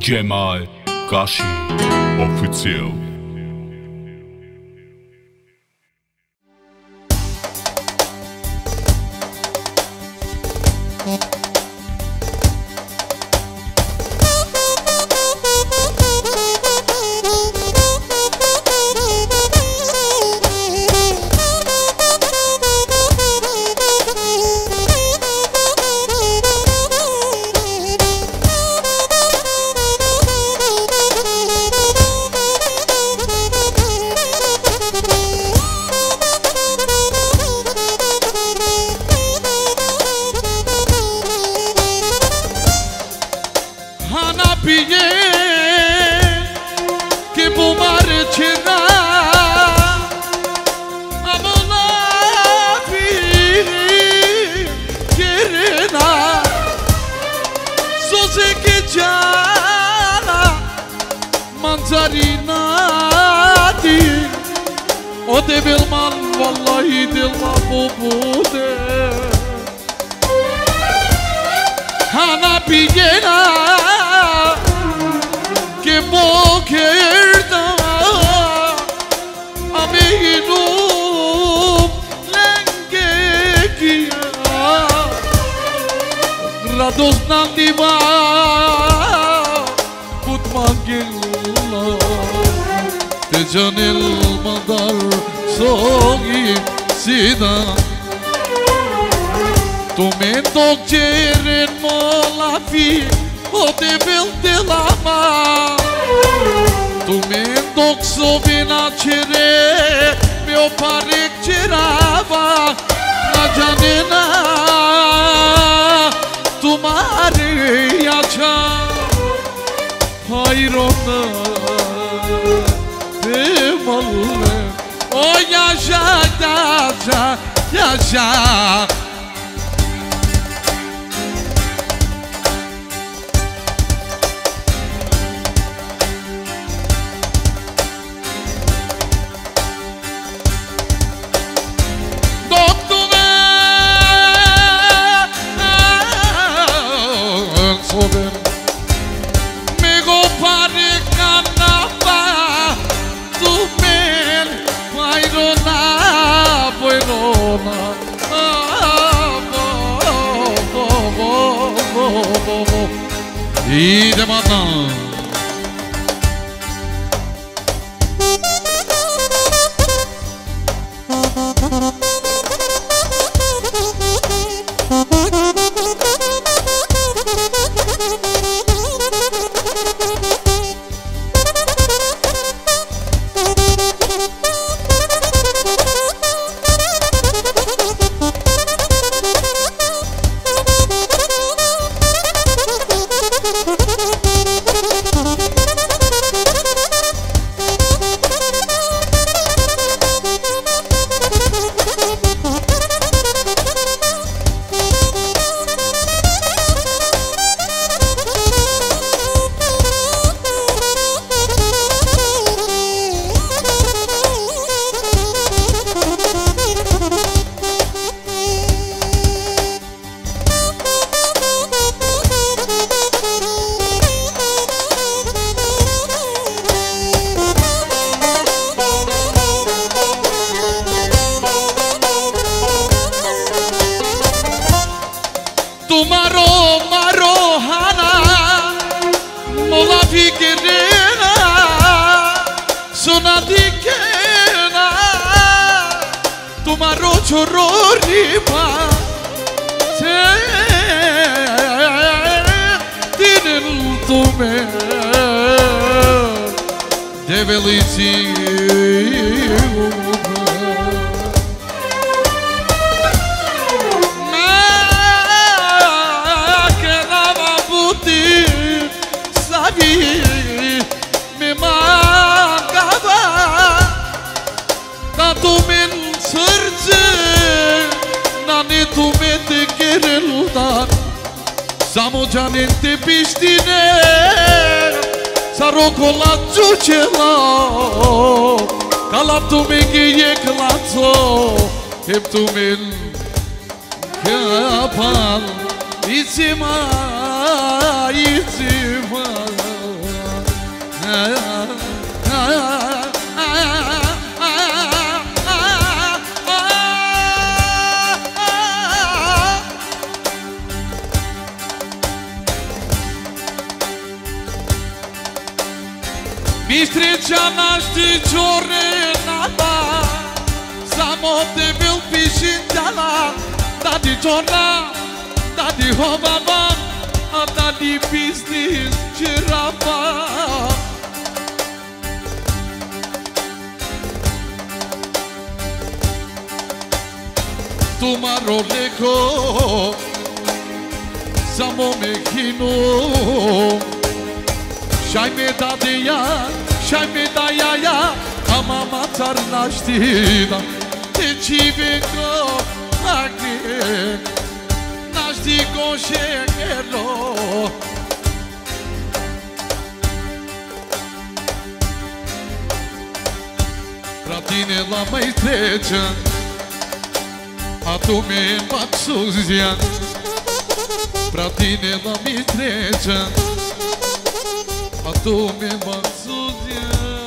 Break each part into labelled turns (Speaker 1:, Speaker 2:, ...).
Speaker 1: Cemal Kashi Official.
Speaker 2: Kapal içime içime Istreća naš ti čore nada Samo te bil pišin tjala Da ti čorna, da ti hobaba A da ti biznis čirapa Tu maro leko Samo me hinu Shaj me da deja, shaj me da jaja A mama țarna știna Te cive ko aghe N-aș di ko shekelo Pratine la mai trece A tu me maksuzia Pratine la mi trece A tu me maksuzia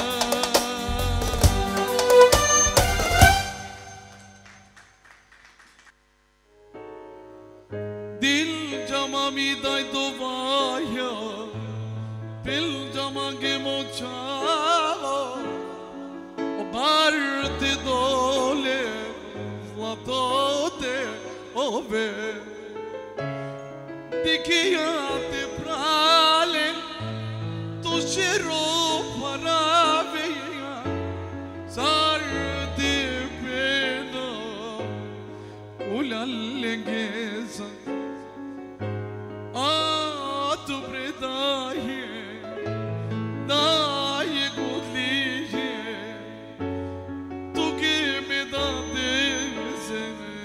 Speaker 2: Dil jama mi dai dovaya Pil jama ge mochalo Obarte dole Zlatote ove Dikiyate prale Tushero paraveya Sarde pena Ulallengeza Atu predaye Daye gudliye Tu ke me dadeze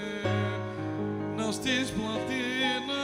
Speaker 2: Nastis platina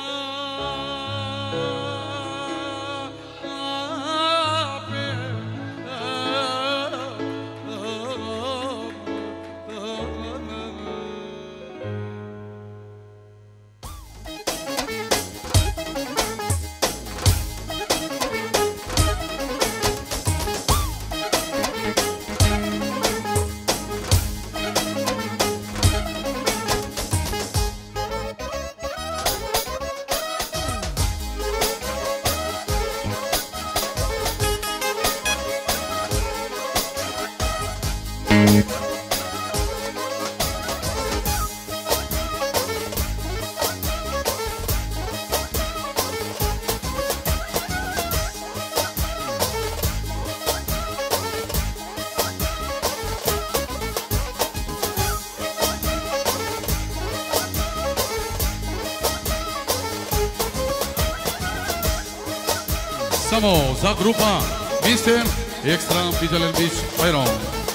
Speaker 2: Samo za grupa Mister Extra Pitelen Beach Byron.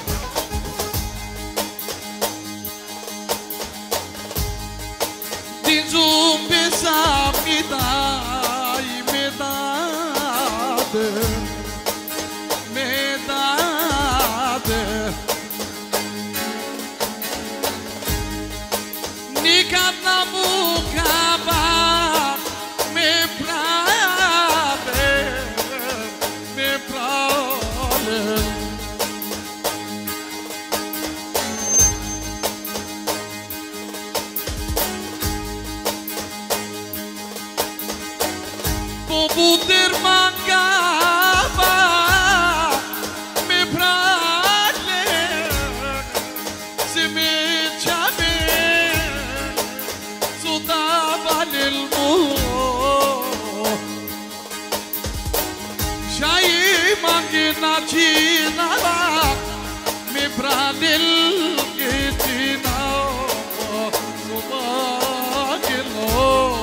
Speaker 2: Din zumbi sa mi dai medade Nikad na mukaba me prave Puter mangaba me prale Se me chame Sudava nel mundo Shai mangina china Me prale il gitina Subagilo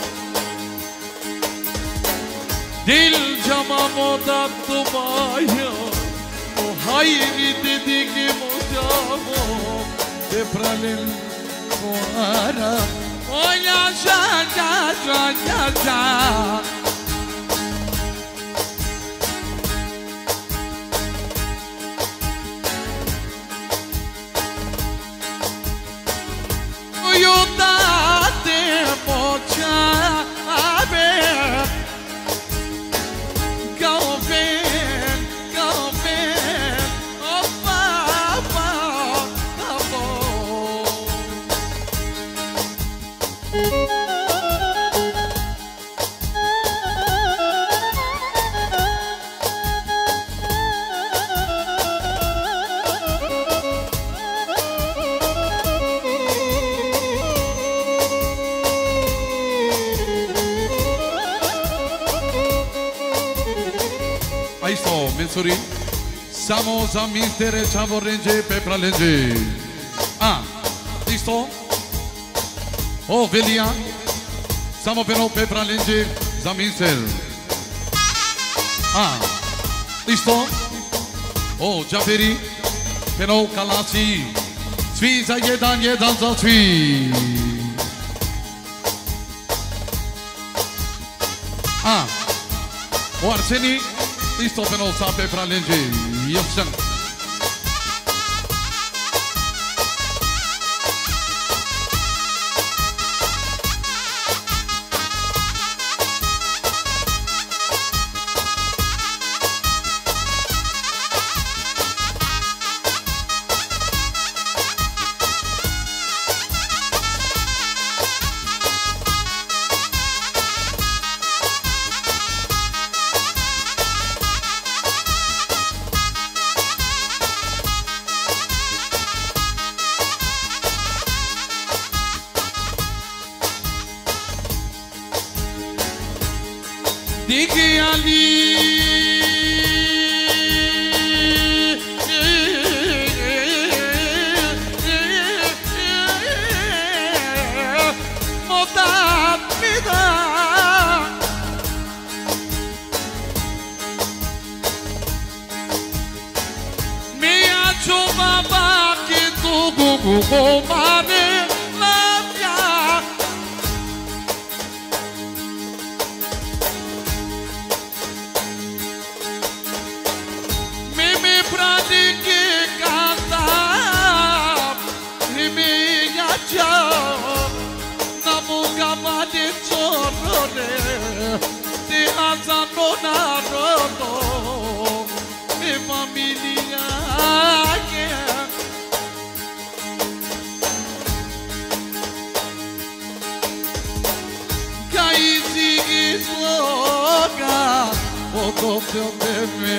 Speaker 2: Dil jama moda Dubaia O hayri dedi ki mojamo De pralil moara O ya ja O yo date mocha abe mensuri. Siamo a mistere, ciao renge, pepra legge. Ah, listo? Oh, Velia. Siamo però pepra legge, za mister. Ah, listo? Oh, Jaferi, però Kalasi. Svi za jedan za svi. Ah, o Arseni, listo però sa pepra legge. Yopsan. Digi Ali Moda Mida Mia Choma Baki Tugu Mane Ti alzano naroto mi famiglia Kaisi isloga Oto me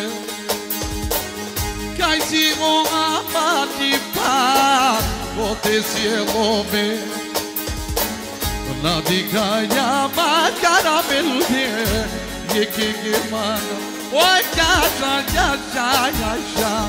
Speaker 2: Kaisi o amati pa Ote cielo me Nadika yama caramel ye ki mana o ya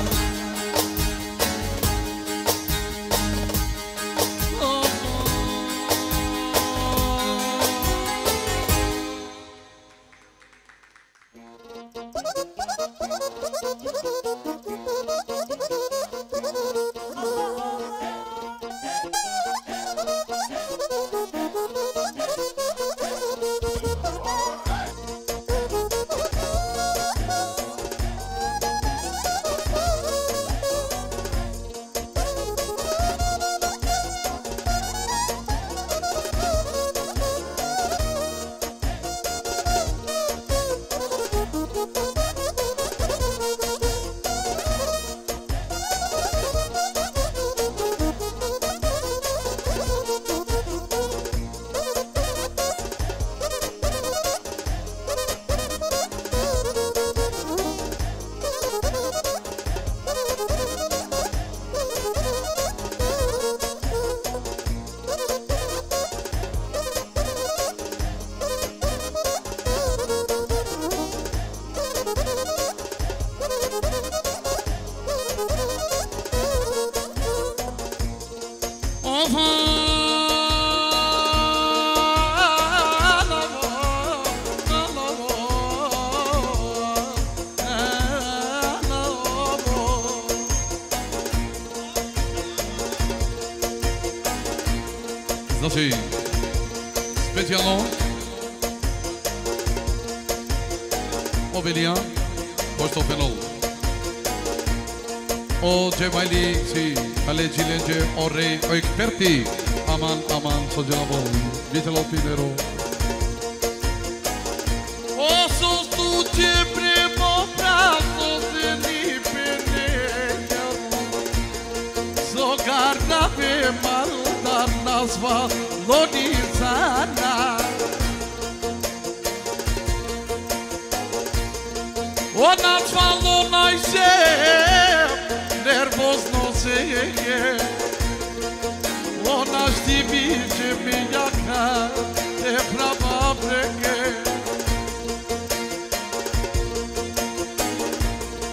Speaker 2: Znači, specijalno Obelia, posto penal. O Jemaili, si, ale Gilenge, ore, o experti, aman, sođenavo, vitelo pinero. O sos tu ce primo prazo se ni penega, so garda pe maldar nazva lodizana. Ona falou nascer, nervoso se Ona stivice minha cara, é pra bregue.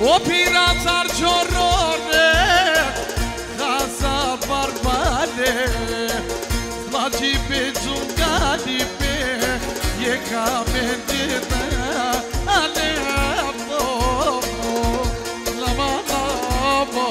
Speaker 2: O pirața arciorore, casa barbare, slagi pe giungani pe e ca mendită, ale abomo, la manabo.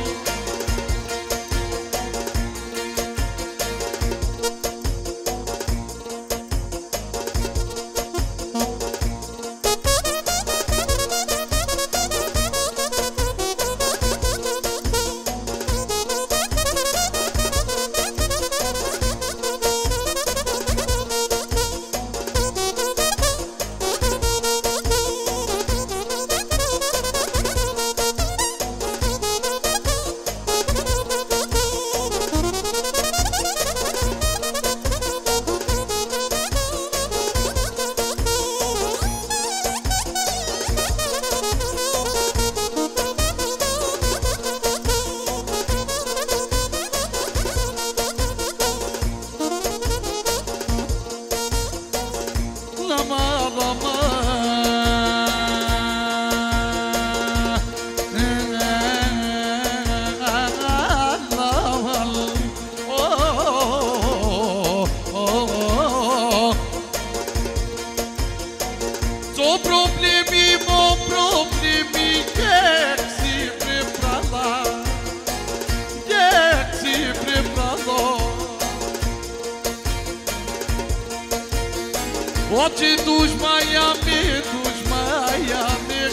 Speaker 2: Oči dušmaja mi, nek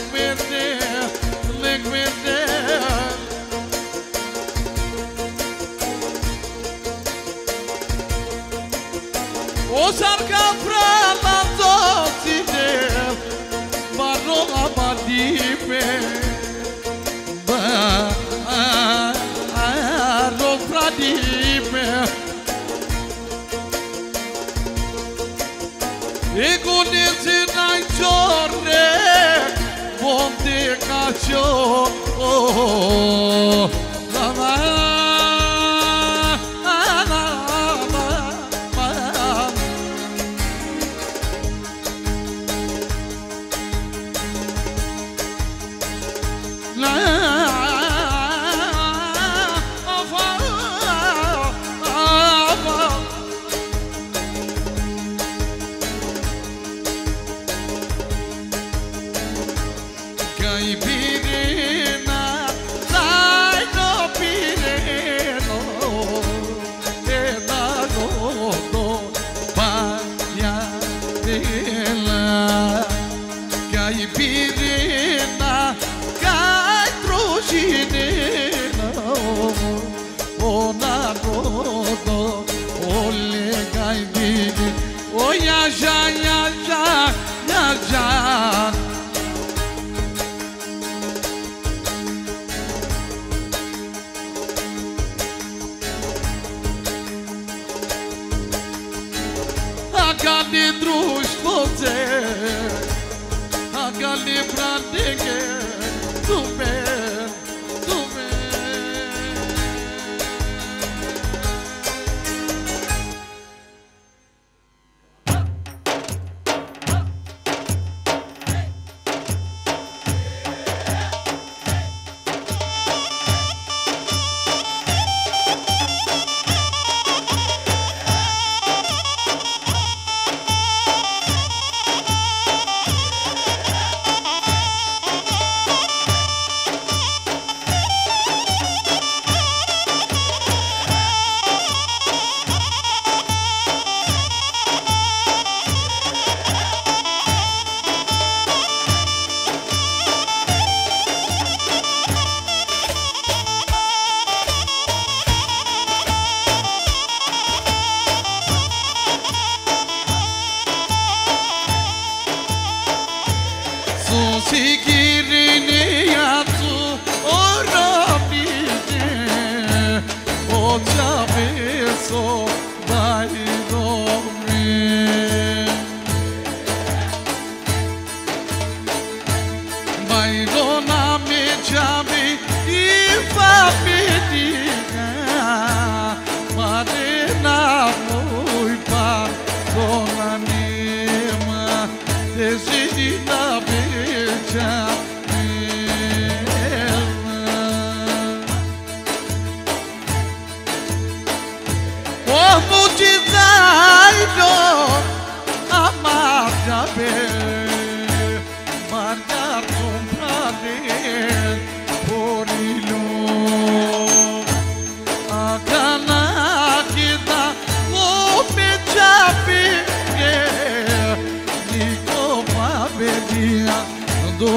Speaker 2: mene O sarka prala tocine, baro amadime Baro pradime Egoneze n-ai ciorre, vom de cacio la la Agali društvoce, agali brandenge, tume.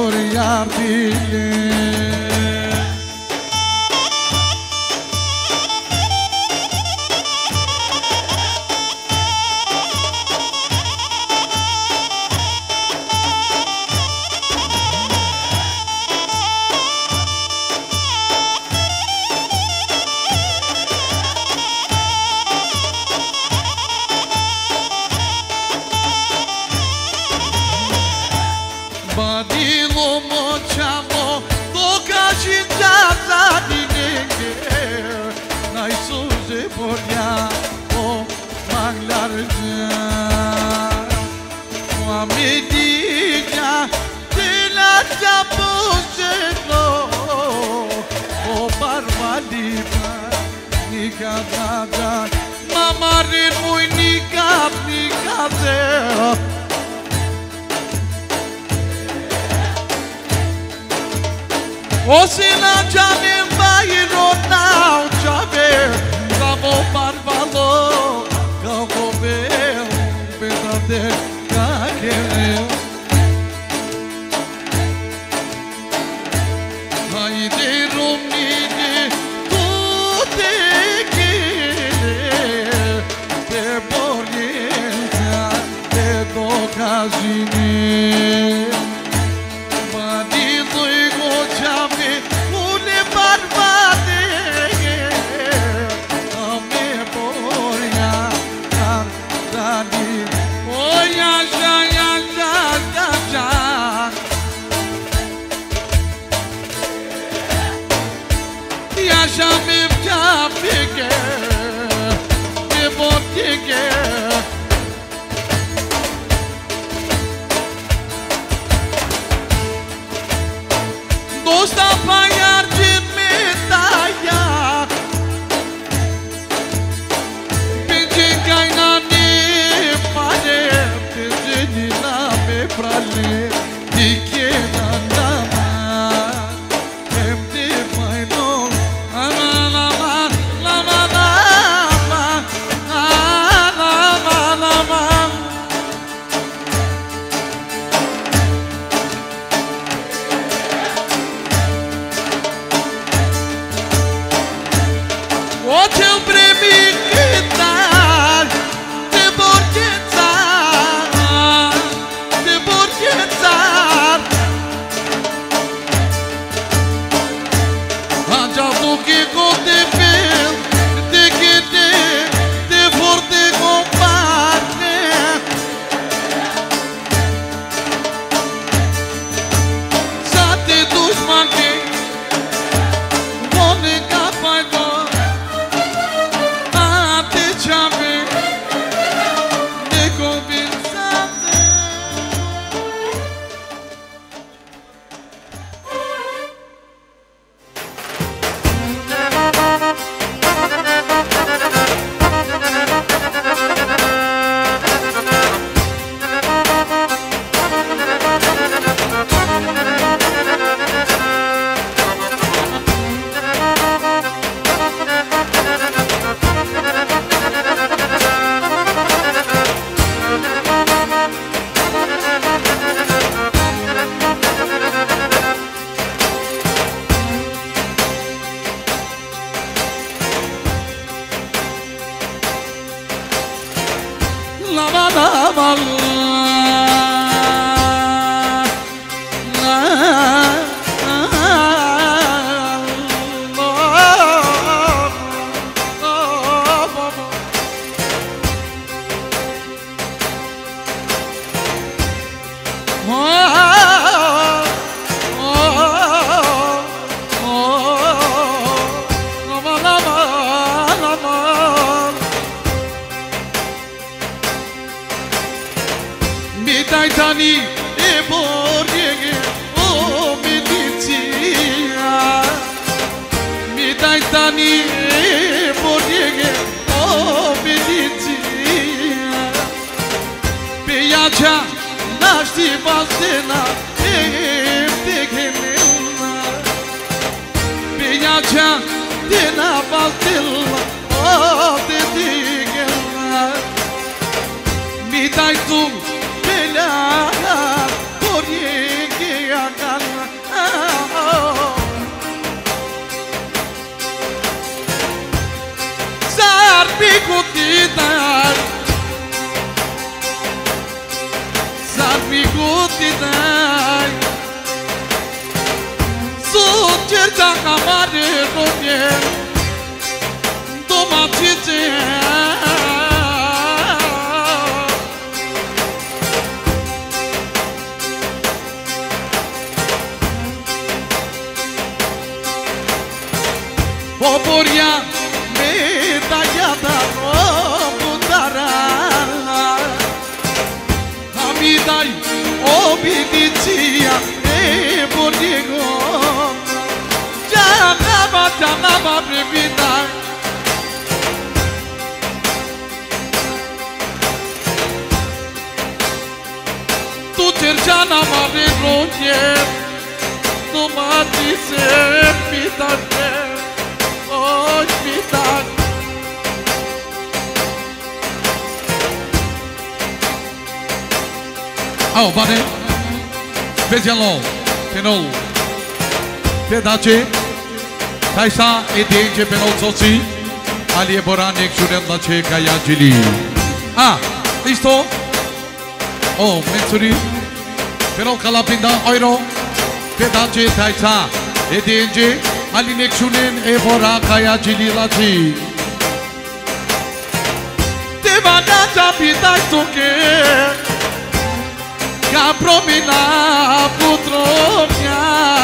Speaker 2: por iardile Badilo mochamo toka chinjaza dinenge Nai suze porya o manglarja Muamediya dila tapuseno O barmaliba nikadada Mamarin mui nikadze Osina canim bayro now chave Samo parvalo Kako bel Bedade kakere Haydi rumini Tute kere Te borgeta Te dokazini Yaşamım kapige, bir botige. Dosta payar cinmi daya, bincin kaynani pare, bincin name prale, dikena nama, hem de payno. Hotel premi câtar de borghețar Ancea duche cote fel de ghete de forte comparte Să te duci manche One capai doar Tani e borghe o medicina Mi dai tani e borghe o medicina Pe iacea naști vastena e te gemena Pe iacea de na vastela o te gemena Mi dai tu Bela, por que tutti dai su cerca camare rogne doma cice Poporia medallada no putara Amidai obedicia e bordigo Janaba brevida Tu cerciana mare rogne Tu mati se pitate Hospital Oh, bane Specialo Penol Pedace Taisa edince penol soci Ali Boranek Julian Lace Kayajili Ah, listo Oh, Mensuri Penol Kalapinda Oiro Pedace Taisa edince Ali Nexunen Ebora Kayajili Laci Devana Japitai Toke Ca promina putromia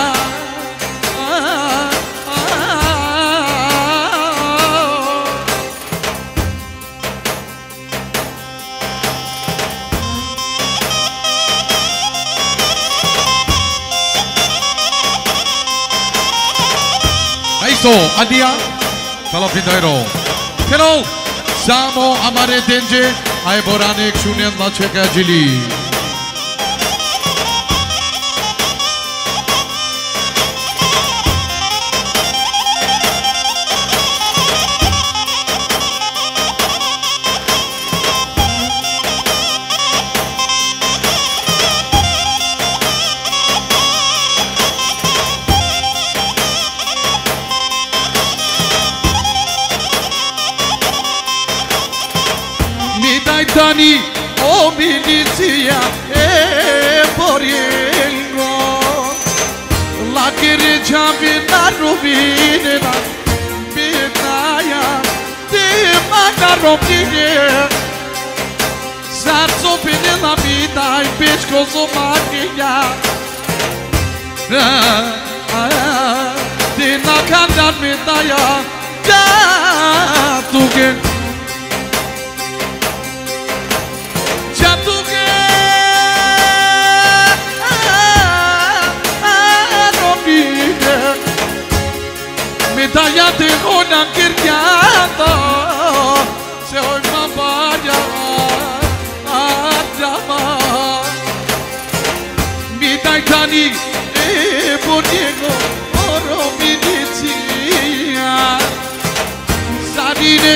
Speaker 2: Aiso, adia Kalapindairo Pero Samo amare denje Ai boranek shunen la cheka jili Dani o milicia e poriengo la chireggia vina rubina binaia te macarobine sarso pene la vita e pescoço maquia te na canta medalha da tuque Medalha de Rona Kirkiata Se oi mabaya Adama Midaitani E Boniego Oro Midizia Sarine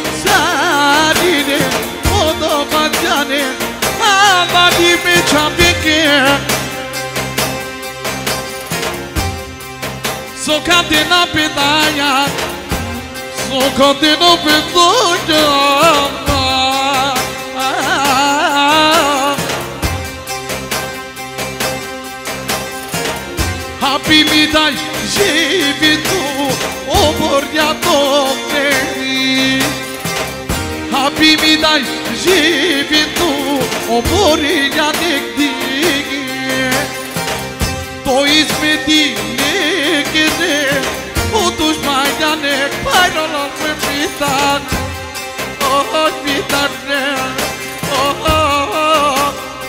Speaker 2: Odo Manjane Amadi me chapike So catena pedaglia So catena pedaglia Happy me dai Jevi tu O bordiato peri Happy me dai Jevi tu O bordiato digi To izmeti Nekede Utuş maydanek Payrolan ve bitat Oh bitat ne Oh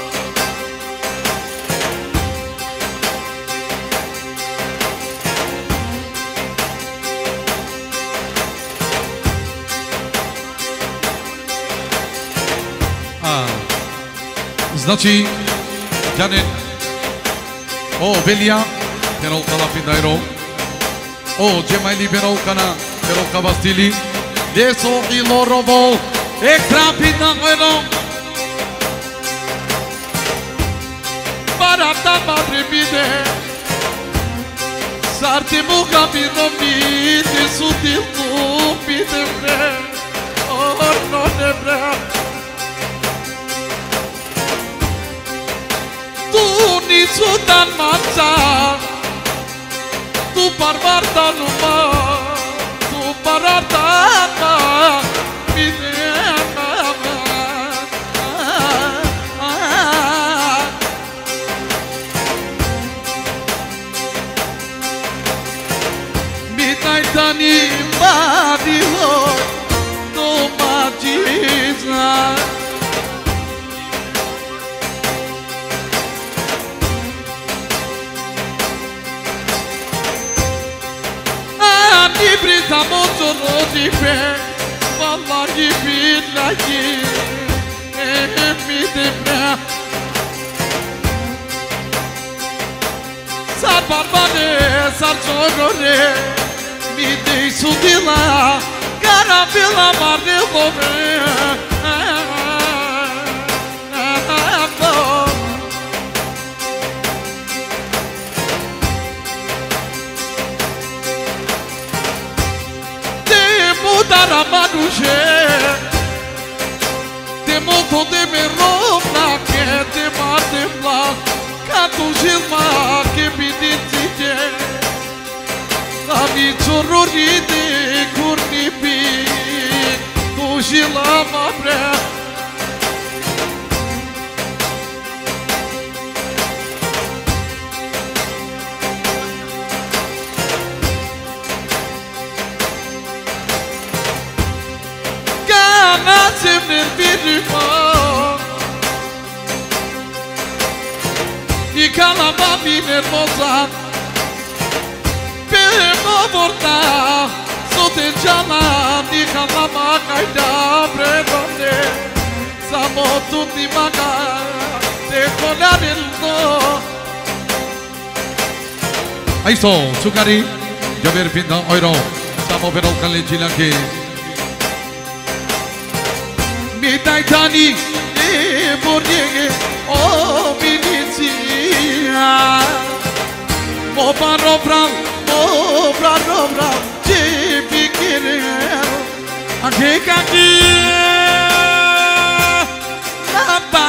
Speaker 2: Znači Janet O Belia Pero Kalapindairo O Gemai liberou Cana Pero Cabastili Deso e Lorovo Extra Pindairo Barata Madribide Sarte Muka Pinomide Sutil Tu Pidebre Oh no Debre Sudan manza tu parvarta numa tu parvarta ma Tani madi ho to majiza Ani brita moto rodi pe wallahi billahi mi debra Sar barbane sar chogore Mi dei su di là, carabella mardello Te mudar a manuche Te monto de me rovna che te mate bla Canto gilma che mi dice Ami ciororite curnipi Tu gila mapre Kana semner birima I kana mami nervosa Vorta sote jama di kama kaida predone samo tutti maga te colarello
Speaker 3: Aiso sukari jaber pinda oiro samo perol kalejilanke
Speaker 2: mi taitani e borniege o minizia mo parro bravo Obra, te piqueiro Aqui, aqui Napa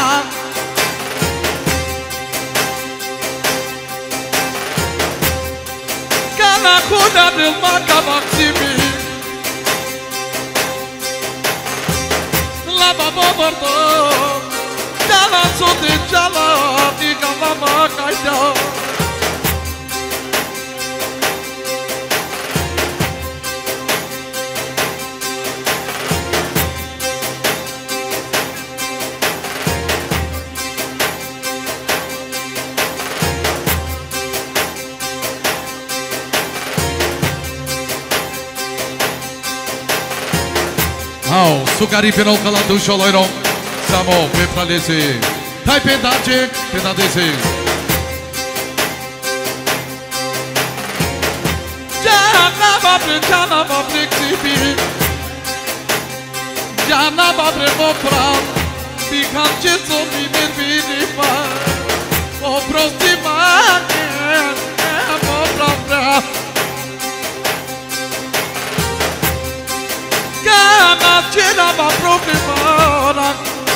Speaker 2: Cala cuda del macabaximi Lava bobordo Cala sote chala Diga mama caida
Speaker 3: Sukari penol kaladu sholoiro Samo pepralese Tai pendace pendadese
Speaker 2: Jana babre ksibi Jana babre mopra Bikam cezo minen binipa O prosti mane Mopra bra C'era ma problema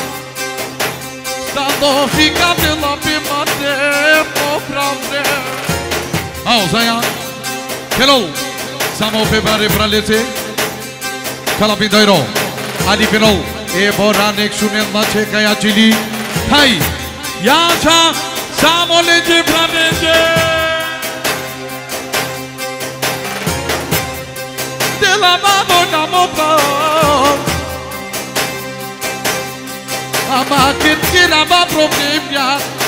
Speaker 2: Stando fica pela pimate Popravne
Speaker 3: Zaya Penol Samo pepare pralete Kalapindoiro Ali penol E boranek şunen maçe kaya cili Hay Yaşa Samo lece pralete
Speaker 2: Dela mamona mopa Ama kira ma problema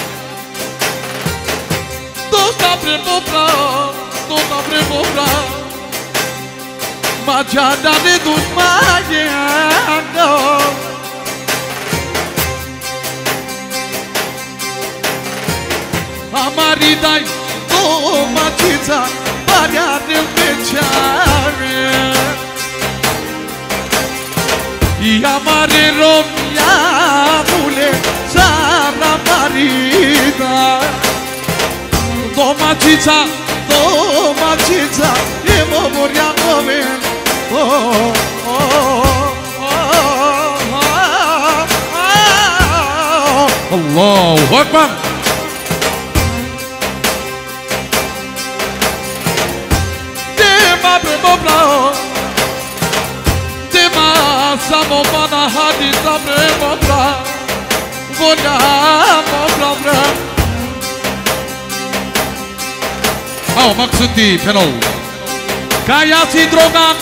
Speaker 2: Dosta premopra Ma già da ne dus magiano Amaridai do maciza Varia del peciare I amare romia mule Sara marida Domacica E mo moriamo ben
Speaker 3: Allahu Akbar
Speaker 2: dobra Dema samo mana hadi dobre dobra Volja dobra
Speaker 3: Ao, Maksuti, penal. Kayasi droga.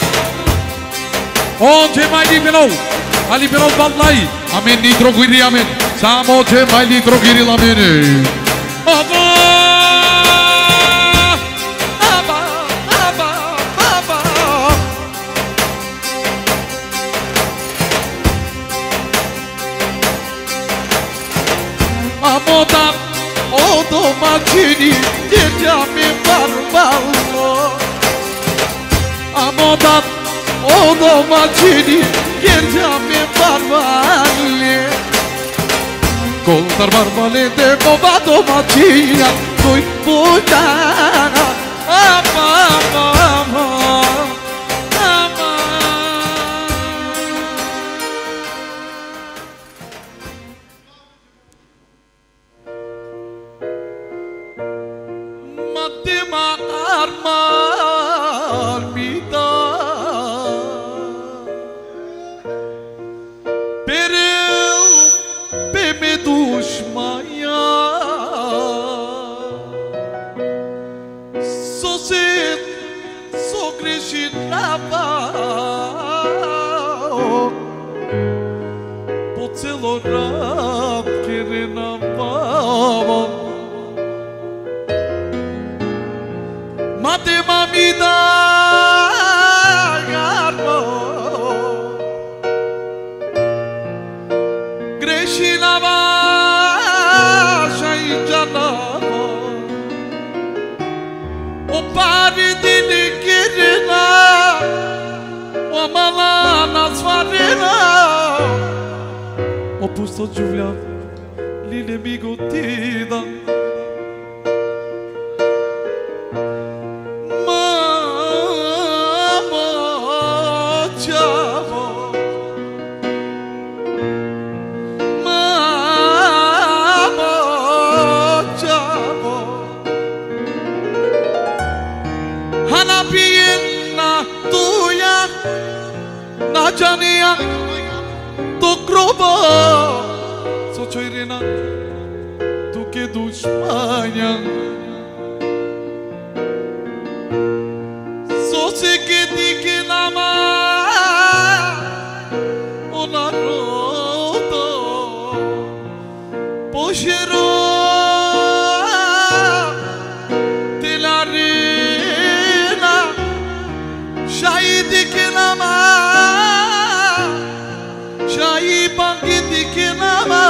Speaker 3: Onde mai li penal. Ali penal vallahi. Amen ni drogiri amen. Samo je mai li drogiri lamen.
Speaker 2: Aba Aba Aba Aba Amoda o domaćini djeća mi barbalo Amoda o domaćini djeća mi barbali Koltar barbale de baba domaćina Tuj budana Ama Opusto Giulia, lile bigotida Mama ciao Mama ciao Hana piena tuya na jania to groba Socio Irena tu que dușmania Soce que dice nama Ona roto Poșero De la arena Și-ai dice nama Și-ai banchi dice nama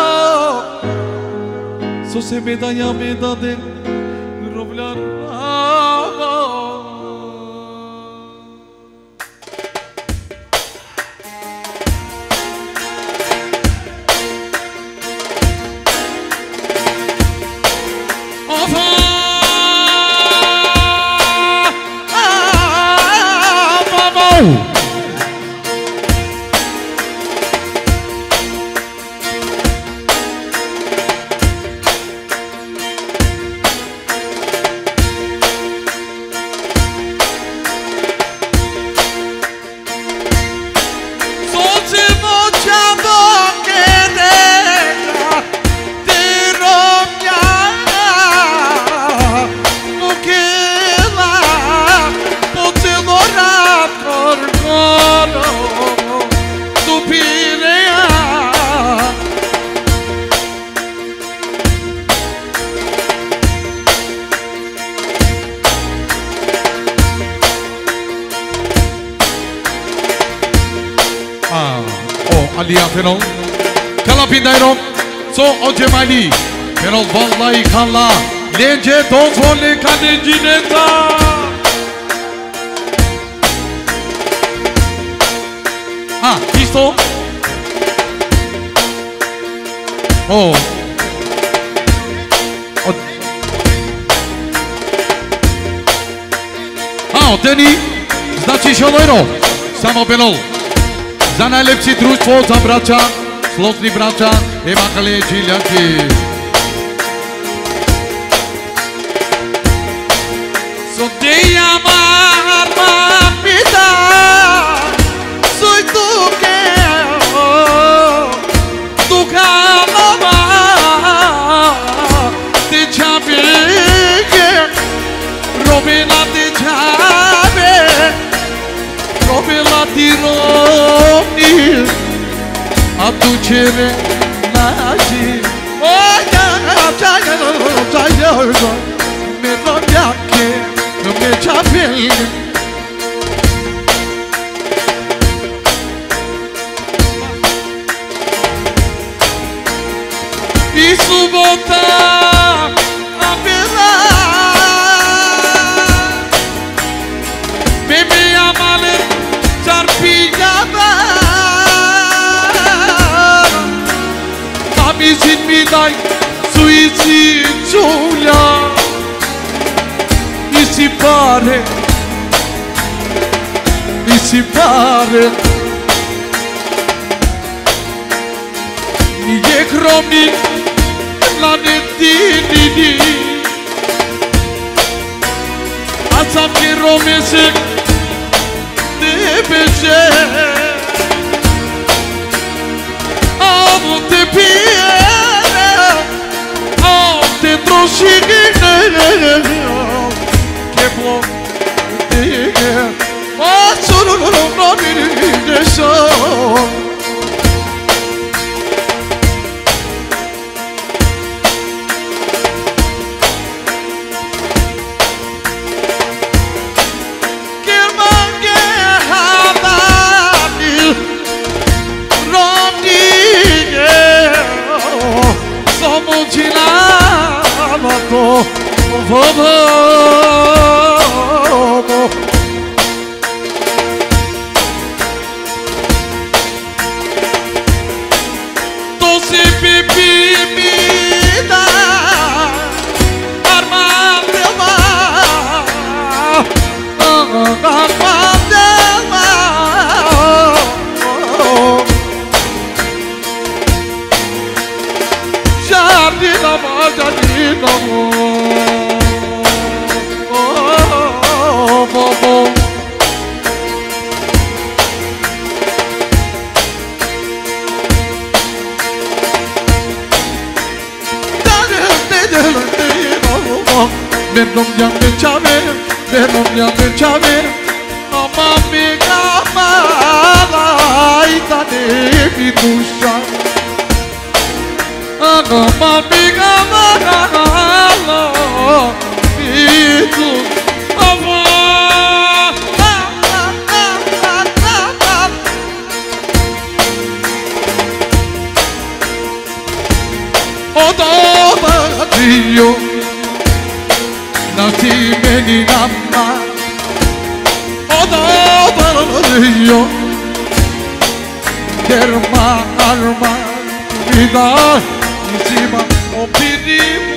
Speaker 2: So se medaglia meda de rovlar Alia penal Kalapindairo So oce mali Penal vallahi kanla Lence donzorle kadecineta Isto Oh Deni Znači šolojro Samo penal Za najlepši društvo, za braća, slosni braća, Evangelije Čiljanki. So deja marma pita aducere naji oya jaya me robiake me chapel Isubota apela Bebe amale çarpıyada Amizin midai suici ciulia Mi si pare Nie gromni la netini Ațam che romese de beje Amo te piene Amo te troșine Che blo Oh, solo non mi so Tosi pipi mida armandelma Jardina Benom yang chave Ama mega malai tane vidusha Ama mega malai vidusha Oda Dio Nati meni namma Oda Dio Derma arma vida Nizima opinima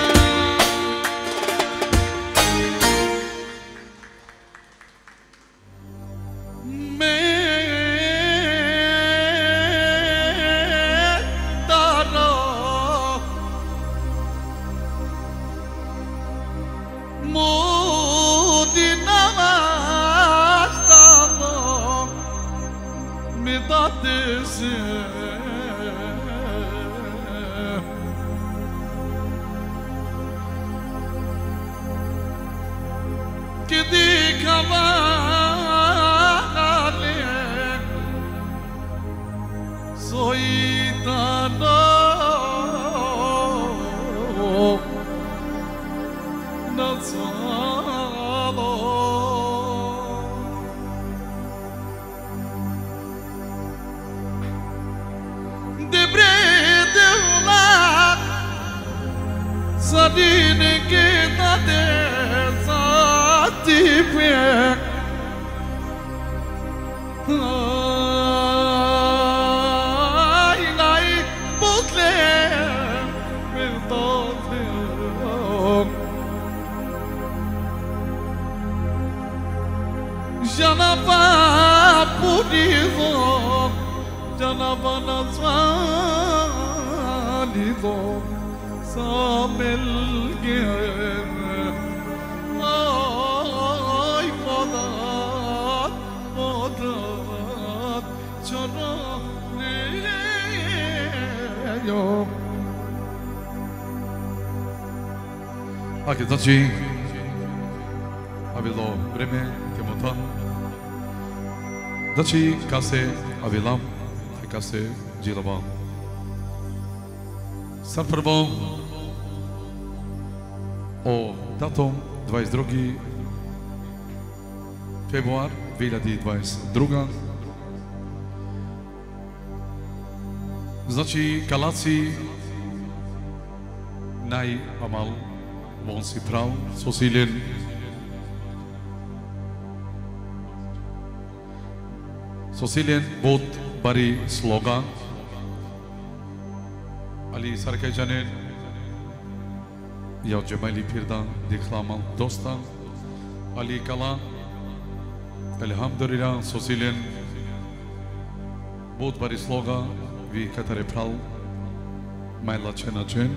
Speaker 2: Que de cavale soy tan nazalo de brede la sadine que ta de Tipe Ai putle Perdone Janava purido Janava nazvalido Samelge Aqui tanti avilo breme kemotan Daci case avilam case
Speaker 3: Djilaba. Sad prvo o datum 22. februar 2022. Znači, Kalaci naj-amal von si prav, sosiljen bod bari sloga Ali Sarkajcanen ya Cemali Pirdan diklamal dostan Ali Kala Elhamdülillah sosiljen bod bari sloga vi katare pral majla čenačen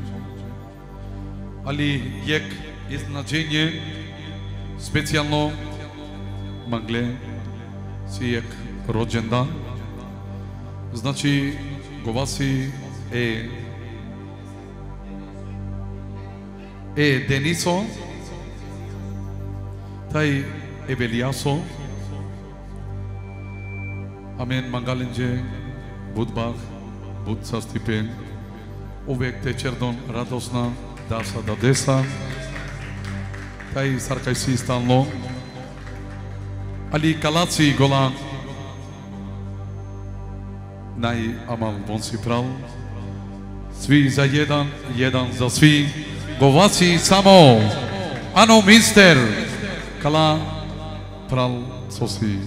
Speaker 3: Ali jek iznačenje specijalno mangle si jek rođendan znači govasi Deniso taj Ebeliaso Amen mangalenje budbah bud sastipen uvek tečerdon radosna dasa da desa taj sarkajsi stalno Ali Kalaci gola naj-amal von si pral svi za jedan, jedan za svi govasi samo ano mister Kala pral sosi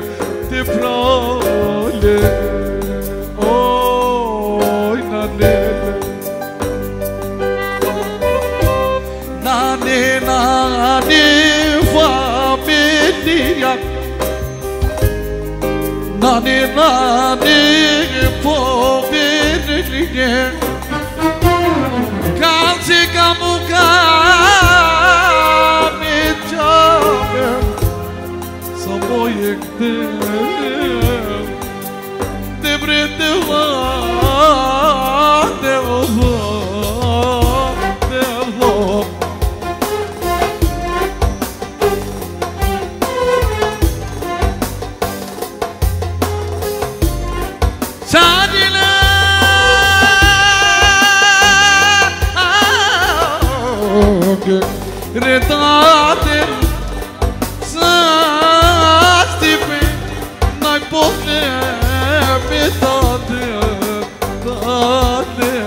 Speaker 2: Oy nane Nane, nane, familia. Nane, nane, familia. Kansi kamuka mi chame, samoyekte debrete va devo. Redatem să-ți-pe n-ai probleme, tate, tate.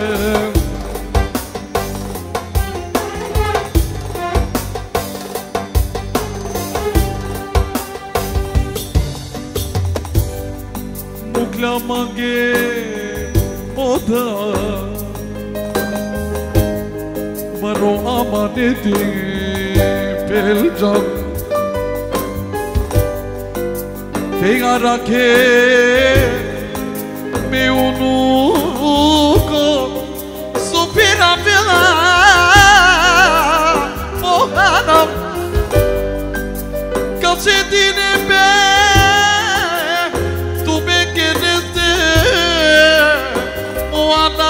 Speaker 2: Mukla mange moda Maro amaneti peljam Fega rakhe me unuko supira pela mohanam Kalse dine be tu me keneste moana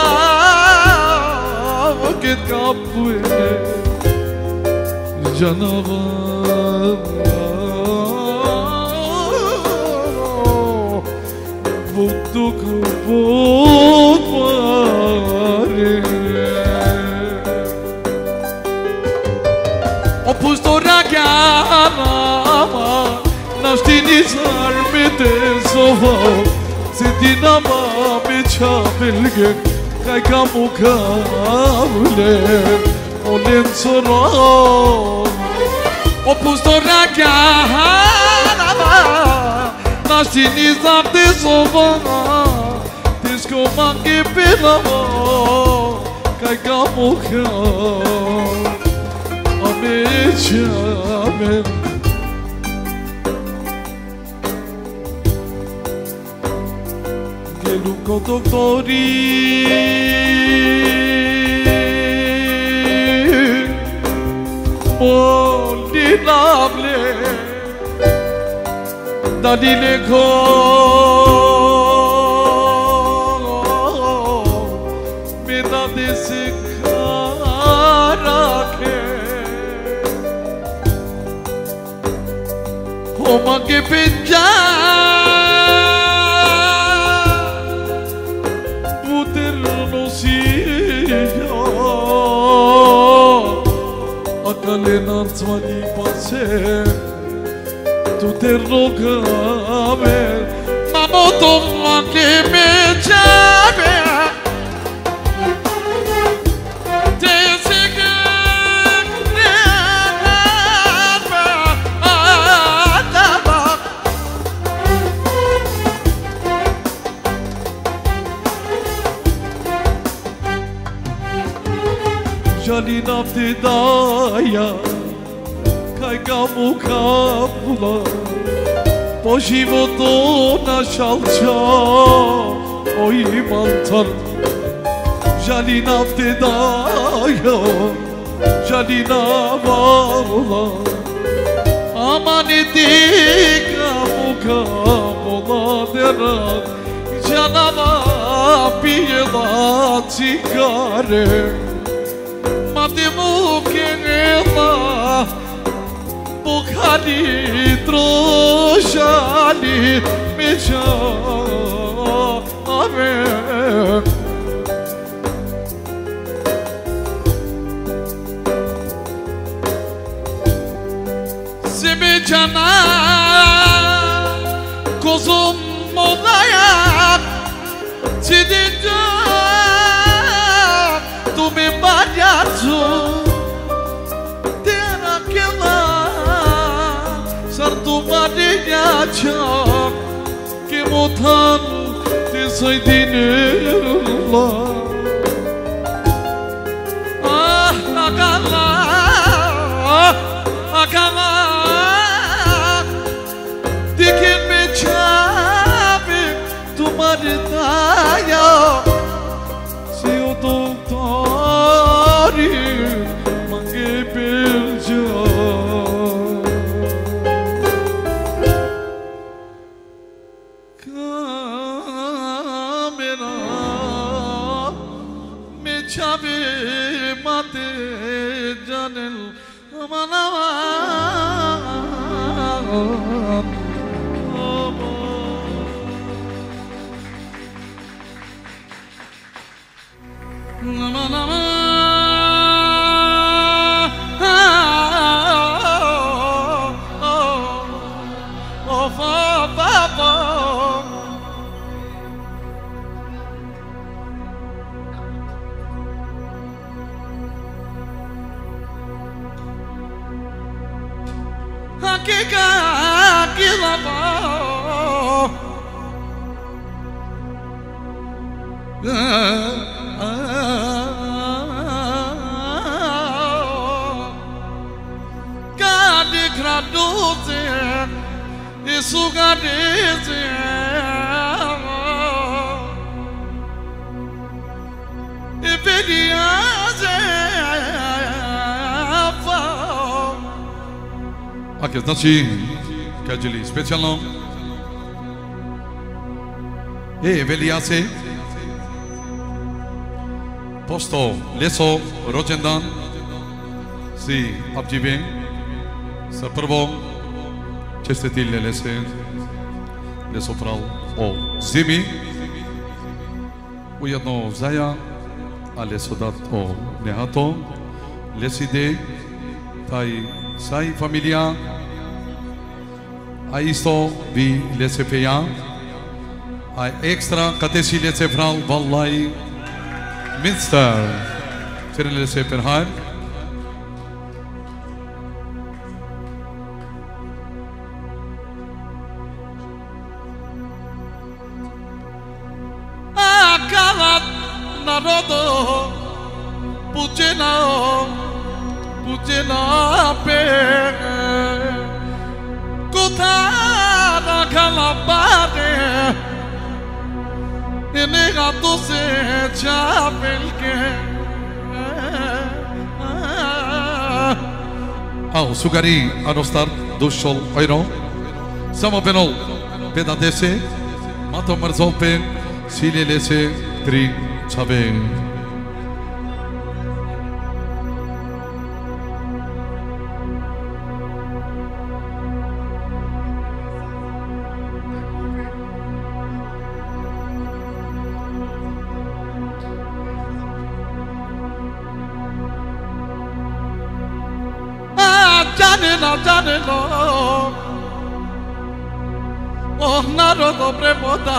Speaker 2: vakit kapue canavar Bulduk budmare Opus doraghana Naștini zarmete sova Sedinama mecha belge Kai kamukavle Olen soron Opus doraghana Naștini zarmete sova Disco mangi pelamo Kai kamukavle Amen Gelunco doctori Molinable Danile ko Meda dese karake Oma ke pinja Puter no siya Akale nartsvani pase Tu te rogame Mamo toma ke me chame Jali nafti daya Kai kamukavla Po životu našalča Oj mantar Jali nafti daya Jali navala Amaniti kamukavla derat Canava pijela cigare Mati mukenela Bukhari trošali međa Amen Sebe cana Kozum molaya Çidinca Tu me balhaço Terá que lá Sartu marinha çak Que mutan Desaydinirla Dikin me chave tu maritaya se o doutor mangue beljo camera me chave mate janel amanawa
Speaker 3: Aqui, znači, kažili specijalno. Velija se, pošto leso rođendan si abđive sa prvom čestitile lese leso pral o zimi ujedno zaja a leso dat o nehato leside taj sai familia a isto vi lese peja a extra katesi lese pral vallahi Minster ter lese perhar
Speaker 2: narodo pucena pe kotana kalabade negato se chapelke
Speaker 3: au sugari anostar dushol oiro samo penol pedadese mato marzolpe silelese tri sabe
Speaker 2: Janelo, oh narodo prepota,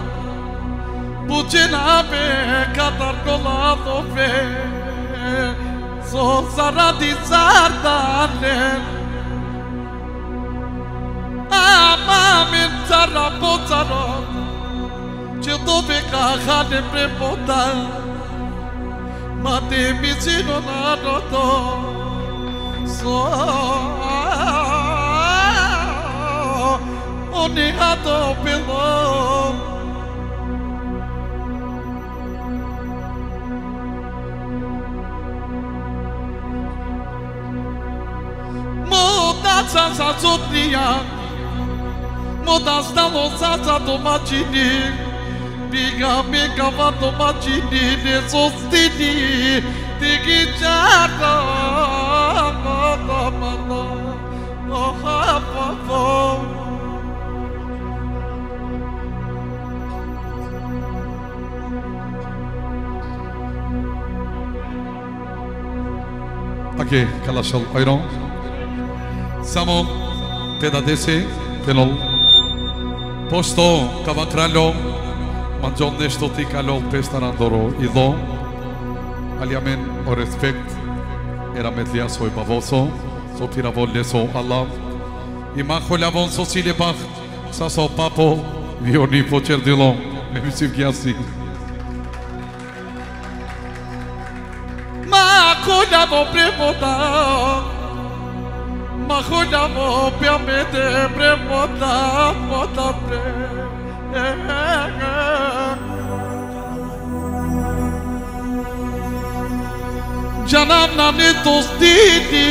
Speaker 2: pucina pe catar colado pe, so saradi sardane, amamin sarapozaro, ce dove cahane prepota, mate vicino narodo. Onihado pelo Mudança zazotnia Mudança lozaza do matini Biga vato matini Nesostini Digijado
Speaker 3: Aqui, kalashal oiro samo pedadese penol posto kavakralo manjon nešto ti kalol pestarandoro ido aliamen o respect era metlia soy bavoso so piravol leso Allah imajo lavon so silebach sa so papo vioni pocherdilo memisiv giasi
Speaker 2: Mako Mahonamo premota Mahonamo piamete premota Mota pre Janana ne tostiti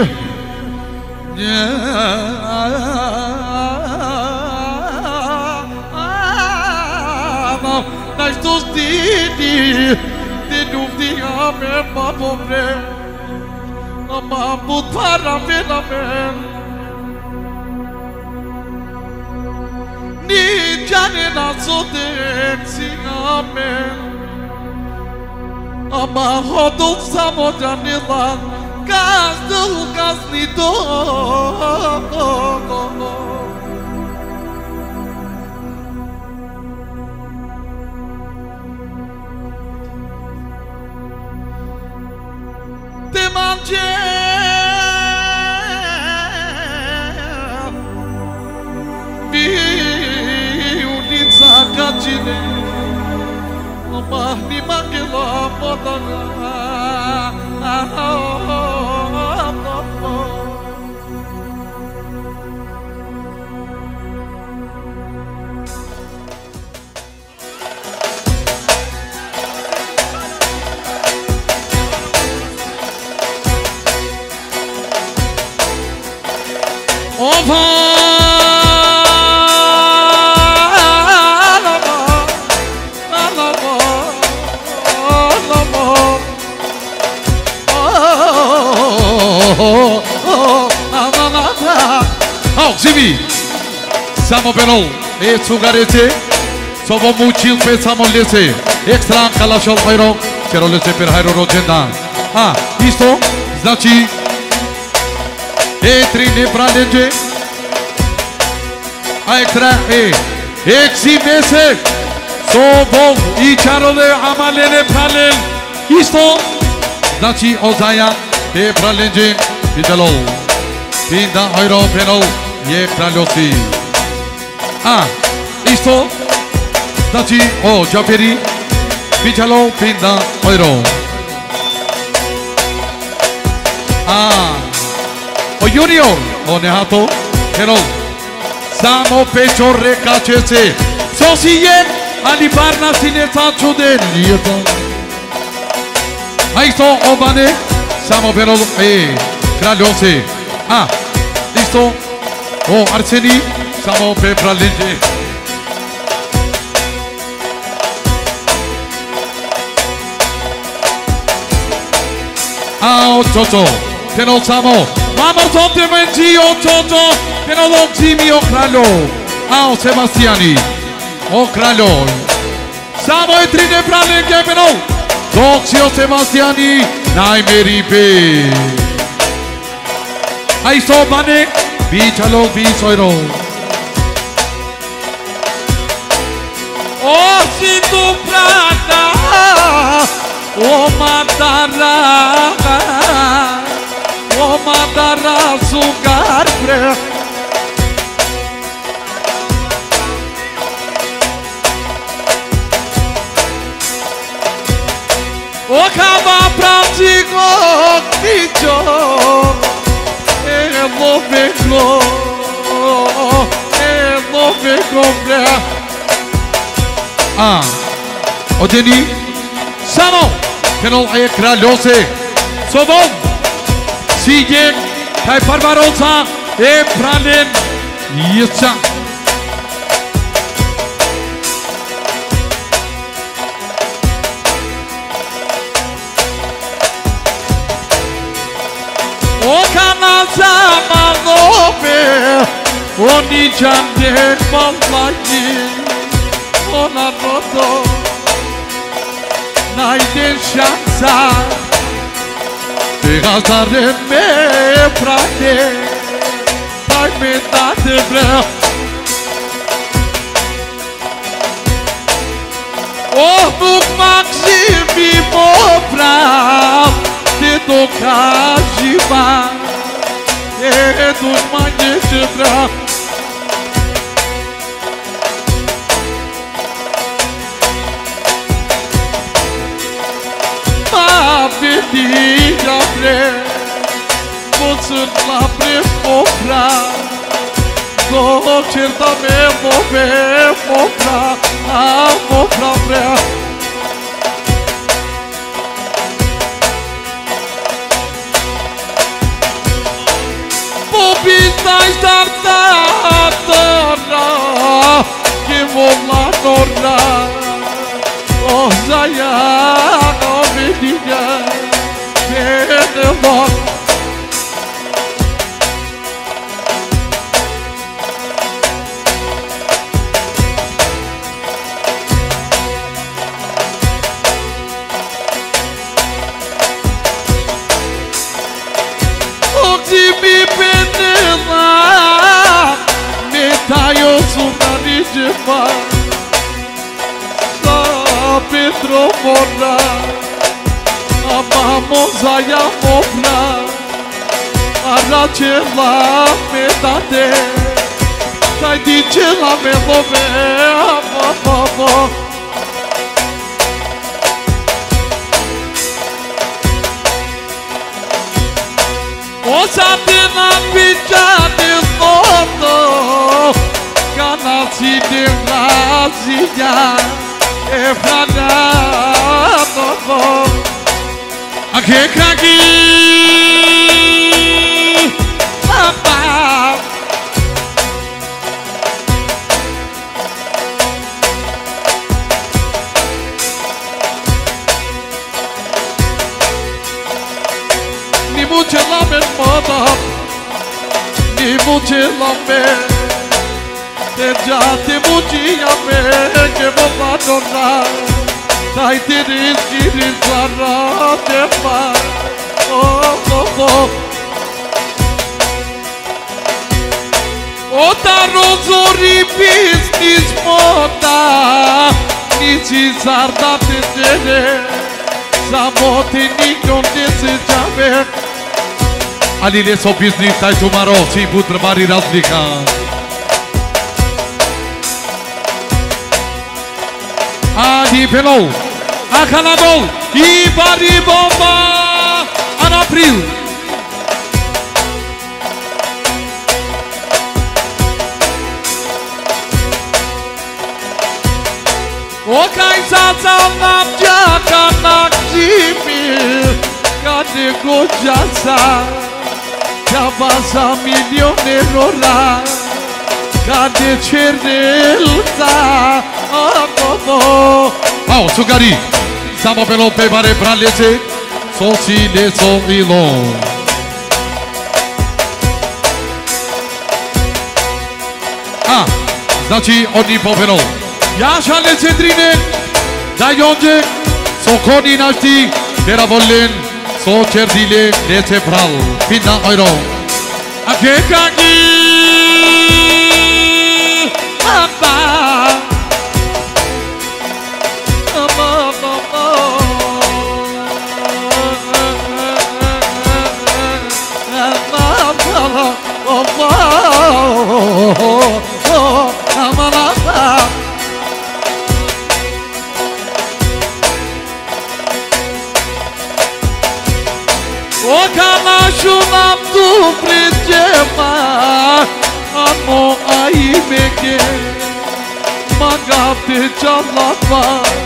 Speaker 2: Nas tostiti De duvdi ame mabobre Ama but para venamen Ni jane na sodek si amen Ama hodul samo janilan Gazdul gaznito Te manje Viulița cacine Mahni mangela potana
Speaker 3: Zivi, samo penol, e sugarece, sobo muchil pe samo lese, extra kalashol hayro, kero lese per hayro rogenda. Ah, isto znači e tri ne pralenje, a extra exi mese, sobo i charole amalene pralen, isto znači ozaja e pralenje, videlo, pinda hayro penol. Je praljosi. A, isto znači o džaperi Viđalo pinda ojro. A, o junior o nehato Pero samo pecho reka će se Sosijen ali barna si ne sačuden A isto obane samo pero kraljosi. A, isto o Arseni, samo pe pralinje. A o Toto, pero samo, vamos a te menci o Toto, pero lo zimi o kraljo. A o Sebastiani, o kraljo. Samo e trine pralinje, pero dok si o Sebastiani, najmeri pe. A isto bane, Viđalo visoiro.
Speaker 2: O si tu prata O madara sugar pre O kama pratico Viđo Evo veko bre.
Speaker 3: A, odeni samo Kenol aje kraljose Sobom Sijek Kaj parvaroca E pralen Jesca
Speaker 2: O kana zamanove Oni janden vallahi Ona rodo Najden şansa Gazare me prate Taj me date bre Oh nuk maksimi mo prav Te dokaživa dušmanje će prav Ma vidi ja bre Mocën la bre popra Do qërta me move popra A popra bre Popita ishtarta tëra Ke volla norra Oh zaja O vedinja Vede lor mi penela Me taio sunari ceva Sa Petro morra Ama mozaia mopra Aracela me date Sai dice la me love Ama O satina picha de foto Canasi de razia E franato Ake kaki Papa Nimuche la mada Nimuche la me Te giate mugia me Che vola donna Dai ti rischi rizarra Te fa Oh oh oh O ta rozori business moda Nici zarda te gene Samote nikon te se jave
Speaker 3: Alile so business taj tomorrow Si putre mari razlika Ali pelou A kanadol I bari bomba An april O kaj zaca nam djaka na gzimi Kade gođasa Kjabasa milionerora Kade černelca Ao, sugari Samo pelo pe bare praljeće Soci neso ilo Znači oni popelo Ja šale centrine Da yonce Sokoni našti Tera vollen So çerdile nece pral Pinna ayro Ake kaki Amba O kanaşunam tu prijema Ano aimeke Magate çalatma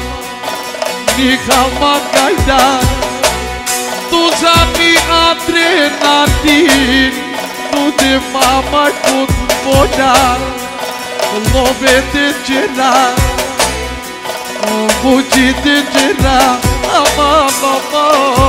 Speaker 3: Nika magayda Tu zani adrenalin Tu de mama kut moda Love te cera Buci te cera Ama mama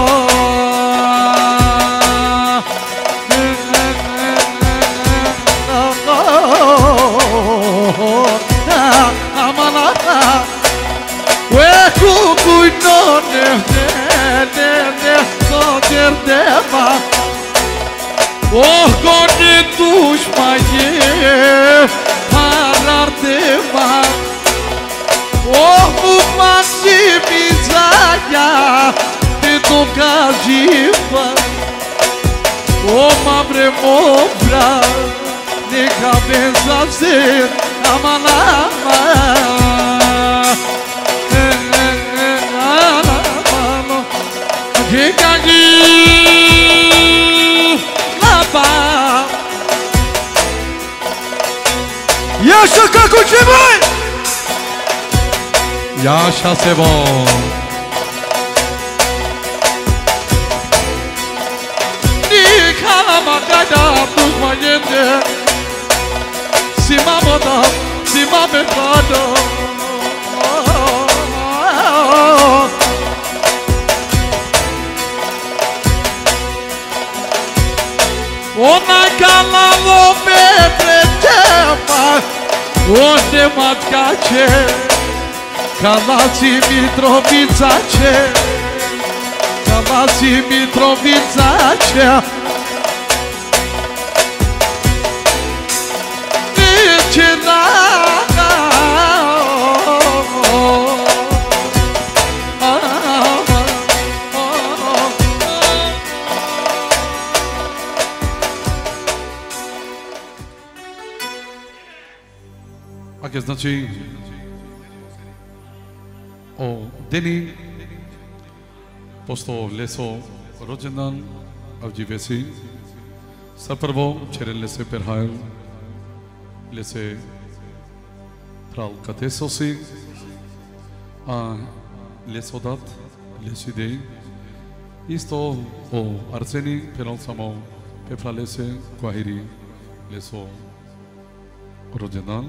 Speaker 3: Oh, gone tuş maye parar deva Oh, bu maximizaya te toca jiva Oh, mabre mobra de cabeça ser amanama Que
Speaker 2: laba.
Speaker 4: E așa ca cu ce mai?
Speaker 3: Ia așa se bun.
Speaker 2: Nica la magada, dus mai yende. Si mama da, si mama bada. Ona cala lo petrecepa, onde matkace, Kalaci Mitrovicace, Kalaci Mitrovicace. Ničina.
Speaker 3: Ak je znači o deni posto leso rođendan avđivesi sa prvo čeren lese perhail lese pral katesosi a lesodat lesidei isto o arseni peron samo pepra lese quahiri leso rođendan.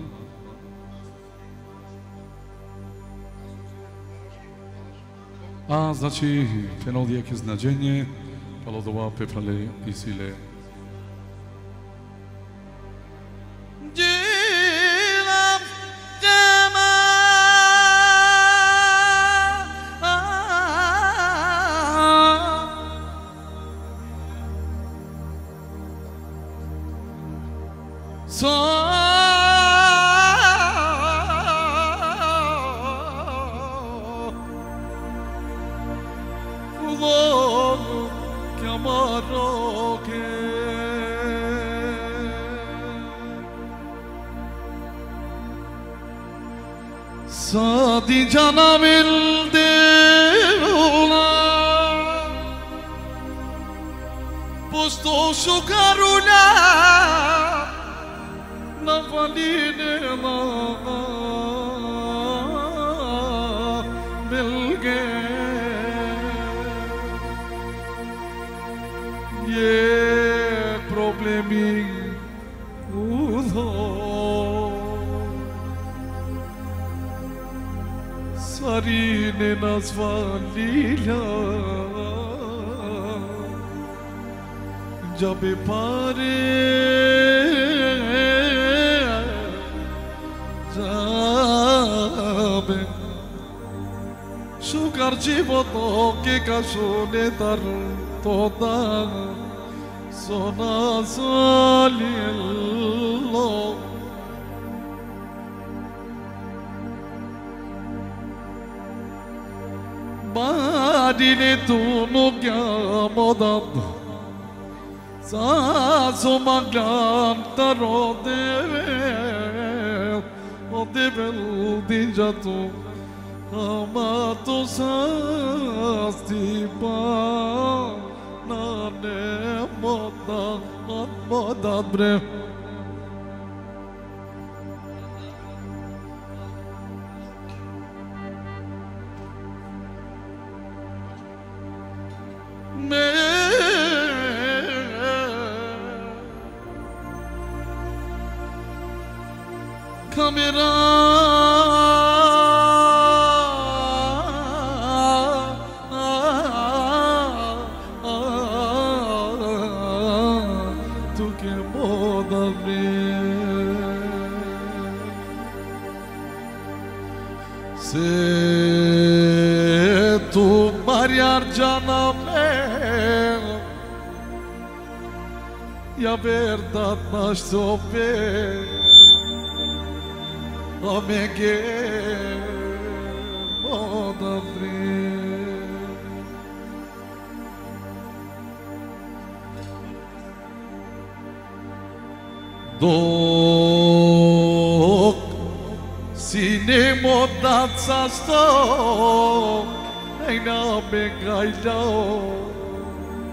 Speaker 3: A znači fenol jakieś znaczenie palodowa pefrale i sile.
Speaker 2: Sadi canam ildevula Posto sugarula Na valine la Belge Ye problemi Sarine nazvalila Jabe pare Jabe Sugar životo ke kasune tar toda Sona zalilo Badine tu no gyamodad Sa somaganta rodevel dinjatu Amato sastipa Nane modad bre Kamera tu que moda se tu mariar janame ya verdad naš opet Omege modabri Dok sine modat sasto Eina begayla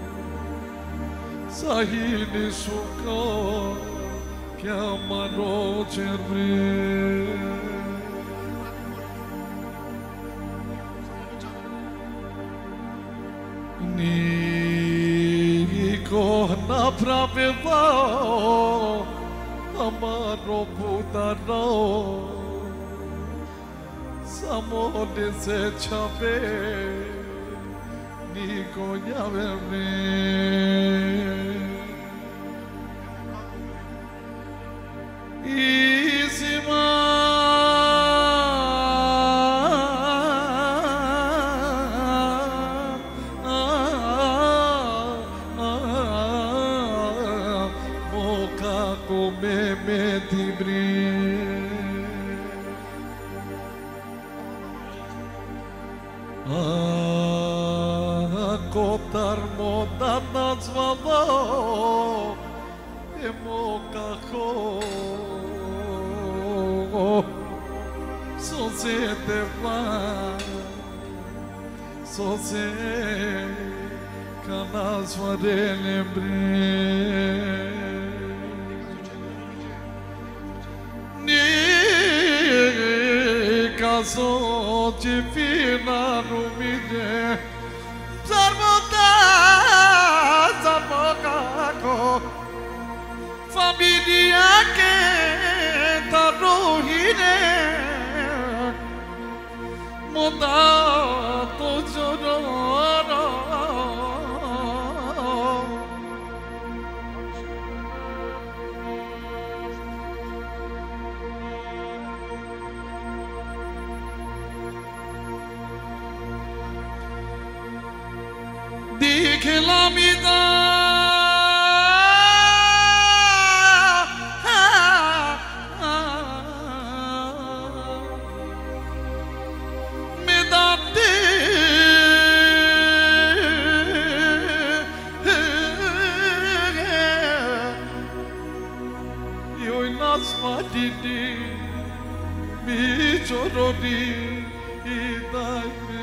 Speaker 2: Sahili suko kya mano cherre Niko na praveva amaro putano Samode se chape Niko yaverne Isima Moka come me tibri Kotar moda nazvalo Moka ho Soze deva Soze Kanas varele Ni caso ci fina numide Zarmota Zarmokako Familia che tarohine Modato giorno Di che la vita Didi, mi chorodi, idai me.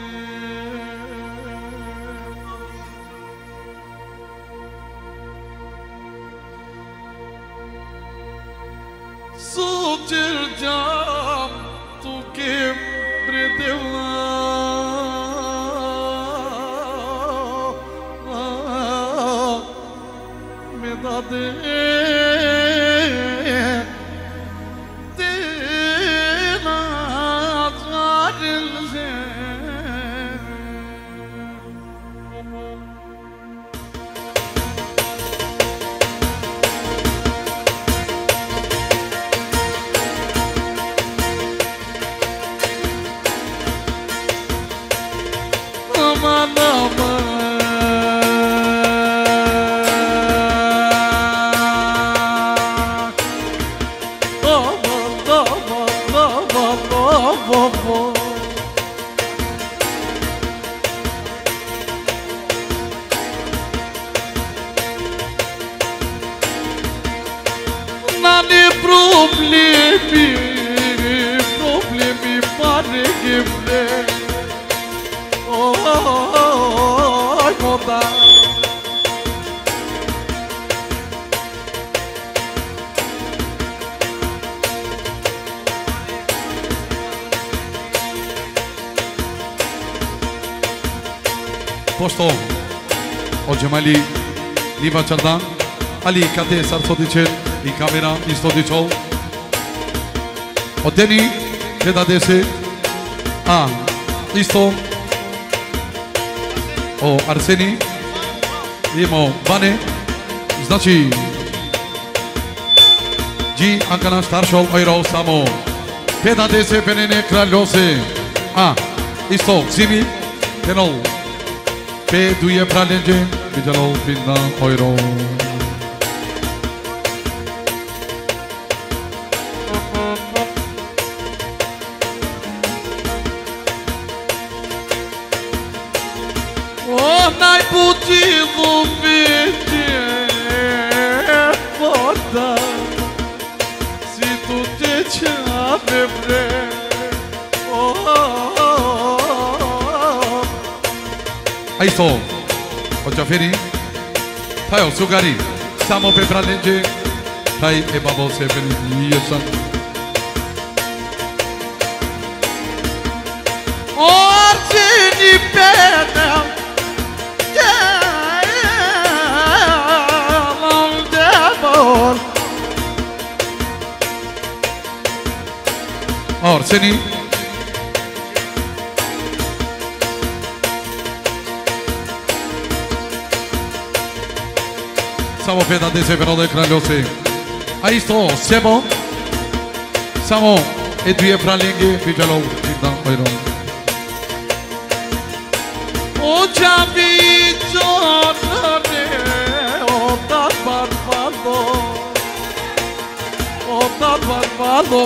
Speaker 2: Socher jam tu ke predeva, me da de. Problemi pare che me Oh, moda
Speaker 3: Posto Ođemali Liva Čardan Ali Kate Sarsodičel I kamera isto dičol Odeni Gleda dese A Isto O Arseni Idemo Bane Znači G Ankana Staršol Ojro samo 50 penene kraljose A Isto Zimi Tenol P2 pralenđe Vidjelo Pinda Ojro
Speaker 2: Najpuđivu vidje voda Si tu tečave bre
Speaker 3: A isto Od Jaferi 타요 수가리 사모 페프랄렌제 타이 에바보 세븐 이어선
Speaker 2: Oricine pedem
Speaker 3: Orseni Samo peda de severo de kraljosi Aí sto sebo Samo e dvije pralenge Pidjalo Tinda ojron
Speaker 2: Oca vicionare Otat barbado Otat barbado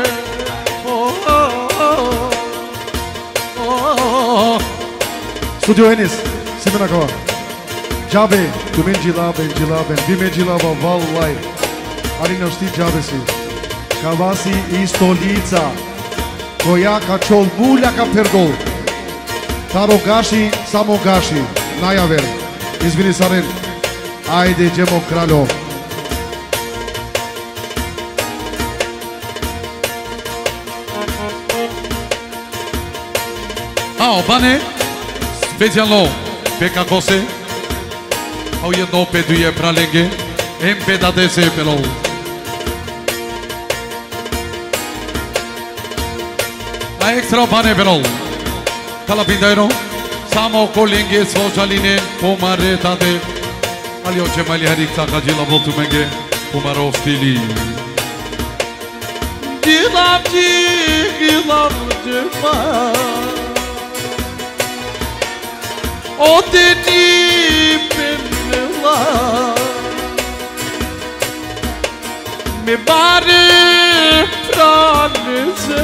Speaker 4: Studio Enis, Simena Kawa. Jabe, tumen jilaben, bime jilaba vallahi. Ali ne sti jabesi. Kavasi i stolica koja ka čol mulja ka perdol. Taro gaši, samo gaši. Najaver. Izvini Saren. Ajde, đemo kraljo.
Speaker 3: Ao bane Specijalno Peka kose Au jedno pe dvije pralenge Em peda de severo A extra bane verol Kalapindajro Samo kolenge sojaline Pomare tate Ali o cemali harik taka jila voltu menge Pomaro stili
Speaker 2: Gilavcı O deni benla Mi bari pranese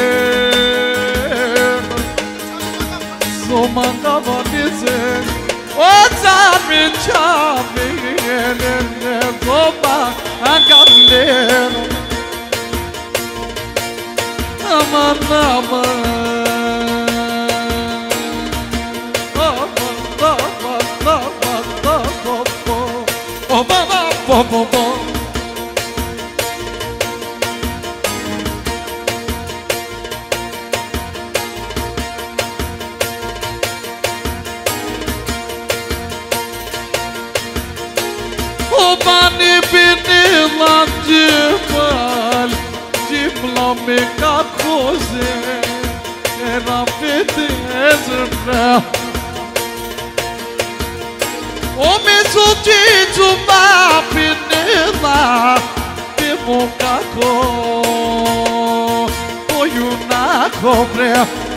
Speaker 2: Somanga vanese O zamin çamin Soba angarlen Aman aman O bani bini lan cimal Cimla me kakoze Era fete ezra O mesucicu ma binila Timo kako Koju nako bre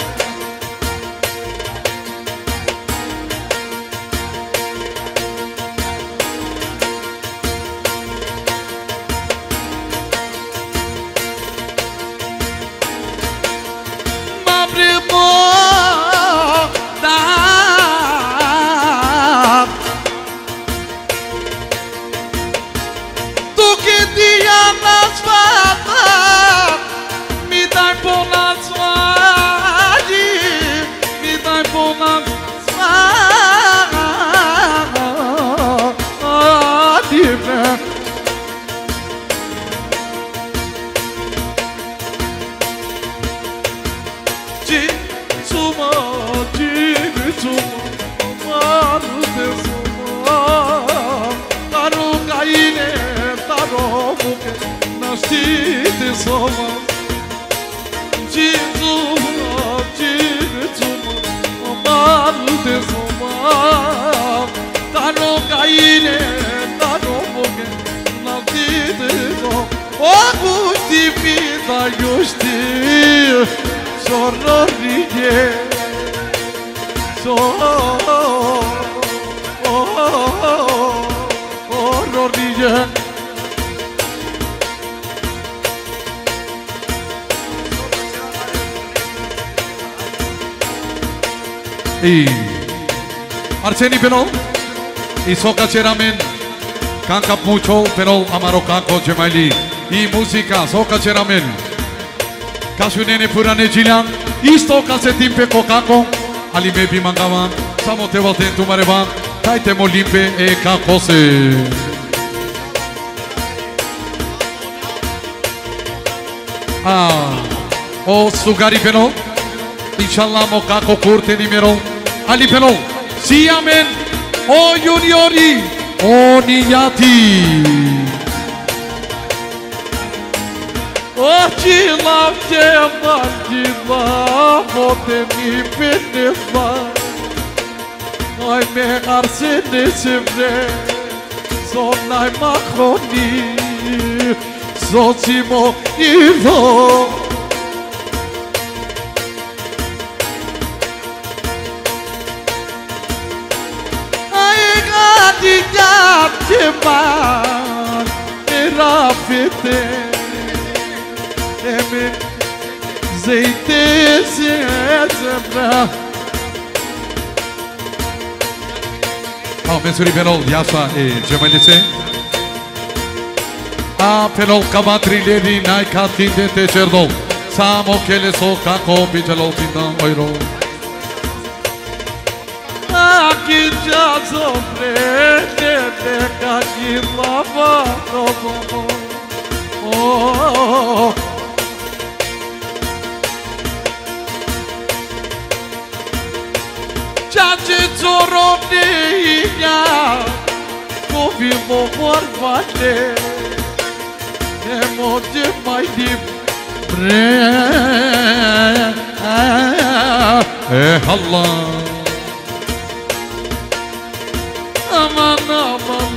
Speaker 3: Arseni pero y soca cheramen canca mucho pero amaro canco chemaili y música soca cheramen kasunene purane jilan isto kasetim pe kokako ali mebi mangaman samo te voten tu mareba Dai-te molimpe e cacose. O sugari penol. Inshallah mo kako curte nimero. Ali penol. Si amen. O juniori. O niati.
Speaker 2: Acılam cemancıla Modemi benizla Ay me arsene semre Sonay makroni Sosimo ivo Ay gadi jam ceman Erafete Emi zeyte zemra
Speaker 3: Mensuri penol yasa cemalise. Penol kamatrilleri nay katinde teçerdol. Samo kele sokako bicelol tindan oyro.
Speaker 2: Aki cazomre Nebe kaki lava Oh Ciace zoronea Covi mă moarvate Emoție mai din
Speaker 3: Allah
Speaker 2: Aman aman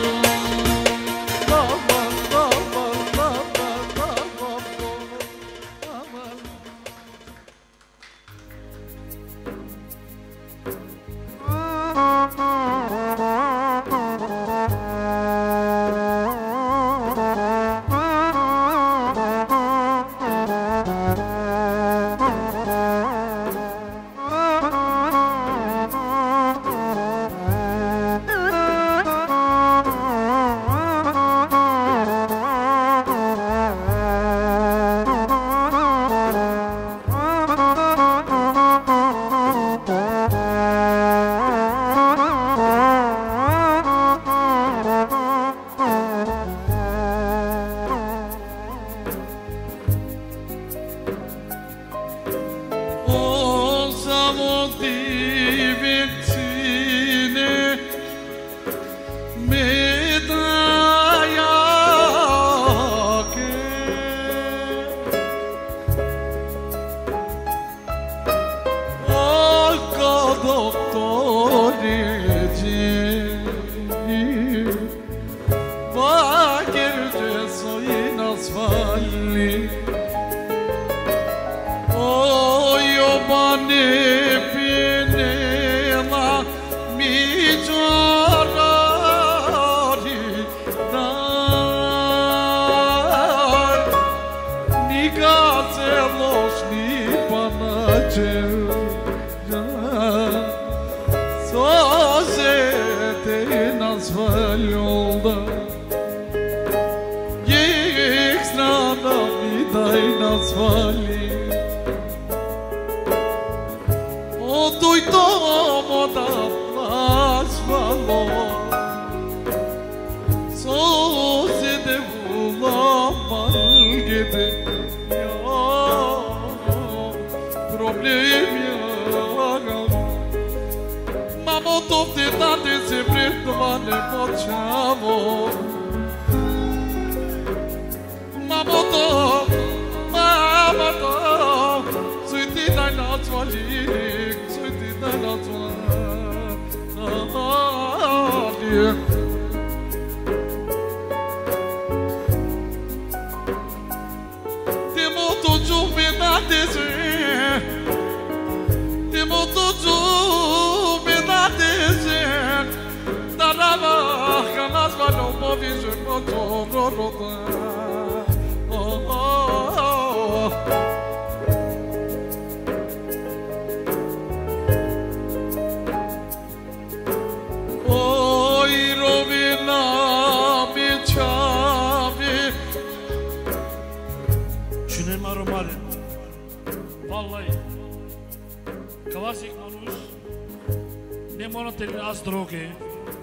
Speaker 5: Monotel as droge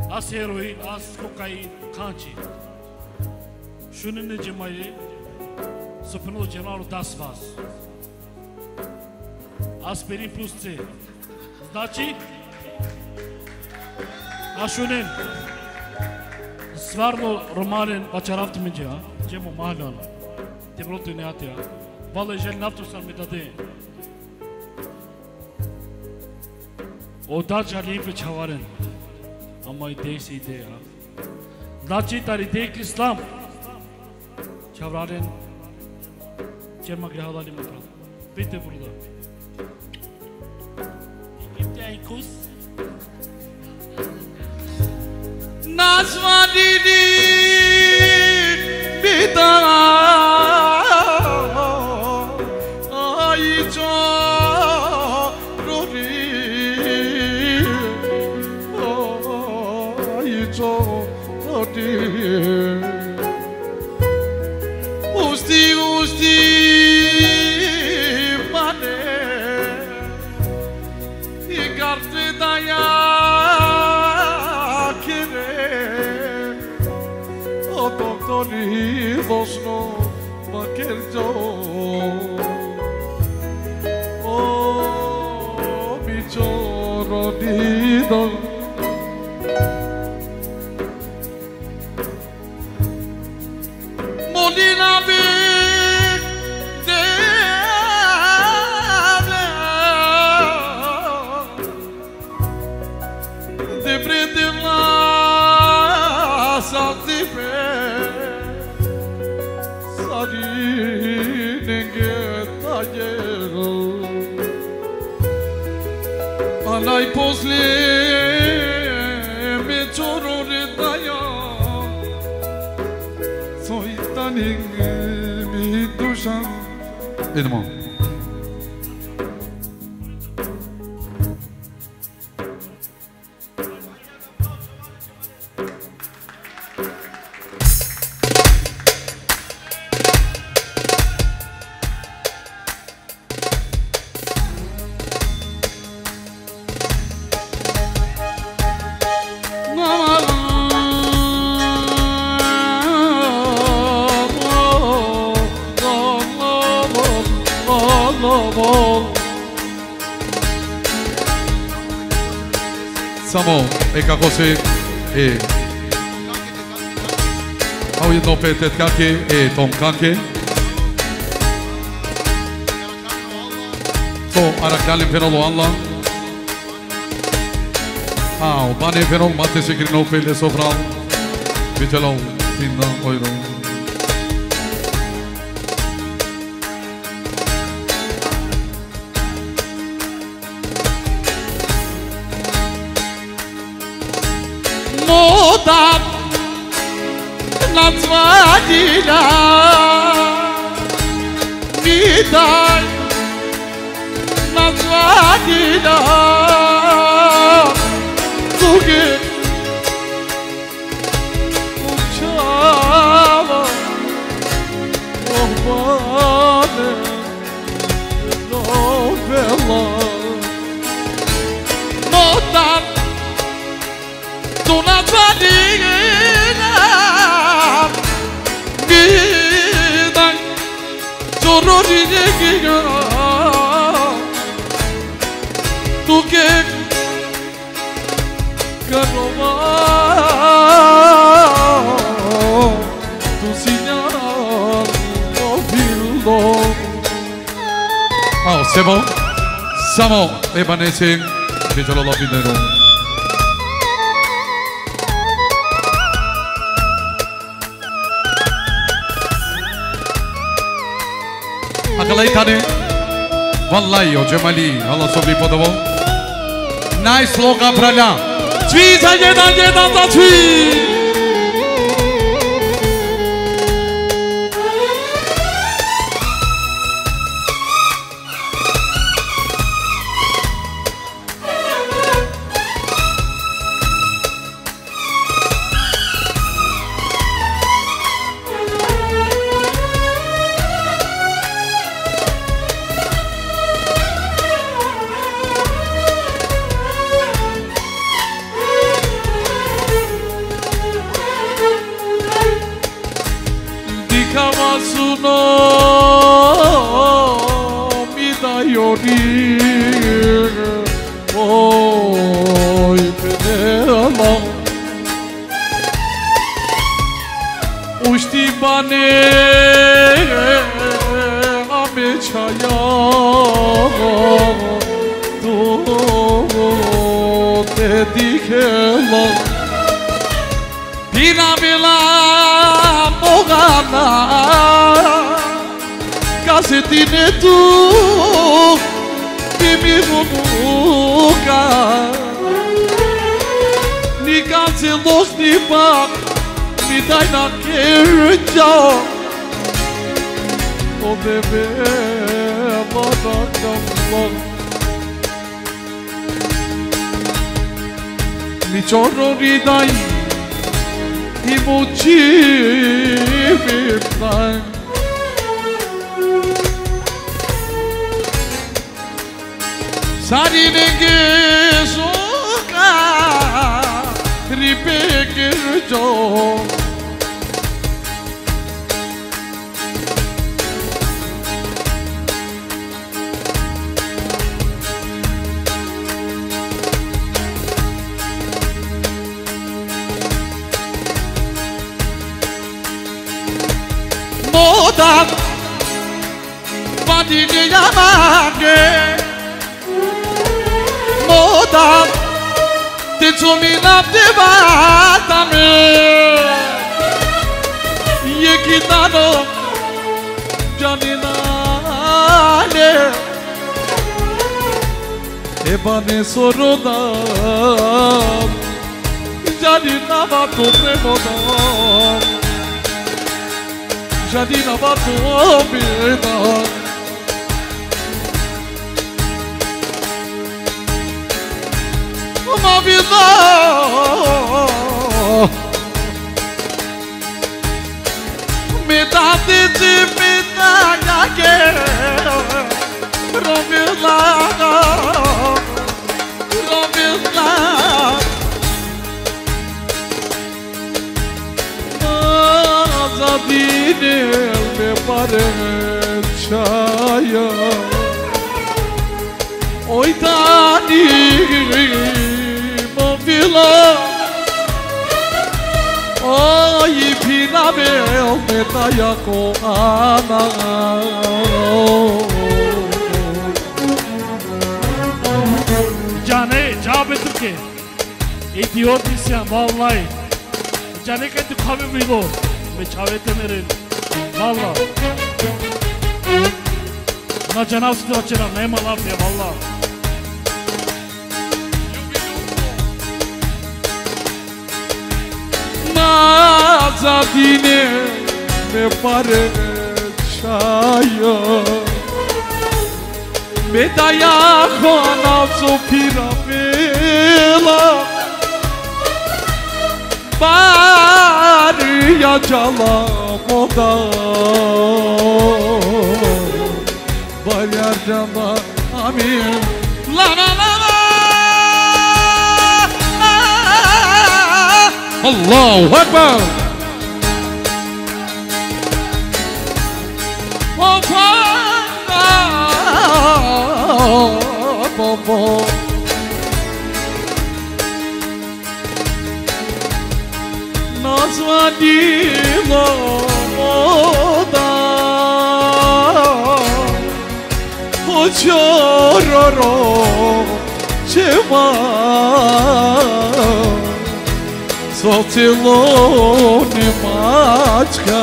Speaker 5: az heroin, az kokain, kanchi. Şunun ne cemayı, sopnul cenaru das vas. Aspirin plus C. Znači, a šunin, stvarno romanen bačaravti međe, a? Čemu mahljana? Te brotu ne ate, a? Vale žel naftu sam mi dade. O da žalim pe čavaren. Ama ideje se ideja. Znači, tar ideje islam. Čavraren, čema grehadali mu prav. Pite burada. Kus
Speaker 2: Nazvanini bida aicho rori aicho rori usti mane igarte daya kere o doktori vosno makerjo o bicho rodido molina be Alay pozle me chorore daya soy taning mi dusha
Speaker 3: Edmo. Samo e kako se a ujedno petet kake tom kake to arakjalim fenolu Allah a u bane fenol mate se krino pele sofral vitelol pinna oyro
Speaker 2: Modam nazvanila Nidaj nazvanila Duge uçava Ohbane novela Modam Tuna tadina Gidan Zororine giga Tuke Karova Tu signal Mobildo
Speaker 3: Sebo Samo Ebanesin Vitelo Lopinero Akalay tane Vallahi o Cemali Allah sobri podovo Nice loga prala Ćvica jedan za ćvi
Speaker 2: Yasuno midayori oy penela ushti bane ame chaya tu te dikhela dina bela mogana gazetine tu mi vuka ni cancelos ni pa mi dai na kerja o bebe badakam mi chorro ri dai i muci mi dai Sarinenge soka ripekirjo Moda vadine yamage Moda te zomina te batame ye kitano janinale ebane soroda janinava to premoda janinava to beda ma vida metade de metade que romila Zadine me pare chaya Oi Dani Vila Oi pina bel metaya ko ana
Speaker 5: Cane cabe Türkiye idiot isyan vallahi cane ke tu khabe bilo me çavete merin vallahi na canav stu açera ne malaf ya vallahi
Speaker 2: Zadine me pare chaya me daya khana sofira bela bari ya chala moda balyar chala amin la la la Allahu Akbar Nazvanilo moda Ochororo chema Sotiloni mačka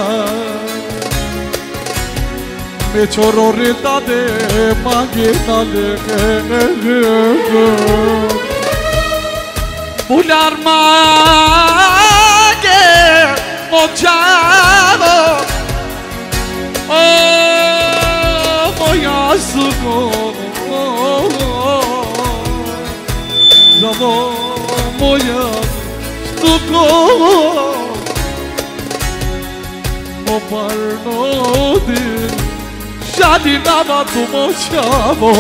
Speaker 2: Me čororita de magina lege Bular mage močavo Oh, moja sugo Zavo moja Tuko Mo parno din Shadi nama tu mo chavo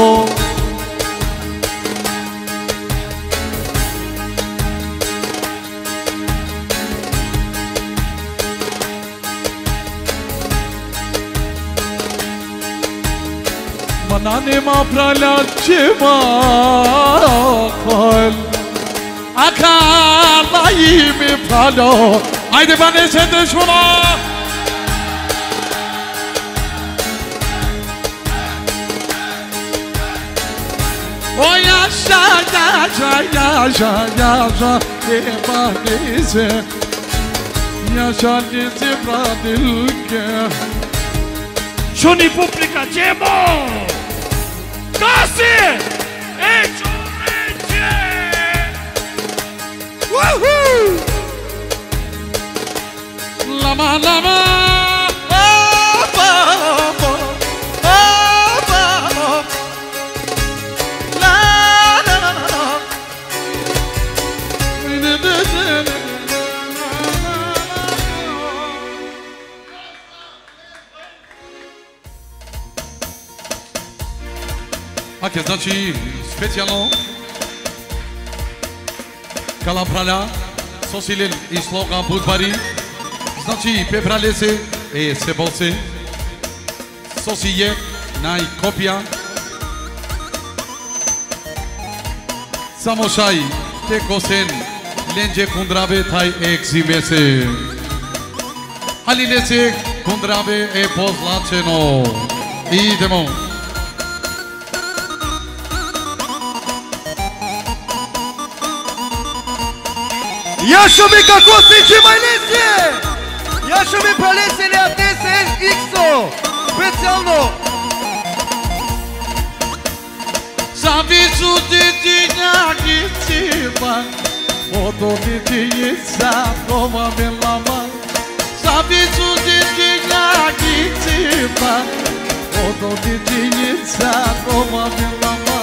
Speaker 3: Ananima prala cemal Akarlayı mi pralo Haydi bana sen de şuna O yaşa yaşa yaşa yaşa Emanese Yaşa nisi pradilke
Speaker 5: Shuni pubblica, Gemo! Così! E Giorgio!
Speaker 3: Woohoo! Lama lama Ok, znači specijalno Kalaprala Sosilil i slogan Budvari Znači peprale se e sebose Sosije najkopija Samošaj teko sen Lenđe kundrave taj egzime se Alile se kundrave e pozlačeno Idemo
Speaker 6: Yaşo mi kako si mai lese! Yaşo mi pralesele atese XO! Specijalno!
Speaker 3: Zavisu ditinja gittiman Odo ditiyica Roma belama Zavisu ditinja gittiman Odo ditiyica Roma belama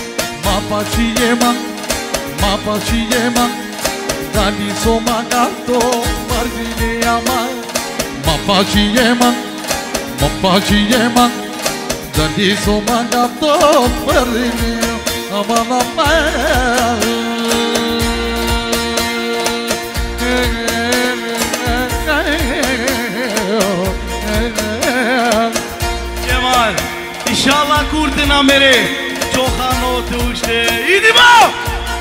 Speaker 3: Mapa çiyeman Dani somagato margine ama Mapa çiyeman Dani somagato margine ama
Speaker 6: Cemal, inşallah kurtuna mere Çoğan o tuşte İdimo!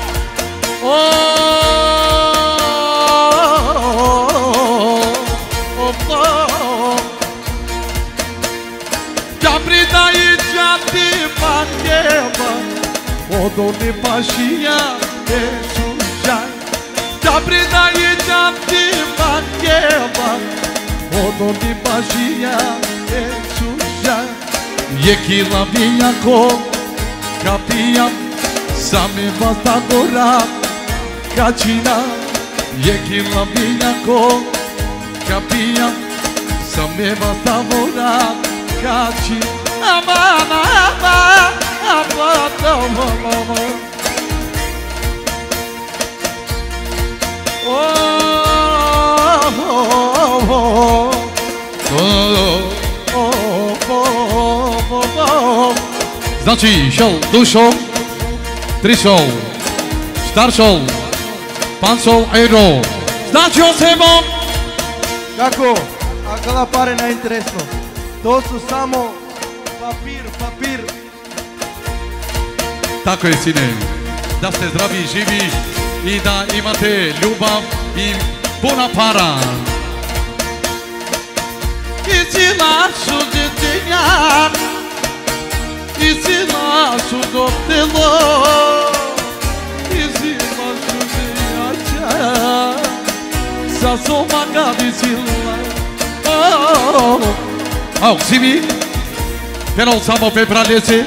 Speaker 3: Capridai jati pangeba Odoni pașia de suja Capridai jati pangeba Odoni pașia de suja Yekila viako kapia Same basta gora Kacina Yekila viako kapia Same basta gora Kaci aman aman aman Znači šel dušom 3 šel 4 šel 5 šel euro Znači osebom
Speaker 6: Kako? Akala pare na interesno To su samo papir
Speaker 3: Tako je sine Da ste zdravi i živi I da imate ljubav I puna para Izila su djetinja Izila su doptelo Izila su djejača Sa somaga izila Au, Simi Penol samo pepralese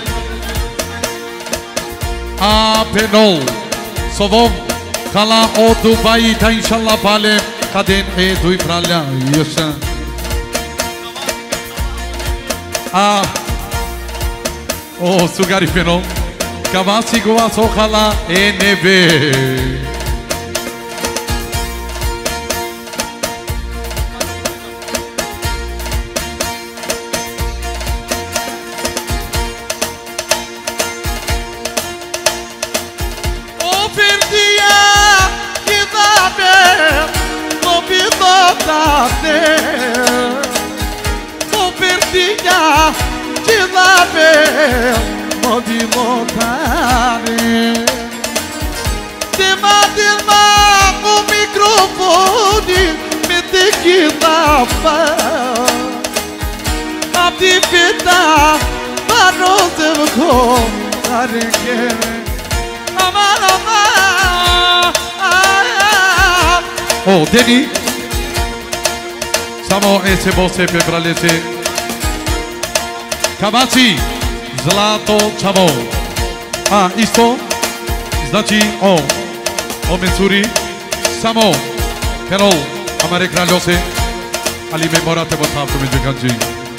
Speaker 3: A penol Sovom Kala o Dubai Ta inşallah pale Kaden e dui pralja Yosha A O sugari penol Kavasi gova sokala e nebe Não perdia de lá ver
Speaker 2: modilotare Dilma cu microfonii mi te chilapa Attività parose vco arekere
Speaker 3: Oh, Deni Samo ese bose pebralese Kamaci Zlato Čavo A isto Znači o Mensuri Samo Perol Amare Kraljose Ali me morate potavto među kanđi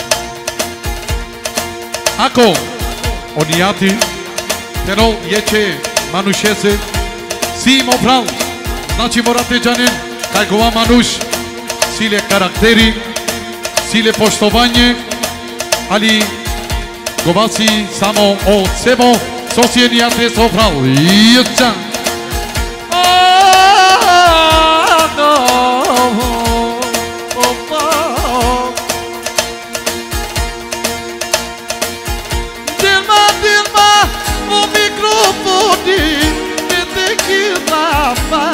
Speaker 3: Ako Onijati Perol ječe Manušese Sim opral Znači morate džanin Kaj gova manuš Sile karakteri Sile poštovanje Ali Govasi samo od sebo Sosjenijate sopral Ječa
Speaker 2: Dilma u mikrofoni mi te chilapa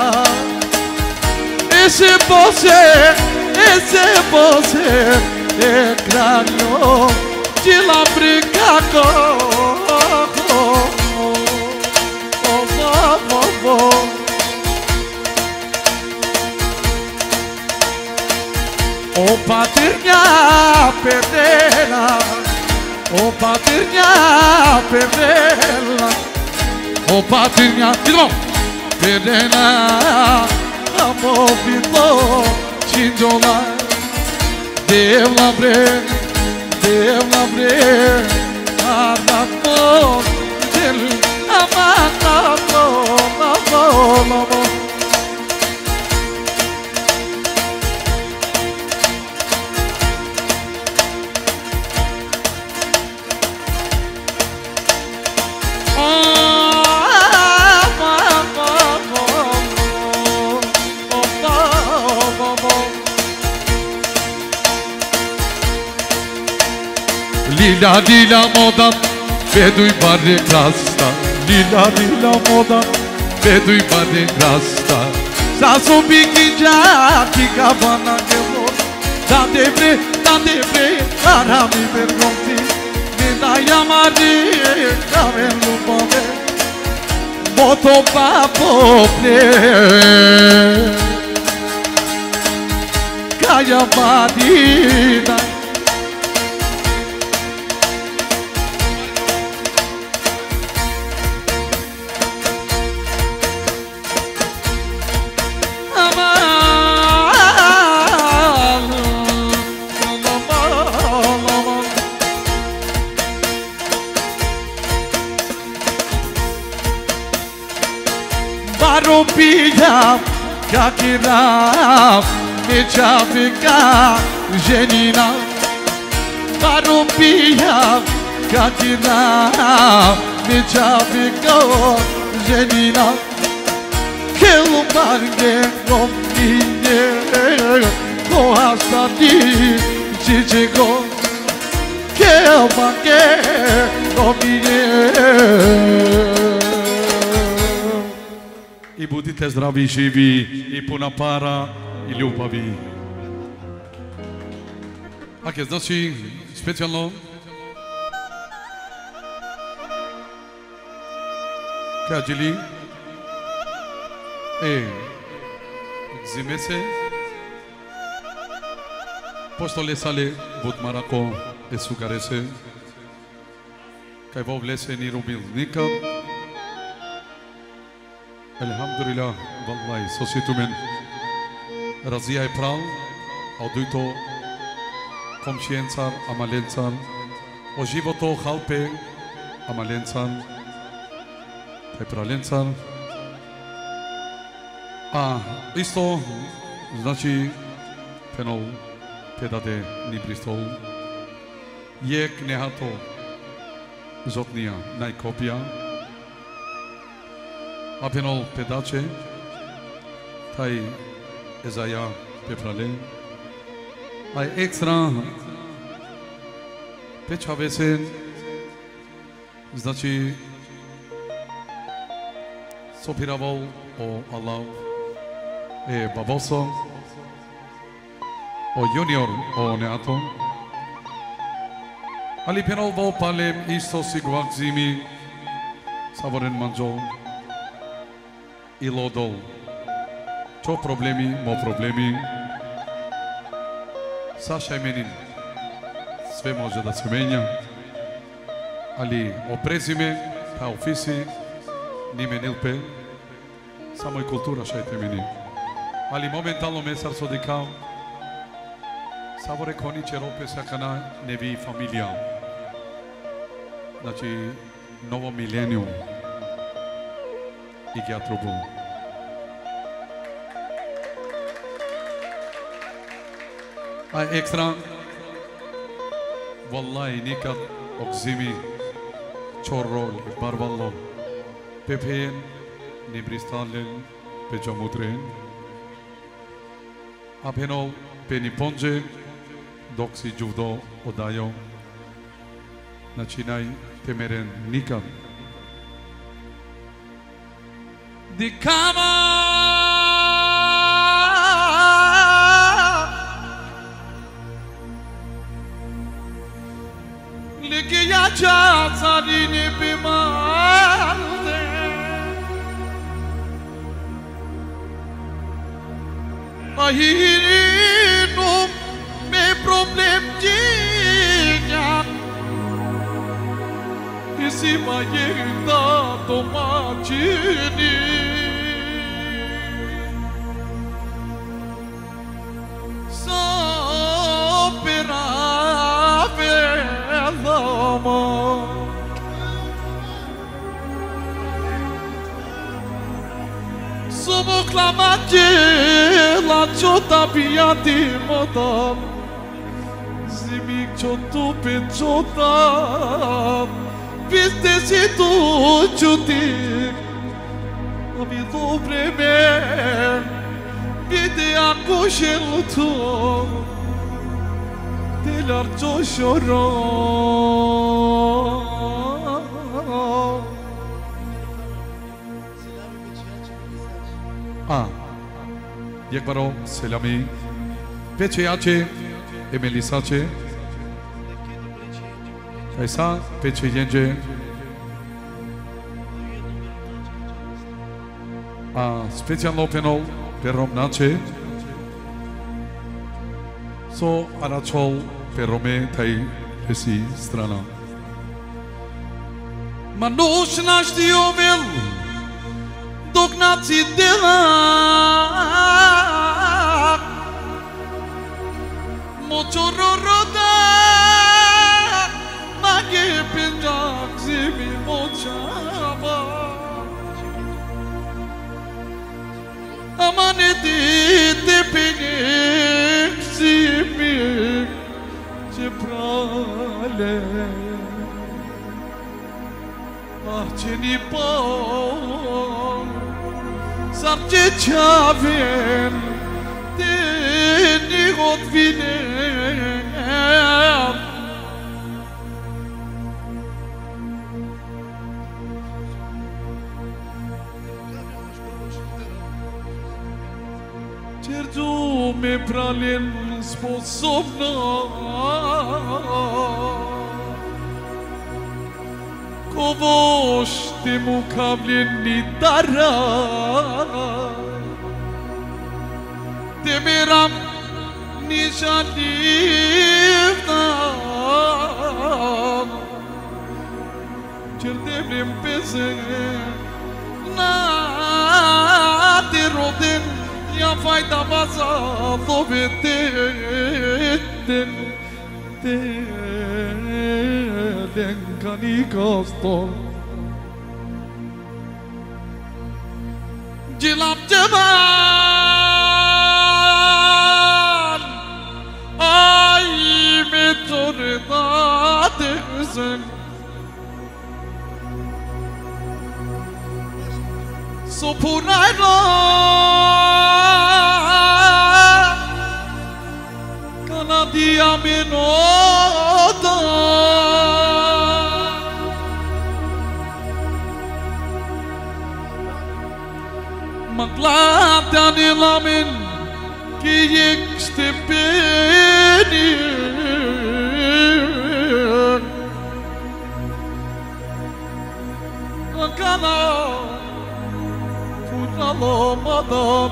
Speaker 2: Ese pose ecranio de labricaco O paternia perdela O paternia perdela
Speaker 3: O patinha Dilma
Speaker 2: Perdela Amo pito Cinjola Dev labre Amor Del Amor
Speaker 3: Lila moda Bedui bare krasta Lila moda Bedui bare krasta
Speaker 2: Sasu bikinja ki kabana gelo Da debre Arami vergonti Mina yamari Kavelu bove Moto papople Kaya madina Barupia, Kakira, Mechapika, Genina. Barupia, Kakira, Mechapika, Genina. Kelumbarge, Romine, Kohastati, Chichigo. Kelumbarge, Romine.
Speaker 3: I budite zdravi i živi I puna para I ljubavi Ok, znači specijalno Kađili Zime se Pošto le sale Bud marako E sugare se Kaj vov lese ni rubil nikad Elhamdulillah, vallahi, sosjetumen razia e pral, au duito komshiencar, amalencar, o životo halpe, amalencar, taj pralencar. A isto, znači, penol, pedade, ni pristol, jek nehato, zotnija, najkopija, Apenol pedace, taj ezaja peprale, ai extra pechavesen, Значи, сопиравал о Аллах Бабосо, o Junior o Neato, ali penal vo palem isto sigwak zimi, savoren manjo, ilodol, čo problemi, mo problemi, Saša imenin, sve može da se menja, ali o prezime, ta ofisi, ni menilpe, samo i kultura šajte meni. Ali momentalno mesar sodikao, Savore koniče rope sakana nevi familija. Znači, novo milenijum. I ja trubu. A ekstra, vallahi nikad okzimi, čorro, barvallo, pepen, nibristalen, pejamutren, apenol, peniponje, Doksi Judo Odayo Начинай темерен никак
Speaker 2: Dikama Leke ya çatsarine bimalde Ahirinum me problem tinha E se maierda tomatini Sopera velama Somo clamate la ciota piati modam Zimik çotu pe çota Viste si tu čutik Ami dobre me Vide ako šelto Telar coșoro
Speaker 3: Yekbaro selami Peçeyace Emelisace Kaisa Peçeyence Specijalno penol Peromnace So arachol Perome tai Pesi strana
Speaker 2: Manush naștiu vel Dognați de la Mocororoda Maghe penjac zimi mochaba Amaneti te penec zimi Ce prale Ce nipon Sar ce ceaven Te nigot vine Cerdu me pralen sposobna Kovoš te mukavljeni dara Te meram niša livna Cer te vrem peze Na te roden Ja fajta baza Doveten Denkani kaston Cilap cemal Ay metrorda teksen Sopurayla Kanadia menoda Glada nilamin ki yekste beni Kana Puralamadan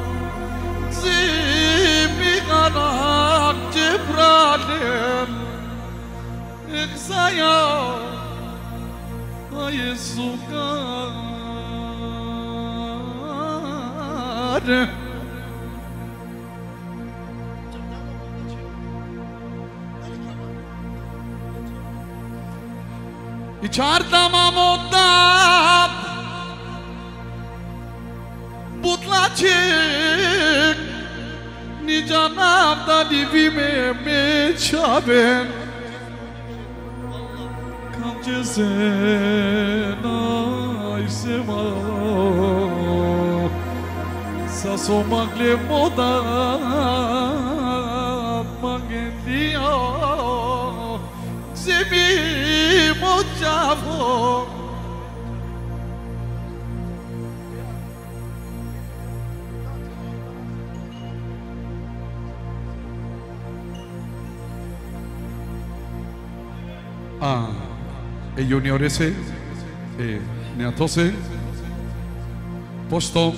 Speaker 2: Zimi kanak Cebralim İksaya Ayesukar İçeride mamodat Butlaçık Nicanamda divime meçaben Kamcesena isema Saso magle modat Magendia Zemi mojavo
Speaker 3: juniorese, neatose, posto,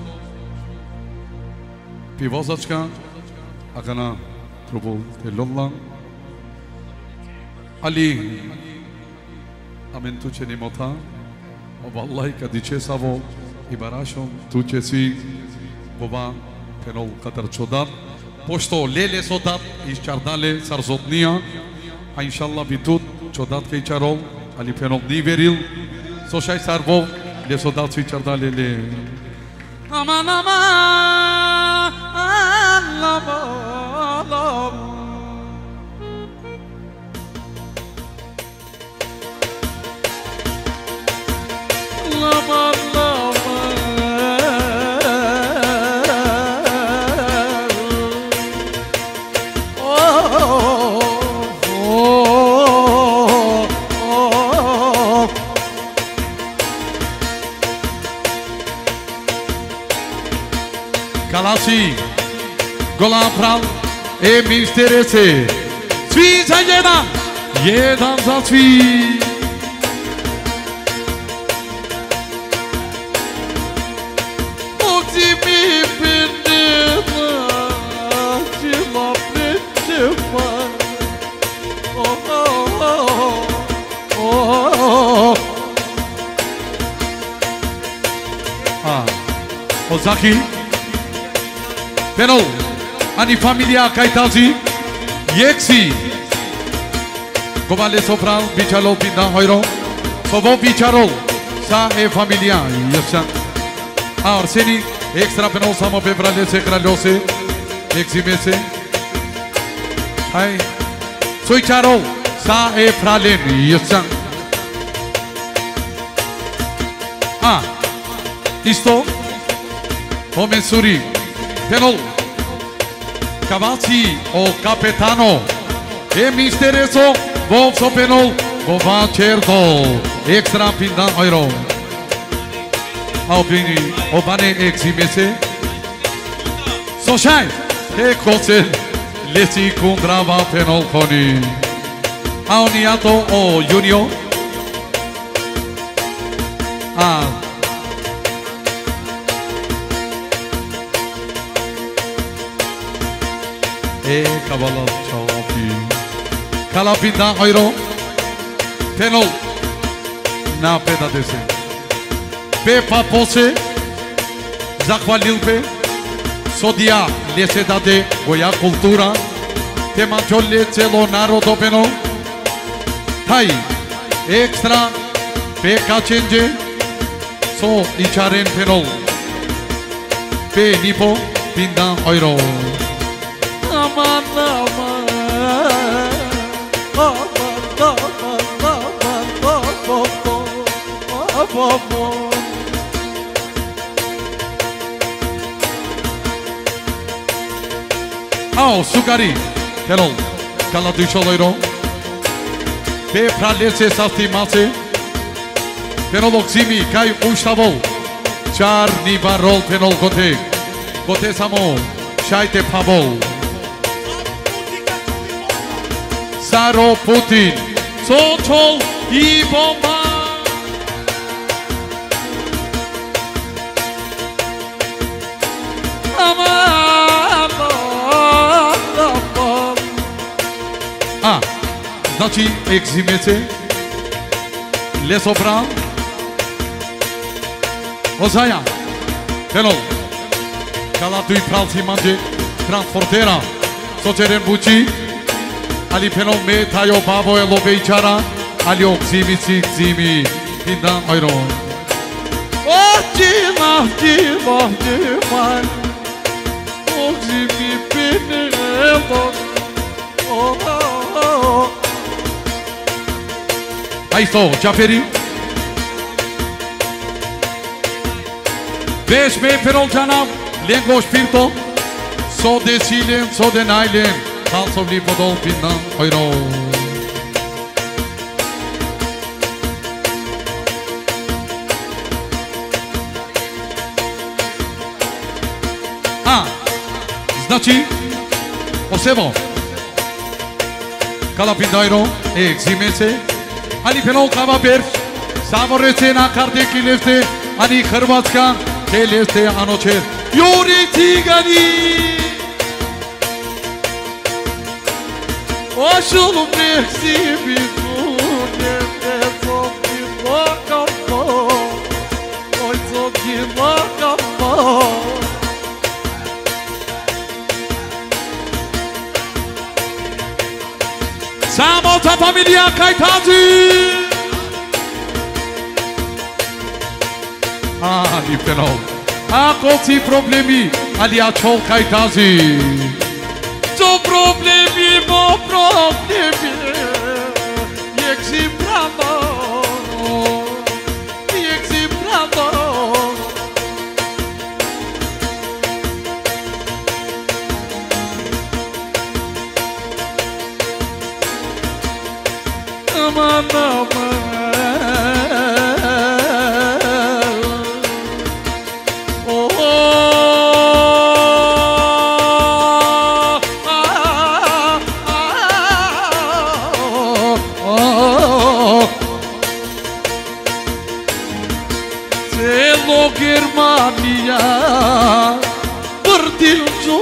Speaker 3: pivozačka, akana trubu telonla, ali, amen tuče nimota, vallahi kadiče savo, ibarašom, tuče svi, bova, penol katar čodat, posto lele sodat, iščardale sarzotnia, a inshallah bitut, čodat ke čarol, ali penol niveril, sošaj sarvov, le sodat svi čardale le.
Speaker 2: Aman aman lama lama lama lama
Speaker 3: Kalasi, Golan Kral, ministerese, svi za jedan za svi.
Speaker 2: Oksi mi pendema, cila pendema. Oh oh oh oh.
Speaker 3: Ozaki, Penol, ani familia Kaitazi, Yeksi, Kovale Sopran, Bichalo Pinda Hoiro, Sovo Bicharo, Sa e familia, Yesa. Arseni, extra Penol Samo Pebrale Secralose, Eximese. Hai, Soy Charo, Sa e Pralen, Yesa. Isto, Omensuri, Penol, Cavazzi o Capetano, e misterioso, Volso Penol, Gova Certo, extra Pindan Euro. Albini, Obane Eximese, Soshai, e Kosel, Lesi Kundrava Penol Koni, Aoniato o Junior, Kabbalah Chalapi Kalapinda Oiro Penol Na peda dese Pepa Pose Zahvalilpe Sodia Lesedade Goya Cultura Temachole Celo Narodo Penol Tai Extra Peka Change So Icharen Penol Pe Nipo Pinda Oiro
Speaker 2: Aman aman aman aman
Speaker 3: Sukari Penol Kalatu Choloiro Pe Pralese Sasti Mase Penol Oximi Kai Ustavol Charni Barol Penol Kotek Kote Samo Shaite Pabol Saro Putin Sochol I Bomba Значи екзимece Lesobran Ozaja Hello Kalatui Pralsi Manje Transportera Soceren Buci Ali Penol Me Tayo Babo Elobeichara Ali Oximici Ximi Pindan Euro Oxima Oximi Pinelo Aí estou, Jaferi. Beş-me Penol Canam, Lengo Spirito, So de Silen, So de Nailen, Kalsovli Podol Pindan, Euro. Значи, Osebo, Kalapindairo, Eximese, Ali Penol Kavaper, Samorecena Kardekilefte, Ali Hrvatska, Keleste Anocher, Yuri Tigani. Oshul Mexibi, Samota Familia Kaitazi. Ali Penol. Akoci problemi, Ali Achol Kaitazi. Co problemi, mo problemi. Yexi bravo. Yexi bravo. Aman aman. Germania Burdilzo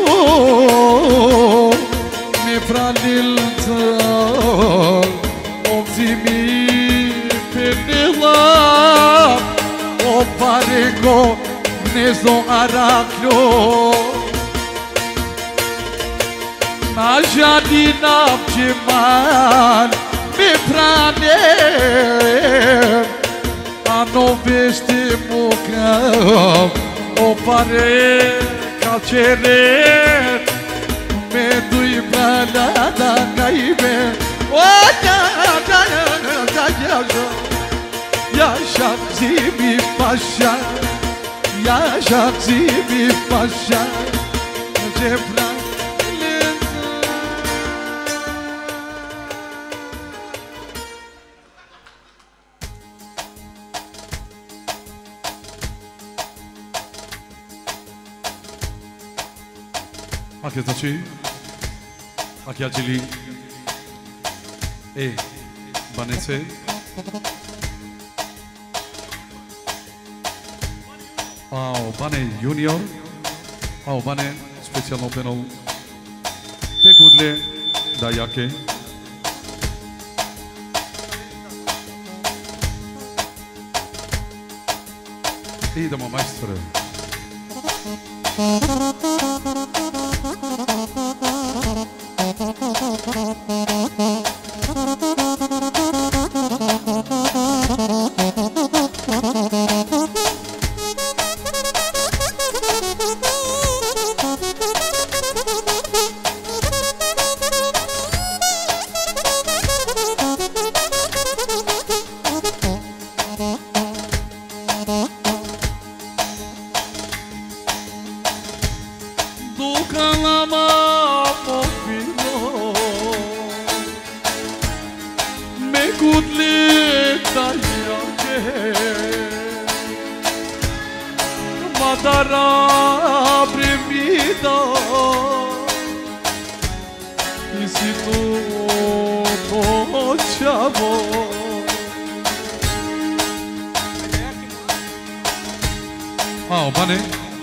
Speaker 3: Me Fralilzo Oximi Penela O Parego Nezo Araclo Najadina Pciman Me Pranem Ano veste mocam O pare Calcere Me dui balada Caibe Yaşa Zimi Paşa Yaşa Zimi Paşa Cebra Aqui está cheio. Aqui a Jili. E Banese. Ao Bane Junior. Ao Bane Special Open. Pegudle da Yake. E da uma maestra.
Speaker 2: vida e se tu te amor.
Speaker 3: O bane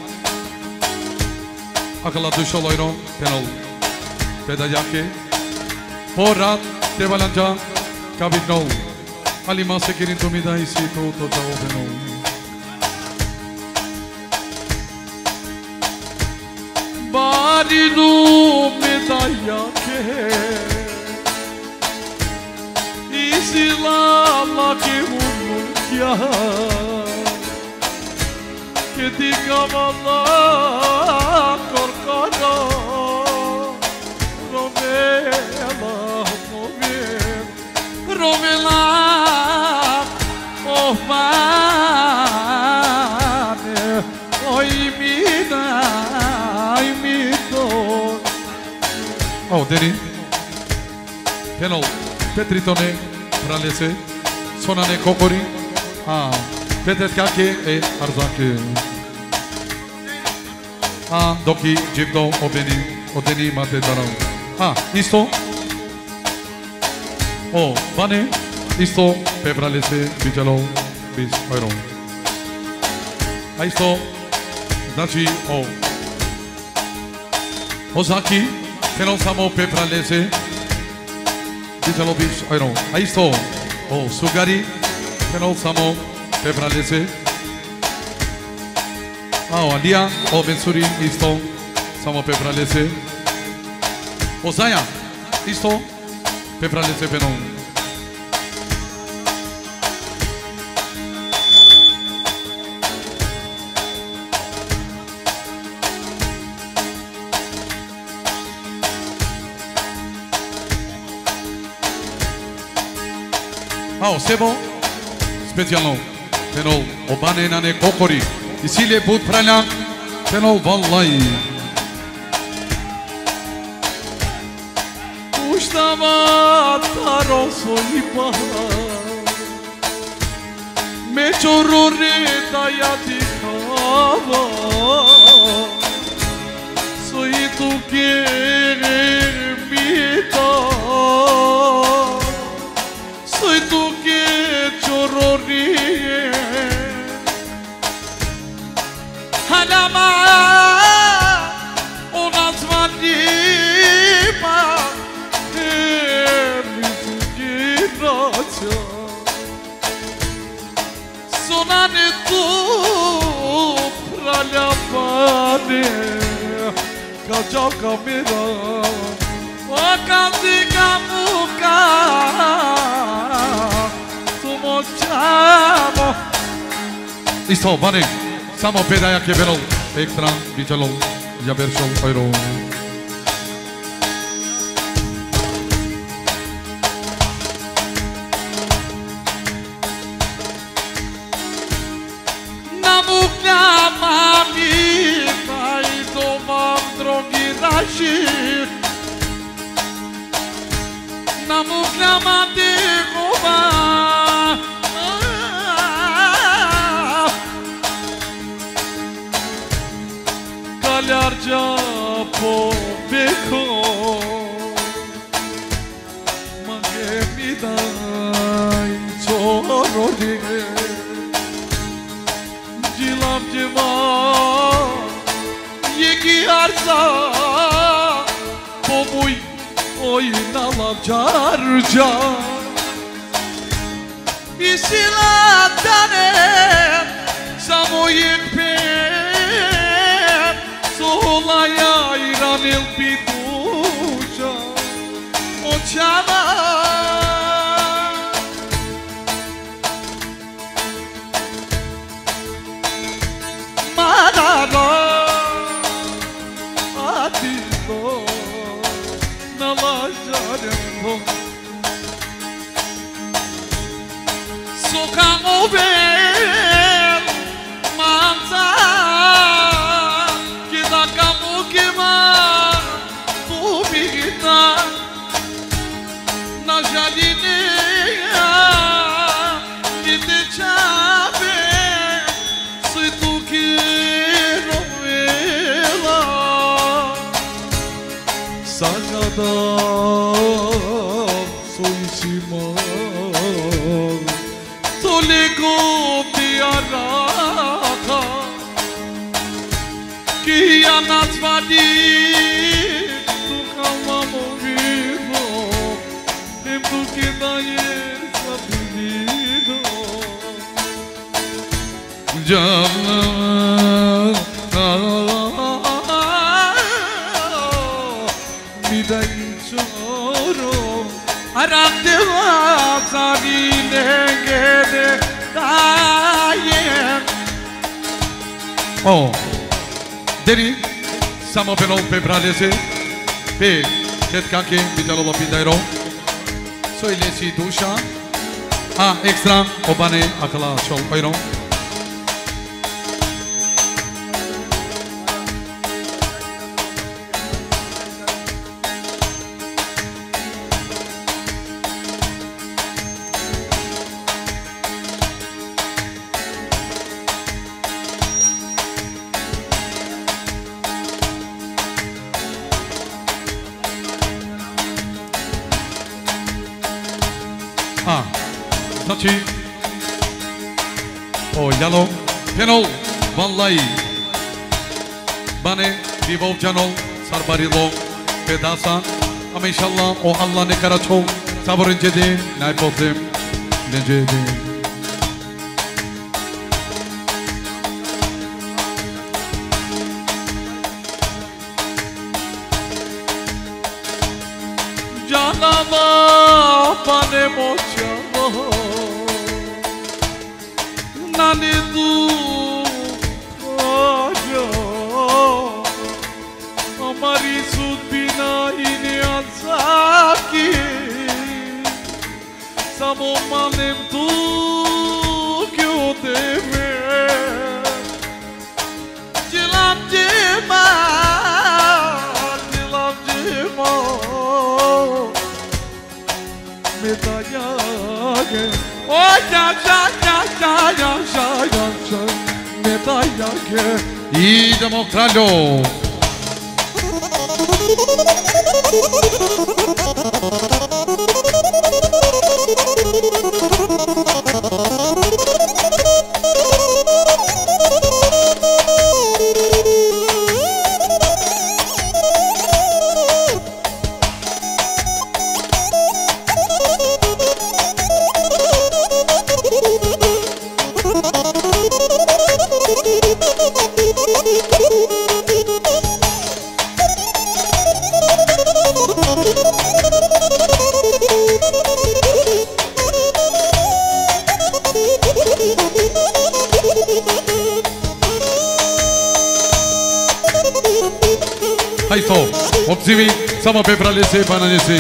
Speaker 3: akala duşa loyro penal pedayake porat tevalanja kabinol alima sekirin tumida isi to tao penal
Speaker 2: Barinu medayake Isilala que munukia Que ti kavala korkara Romela oh mane oi mina ai mito
Speaker 3: Oh Deni penal Petritone pralese sonane kokori Petet kake e arzake doki jibdo odeni mate darau isto bane isto pebralese bijalo bis euro isto znači ozaki penal samo pebralese bijalo bis euro isto sugari penal samo pebralese alia bensuri isto samo pebralese Ozaia isto pebralese penon sebo specijalno penol obane nane kokori isile put pralan penol vallahi
Speaker 2: Uštava taro svoj me čorore da ja ti hava Soy tu que mita Soy tu que chorore Halama ona zvanima Sonane tu praljapane Kačao kamera Okazika muka Tu moćamo
Speaker 3: Isto bane samo pedajake benol ekstra bičalo jaberšol euro
Speaker 2: Namukla kova Kalyarca po beko Mange midai çorori Cilam cima Yeki arsa Pomuy Oynalam carca İsilatane Samoyek pep Solaya iranil pituca Oçama Madara Atilo Sokamo ben manza Kita kamu kema Tu bigita Na jaline Gite chabe Sui tu que novela
Speaker 3: soisima Tolego tiaraka Kia natvadi Tu kalamo vivo Tempo que daje sabido Jana Midai choro Arante vazari negede daye Oh Deri Samo penol pebralese Pe Tet kanke Vitalo lapindairo Söylesi duşa extra Obane akala şol bayram Znači O Jalo Penol Vallahi Bane Vivov Canol Sarbarilo Pedasa Ama inşallah o Allah ne kara çok Sabırınca de Naypotem Nece de Canava Bane moça Nani du kaja Amari sudbina ini azaki Samo manem tu kyo deve Jilam jima Medayage Oh ya Medayage Idemo kraljo Hajto, obzivi, samo pepralese i bananese.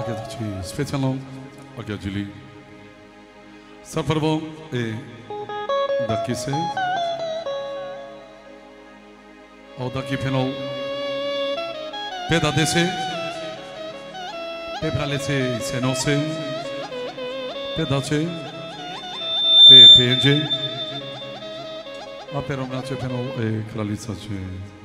Speaker 3: Agradeci specijalno Agradili sa prvo da kise Odaki penol pedadese pebralese senose pedace PNG aperomnace penol kraljica će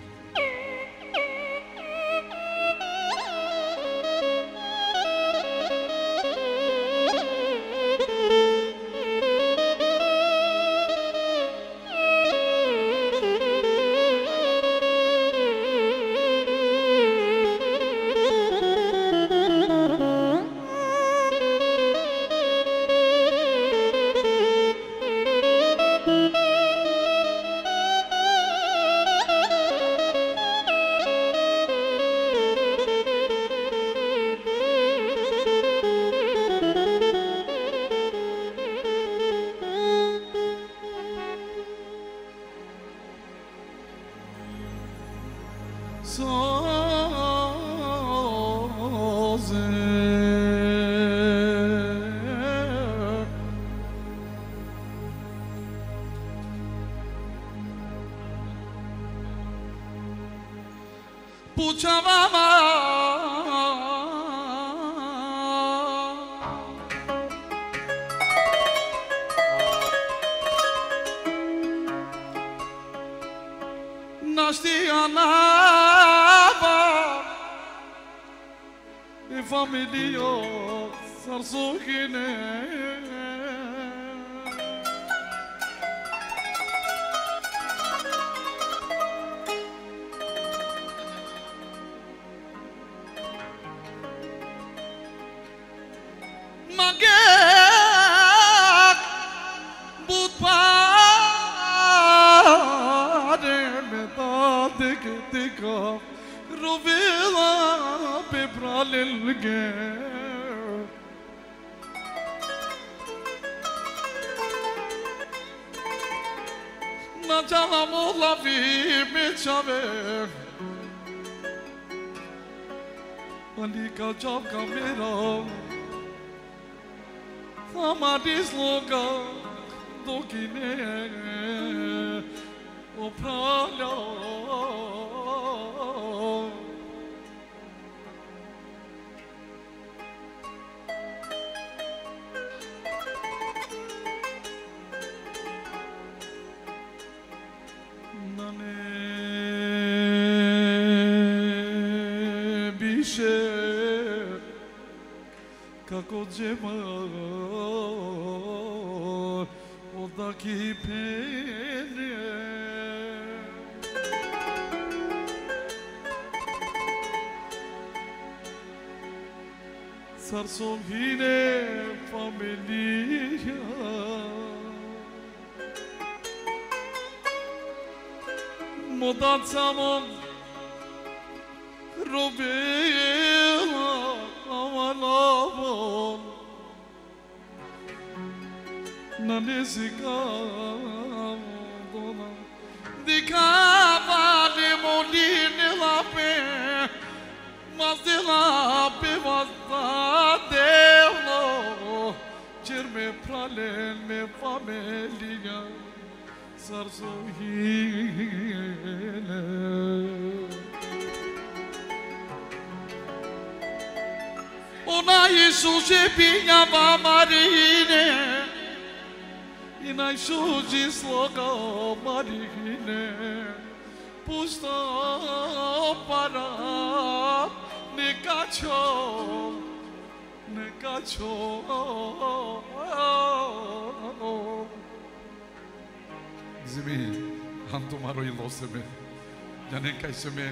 Speaker 3: Seme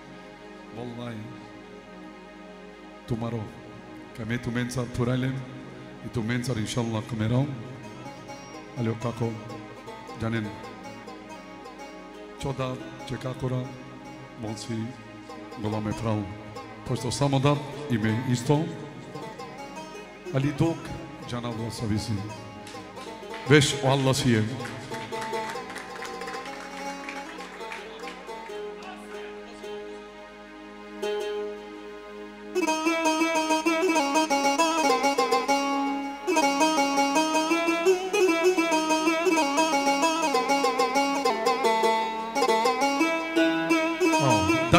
Speaker 3: wallahi tomorrow kami tu mensa turalem itu mensa inshallah kamerao alio kako janen choda čekakora monsi golame pravo pošto samo da ime isto ali dok jana Allah savisi veš o Allah si je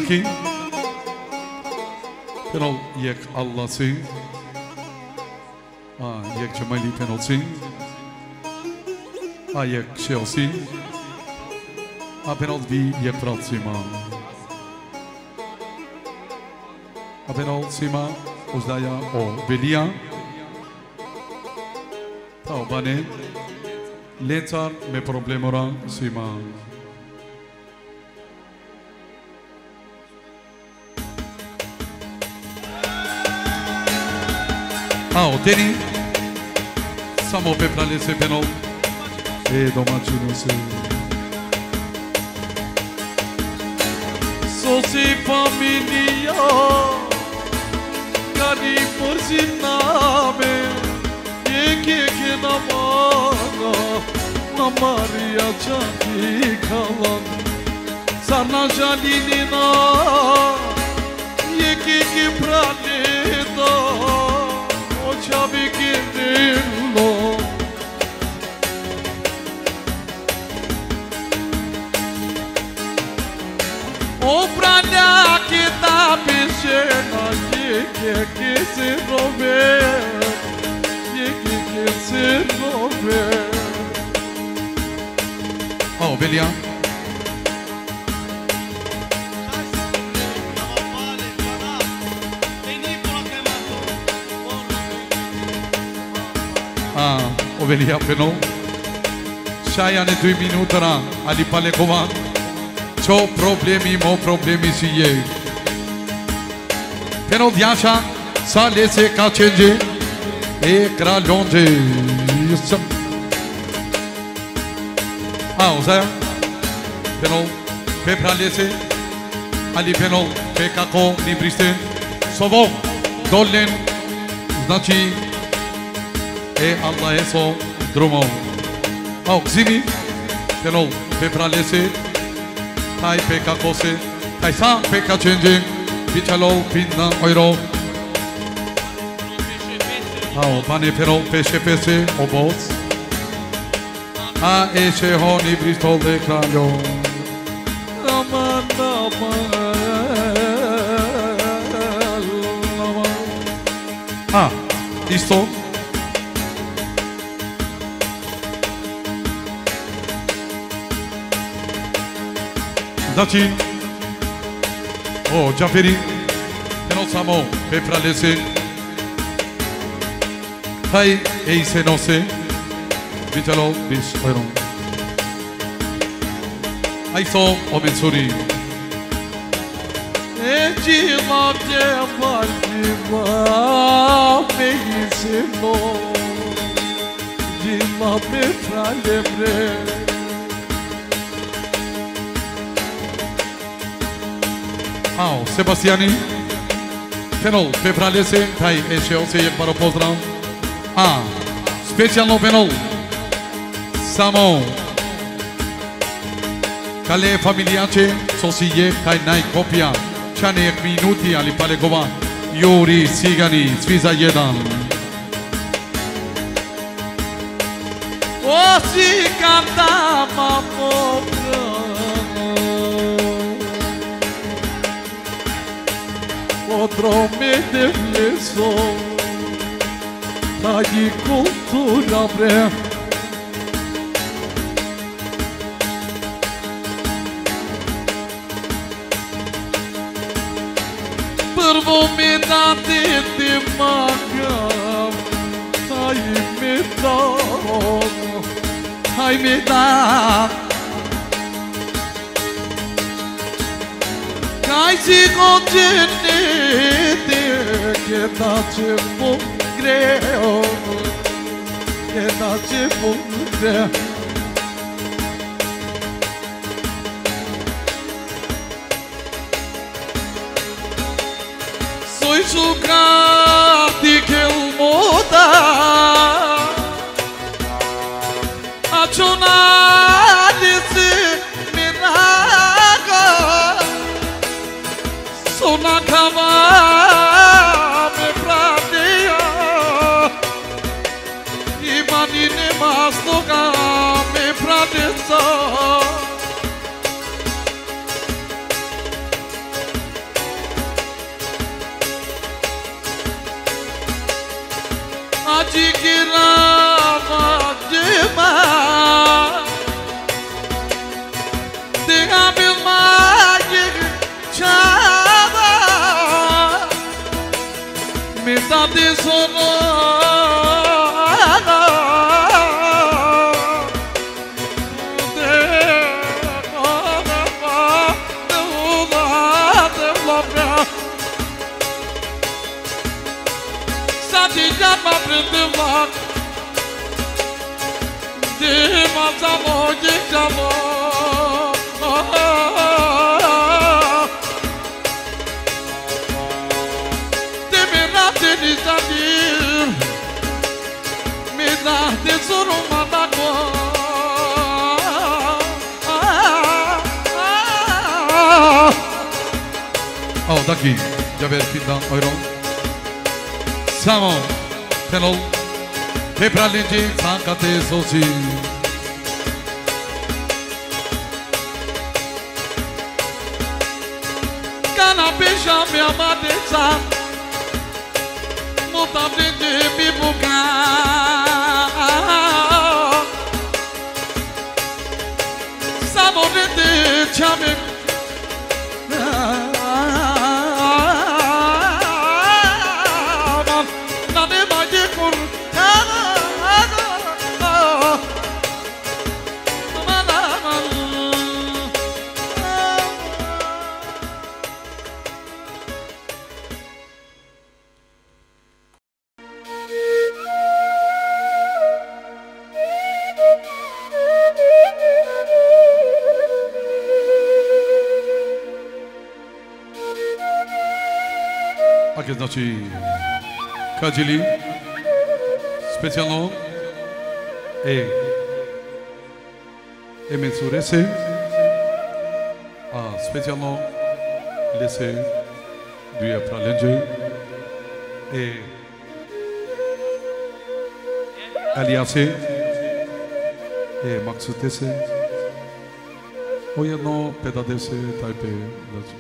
Speaker 3: Zaki Penol yek Allah'sı Yek Cemali penolsi Yek Chelsea Penol vi yek Pratsima Penol Sima Uzdaya o Velia Tao bane Lențar me problemora Sima Teni Samo pe pralese penol E domacino se
Speaker 2: Sosi familia Cari porziname Yeke namana Namaria çanti kalan Sarna jalinina Yeke praleda Oçavi girillo O pralea che da piscina che si rove che si rove
Speaker 3: Velia Velia penol Shaya ne 2 minuta Ali Palekovan Čo problemi si ye Penol Diasha Sa lese ka change E kralonje Uzaya Penol Pe pralese Ali penol Pe kako libriste Sovo Dolen Znači E Allah eso drumo Gzimi Penol Pe pralese Tai pe kakose Tai sa pe kachenge Bichalo pinna oiro Pane penol pe shepese Obos Eșe honi bristol de cralio Isto Znači Jaferi Penol samo pe pralese Tai ei se nose Vitalo bis oiron Aiso o mensuri
Speaker 2: Ecima de malima Meisimo Dima pe fralebre
Speaker 3: Sebastiani Penol pe pralese Tai eșe o se iec paro pozdrav Specijalno penol Samo Kale familiace Sosije kaj najkopija Čane minuti ali Palegova Juri Cigani Svi za jedan
Speaker 2: Osi cantama popra Odrome de vieso Tagi cultura bre Prvo mi date te magam Hai mi da Kai si congenete Che da ce bun greu Che da ce bun greu Soi giocati che il moda A giornate si miraga Sono cavame pratia I mani ne mastoga me pratica Majikira majima Diambil majik chava Minta disono Jama prendeva de mazamo de jamo de mirate de zadir me dá tesouro manago
Speaker 3: Oh, daqui, já ver que dá oiron. Samo, tenol, que pra linge, sancate sozi.
Speaker 2: Cana beija minha madeza, muta linge me bugar. Samo rende chame.
Speaker 3: Takie znaczy kadzili specjalno mensurese a specjalno lese duja pralenje aliase maksutese ojedno pedadese tajpe znači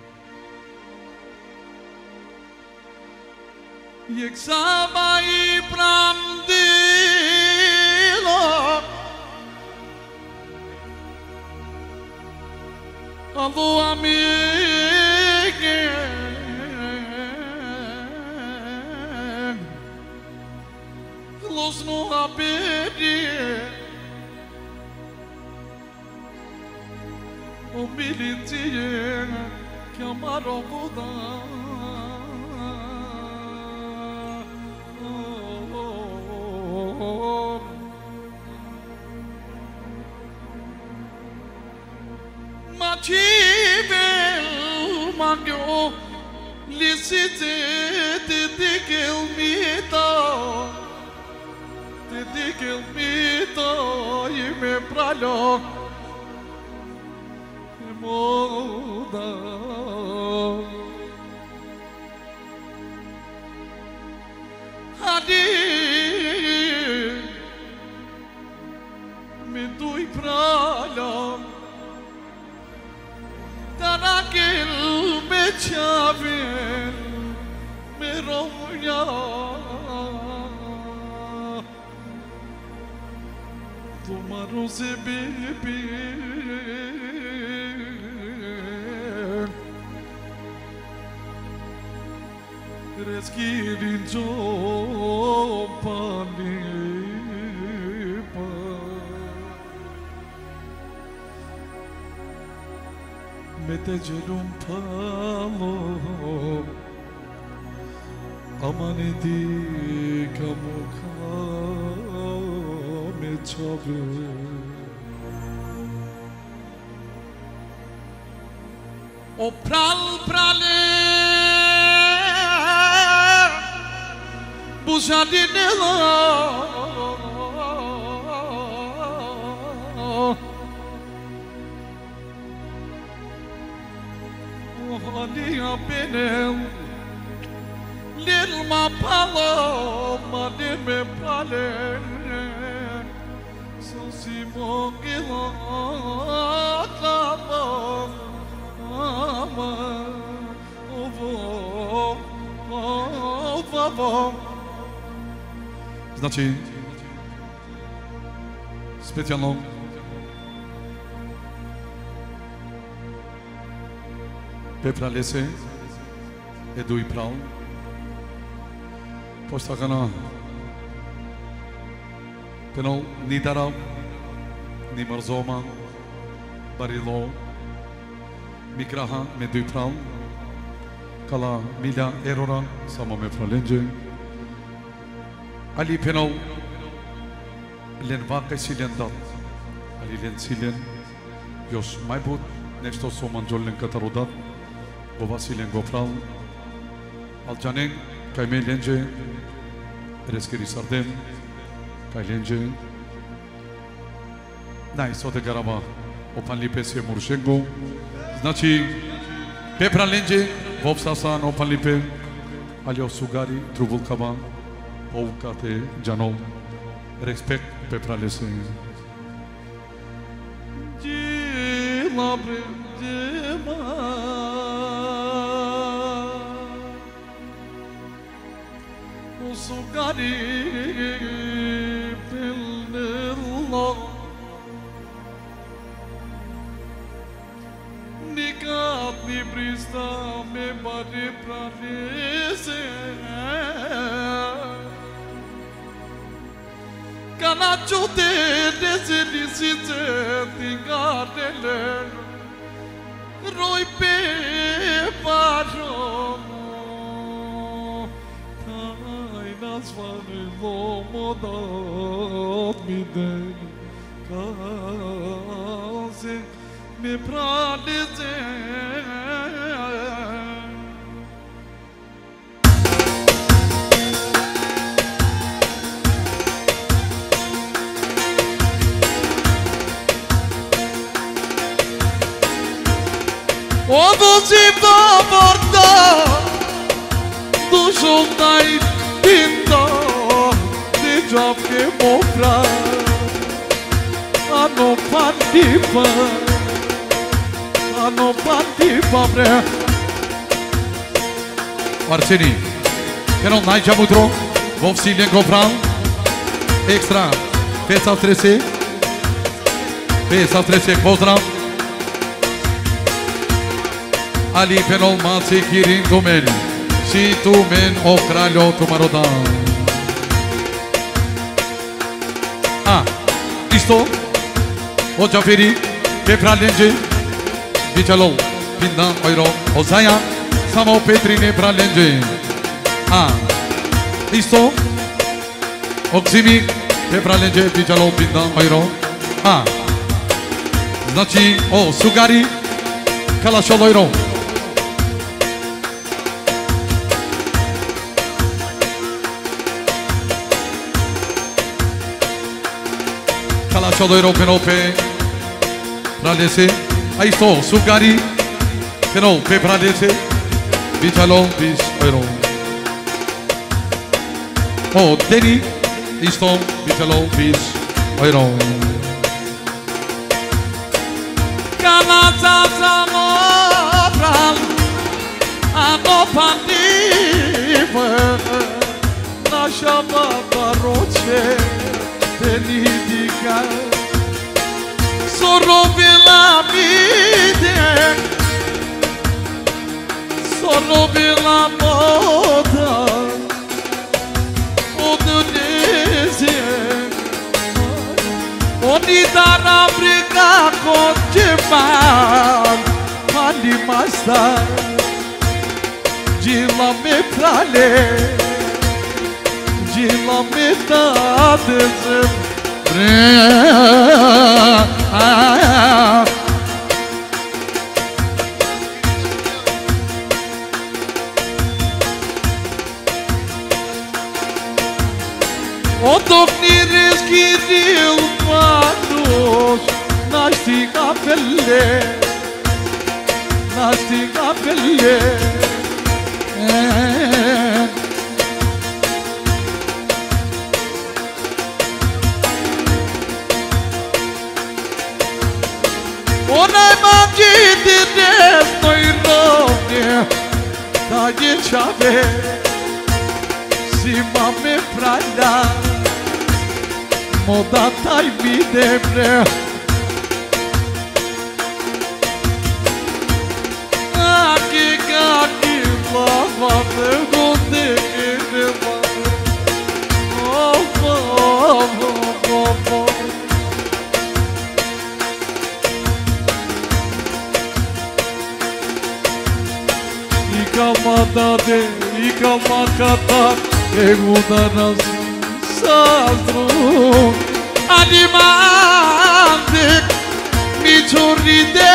Speaker 2: Yeksama ibrandilo Allo amige Los no abedi O militie chiamaro Buddha Machivel magyo lisite te dikel mito ime pralo moda Hadi me dui pralo Tarakil me chavel me roya Tomaro se bebe Reskirin jopani Metecelum palo Amanedi kamuka meçabe O pral prale Buzadinela Dia penem Little ma paloma de me pale So si mongila tlama ama ovo
Speaker 3: Значи, специјално Пепра Лесе е дуи прал. Постакана Пенол Нидара, Нимарзома, Барило, Микраха ме дуи прал. Кала Миля Ерора, само ме фраленџе. Ali penau len vaca silen dat, ali len silen, jos mai but nešto so manjol len katarudat, bova silen gofral, al janeng kai me lenje, reskeri sardem, kai lenje, nai sote garaba, opan lipe se murshengo, znači Pepra lenje, vopsasan opan lipe, ali osugari trubul kaban. Povukate Janol, respect Pepra Lese. Djela brendema, usugari pelnerlo, nikat ni brista me bade pralese. Canacciute desilicice tingarele Roi pe paromo Tai nazvane lomodat mide Kaze me praleze O duzimda borda Dušultaj pinda Džavke mokra Ano pandipa bre Arseni Kenol najđa mutro Vov siljen gofran Ekstra Pesav trese Pozdrav Ali penol maci kirin tu men Si tu men o kraljo tu marodan Isto O Jaferi Pepra lenje Vichalol Pindan oiro O Zaya Samo Petrine pra lenje Isto Oksimi Pepra lenje Vichalol Pindan oiro Znači O Sugari Kalaşol oiro Kalaşol oiro Penope Pralese Aí estou, Sugari Penol, Pepradese Vichalol, Bis, oiro O Deni Isto, Vichalol, Bis, oiro Kalasasamo Pral Ano pandive Nasha babaroce Benedica Sorovila mide Sorovila moda Oduneze Onidara briga congeman Mali masta Gila me prale Gila me dadezem Otok nires kiril panos Nasti kapelle Onaj mamđi ti desnoj rovnje Da je čave Sima me pralja moda taj mi debre Aki lava me gode gede vade Ika madade, ika makata Egudana sazru Animante mi sorride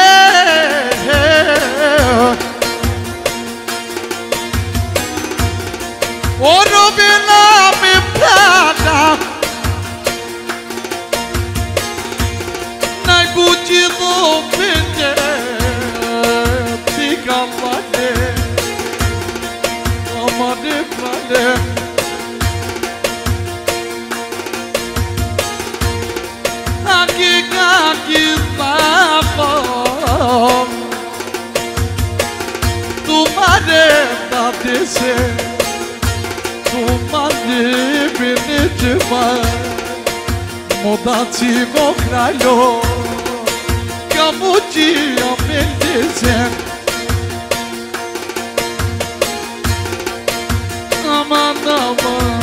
Speaker 3: Oro bela me prada Nai bugido pende Tika mane Amane mane Aki lava Tu mane da dese Tu mane bine ceva Modaci mo kraljo Kamuci amendese Aman aman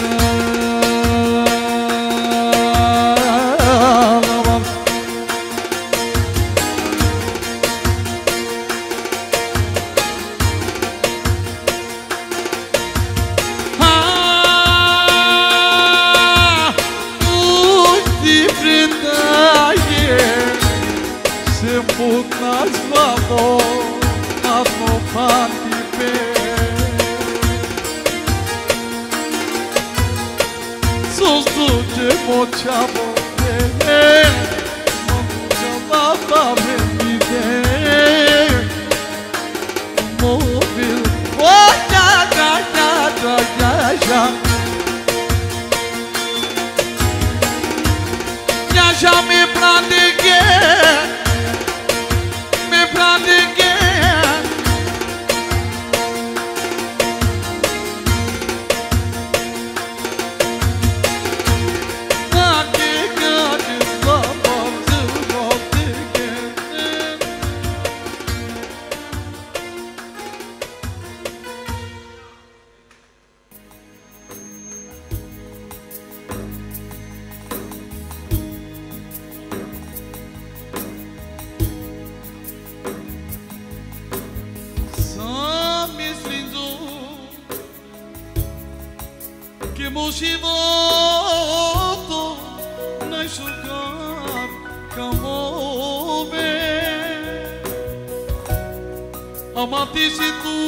Speaker 3: Mochamo Mochamo Móvil Oh, já me prendiguei Me prendiguei Mochivoto na enxugar camove Amati-se tu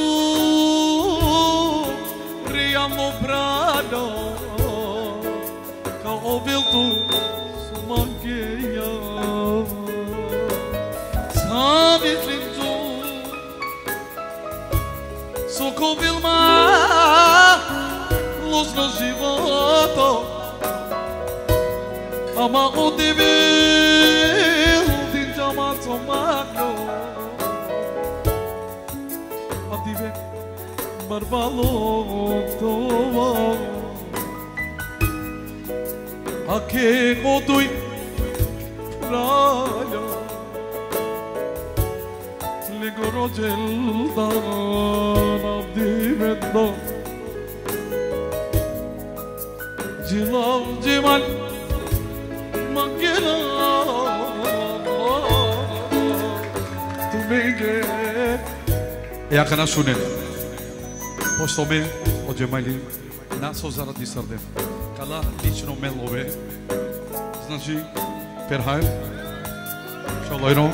Speaker 3: Riamo brado Camove tu Sumanqueia Sabes lindo Socorro mar Los no životo Ama o devel Din jama tomaco A dive Barbalo Tova A que modui Raya Ligoro geldan Abdimendo Cilav cimal Makina Tu mege E a cana šune Pošto me ođemali Naso zaradi srde Kala lično melove Znači Perhajr Šalajno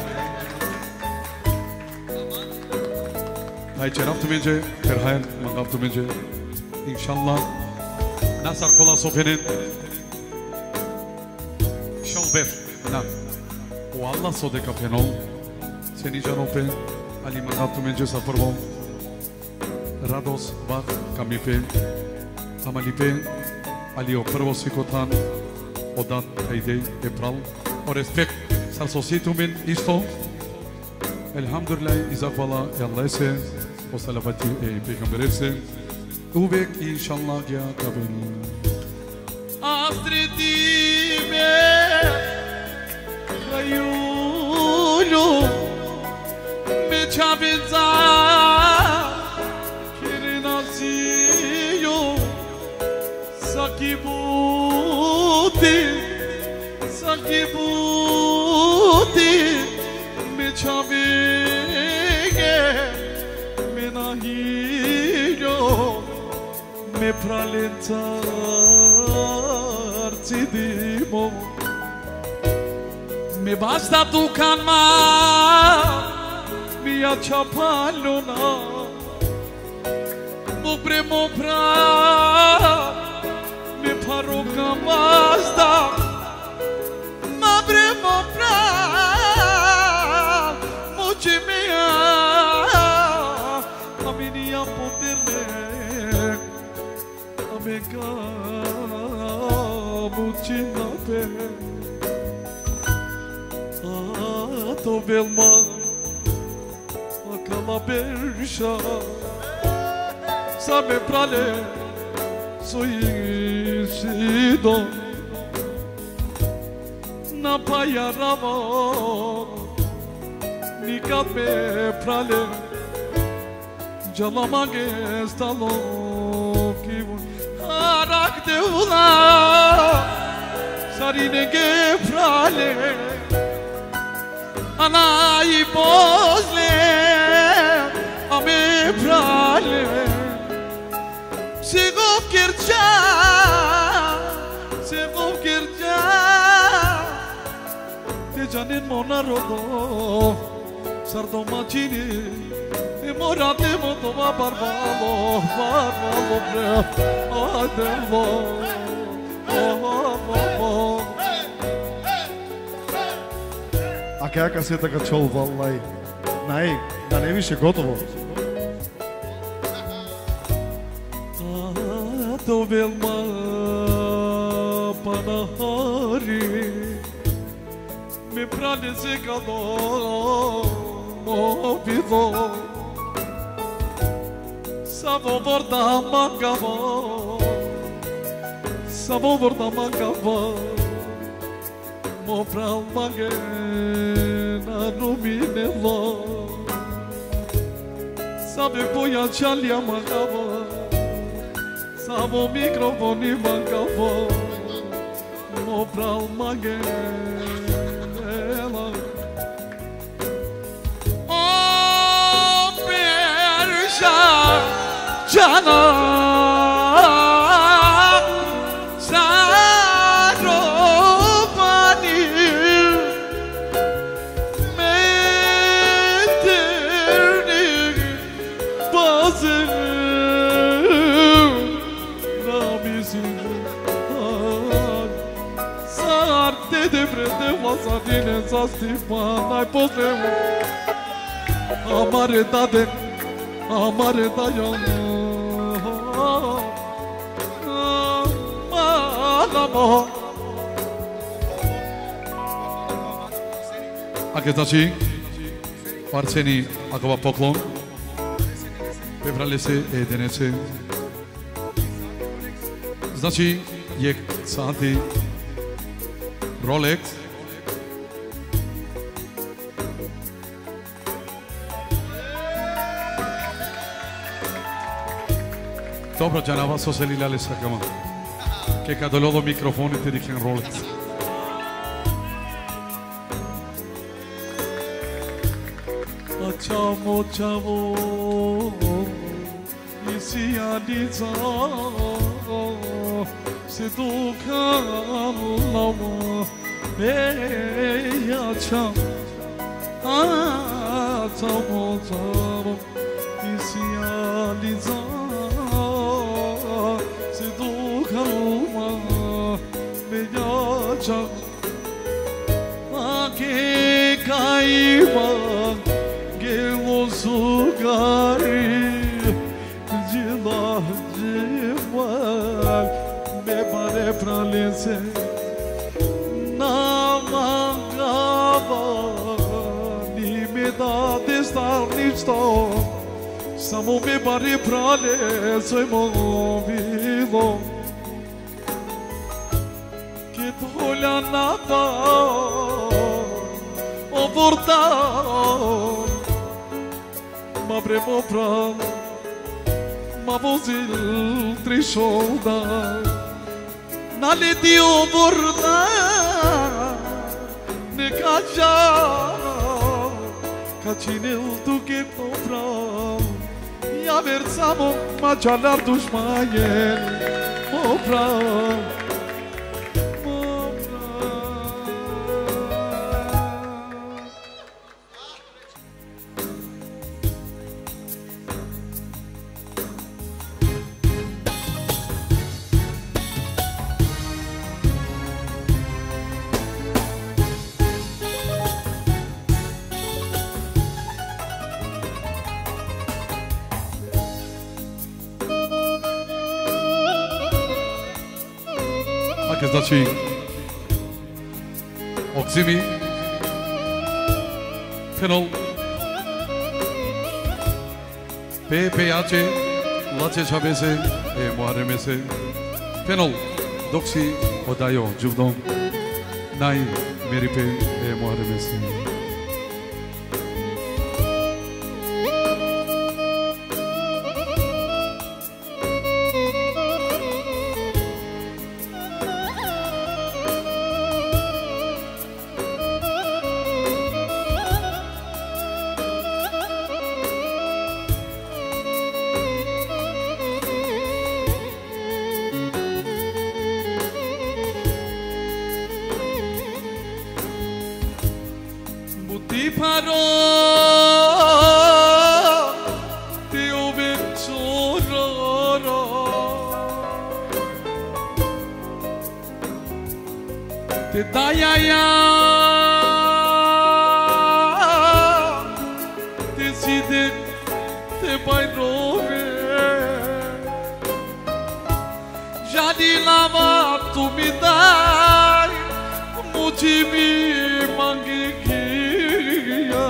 Speaker 3: Hai ceraf tu mege Perhajr Mangab tu mege İnşallah Nasar kola sofenin Şalber Na O Allah sodeka penol Seni janope Ali mangatu menje safarvo Rados bak kamipe Amalipe Ali o prvo sikotan Odat haydey epral O respekt Sar sosietumin isto Elhamdülillah izakvala Yallese O salavati peygamberese Uvek inşallah ya kabul
Speaker 2: Astridime Caiulu Me Chavinza Kirinasiyo Sakibuti Me Chavige Me Nahiro Me pralentar Tidimo Me basta tu canma Mia chapaluna Mupre mupra Me paruka basta Mabre mupra Muci mea Aminia poterne Amega Mucina pe To velma Akala berşa Sabe prale Soyisido Na payarama Nikat me prale Jalama gestalo Kivu Arak de ula Sarine ge prale Anai bozle Ame prale Sigov kirca Te janin mona rodo Sardo macini E morate motova barbalo bre Adelvo
Speaker 4: A кака се така чол валлај. Да не више готово.
Speaker 2: To velma panahari Me prale se gado Movido Savo vorda mangava Mo pral mangena ruminelo Sabe boia chalia mangava Samo mikrofoni mankavo Mo pral magela O perşa cana Saropani Meterni bazı Devrede vasadine zastipanaj poslemu Amare dade, amare dajo Malamo
Speaker 3: Aké znači, Arceni akova poklon, Pevrali se jedinece. Znači, je santi Rolex. Dobro, già ne so se li la lesa kama. Che cadolodo microfoni ti dicono Rolex.
Speaker 2: Chamo chamo Isianiza Se dukalama Meya cham Chamo chamo Isianiza Se dukalama Meya cham Ake kaiwa Sugari de lá de mar me pare pra lencer na mangava ni me dá destar nisto samo me pare pra lencer movido portar ma premo pran ma vozil trisholda nale dio borda ne kaja kaçinil duke popram ya versamo maçalar düşmayen popram
Speaker 3: Che znači Oksimi Fenol Pejače Lače Čabese Muharemese Fenol Doksi Odajo Džuvdom Naj Meripe Muharemese Te daya decide te bairove jadi lama tu me dai muji me mangikia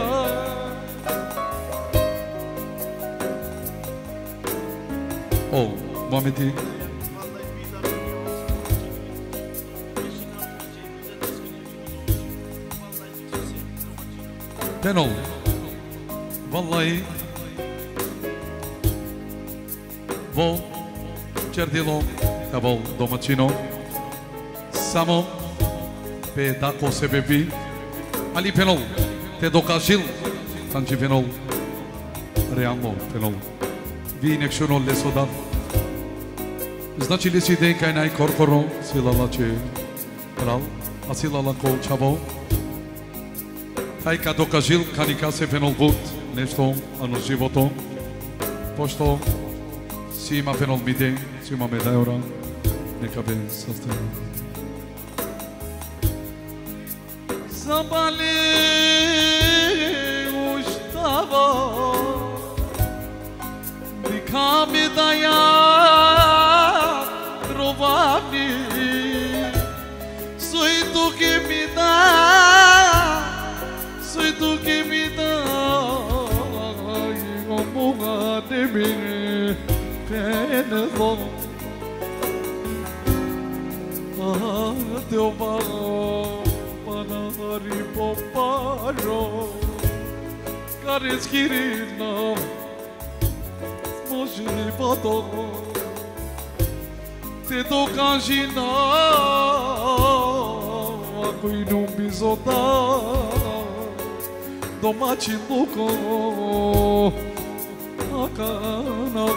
Speaker 3: oh momenti Penol, vallahi vol cerdilo, vol domaćino, samo pe tako sebebi, ali Penol te dokažil, sanci Penol, realno Penol, vi nekšuno lesodan, znači li si dekaj najkorkoro, silala će kral, a silala ko čabo, Taj kad dokažil kanika se Penol bud nešto ano životo, pošto si ima Penol mide, si ima medajora, neka be sastavio.
Speaker 2: Zabali uštava, dika mi daja rovani, soj tuki mi da. Soy tú que me das como de mi pena te obago para ripoparo cares kirina moji boto te tocan gina coi non bisota domaći luko akana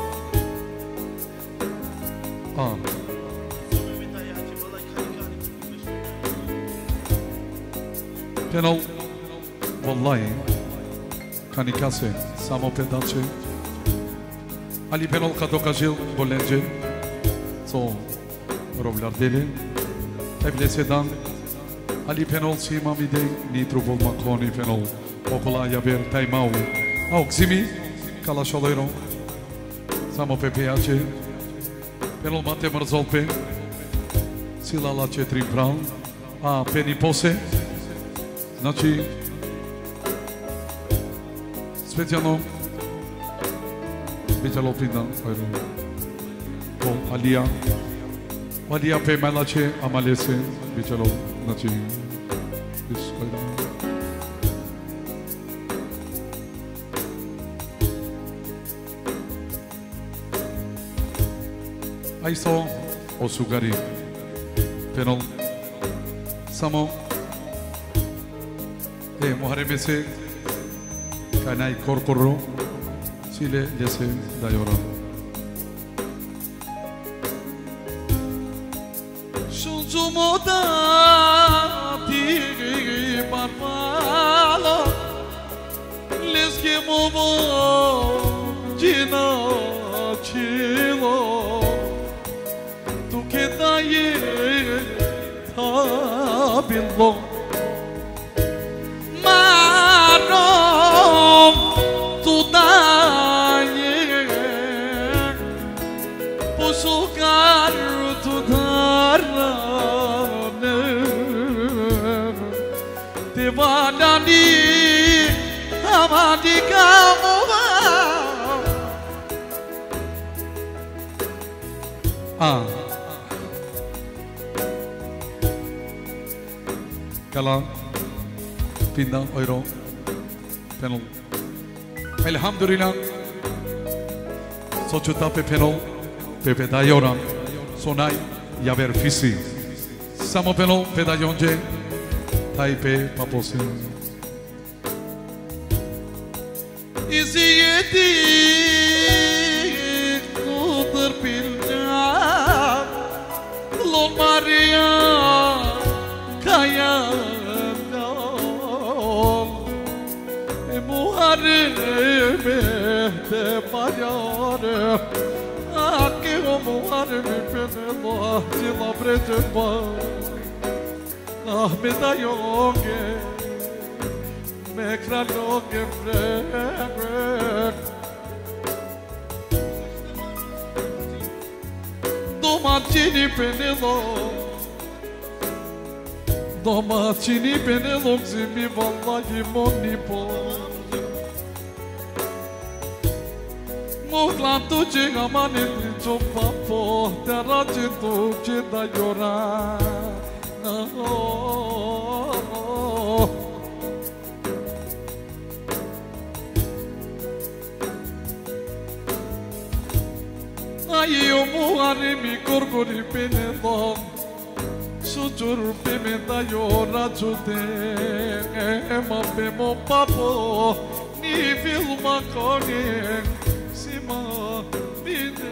Speaker 3: Penol, vallahi kanikase samo pedače ali Penol kad dokažil bolenđe co rovljardele evle sedan Ali Penol si imam idej, nitru bol makoni Penol, okola jaber taj mau. A oksimi, kala šalero, samo pepejače, Penol mate mrzolpe, silala 4 pral, a peni pose, znači, specijalno, bitelo pindan, po alija, alija pe melače, a malese, bitelo, znači, Aiso Osugari Penal Samo Muharrem se Kanai Korkoro Sile Lese Dayora
Speaker 2: Sunzumoda Ti Parmalo Leske Movo Gina Chilo Tu che dai Tabilo Marom Tu dai Posugar Tu darane Te vadani Amadi kamova
Speaker 3: Kala Pinda Oiro Penal Elhamdülillah Sochuta pe penal Pepe Dayora Sonai Yaver Fisi Samo penal Pedayonje Taipe Paposin
Speaker 2: İziyeti Kudur pilya Lon Maria Kayalol Muharrem Te Mayare Ake o Muharrem Penelo Tila Brejeba Ahmeda Yonge Mekra Yonge Frek Domatini Penelo Domatini Penelo Zimi Vallahi Monipo Muklam tu chega manini chopapo Terra tu chida yora Ai o Muharrem Korkori Penelom Sucur pimenta yora chute Ema pemo papo Ni filma kone Sima bine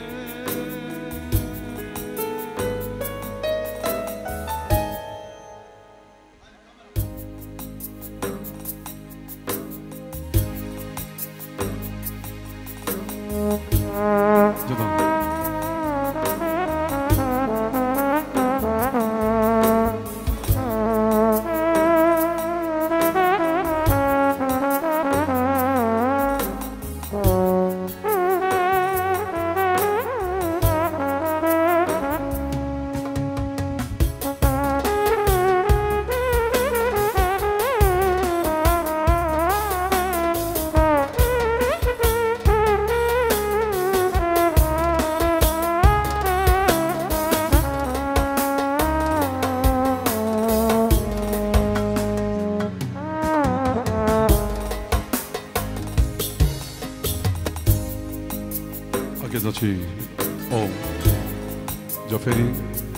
Speaker 3: Zaci O Jaferi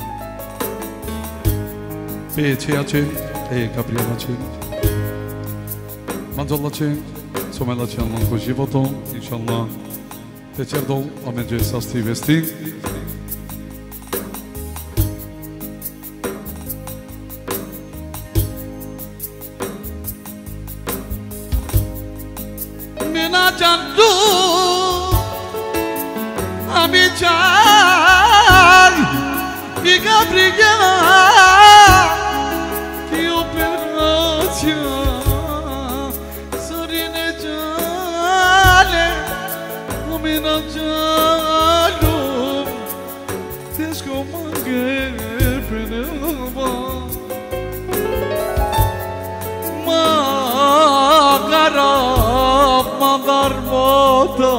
Speaker 3: Pe Cheache E Gabrielache Manzolache Somelache Allah ko životom Inšallah Tečerdol Ameđe sasti vesti
Speaker 2: Mina Jandu Amichar e Gabriela que operação Sorine Jale Umina Jalo Desco Mange Penelva Magarab Mandar Moto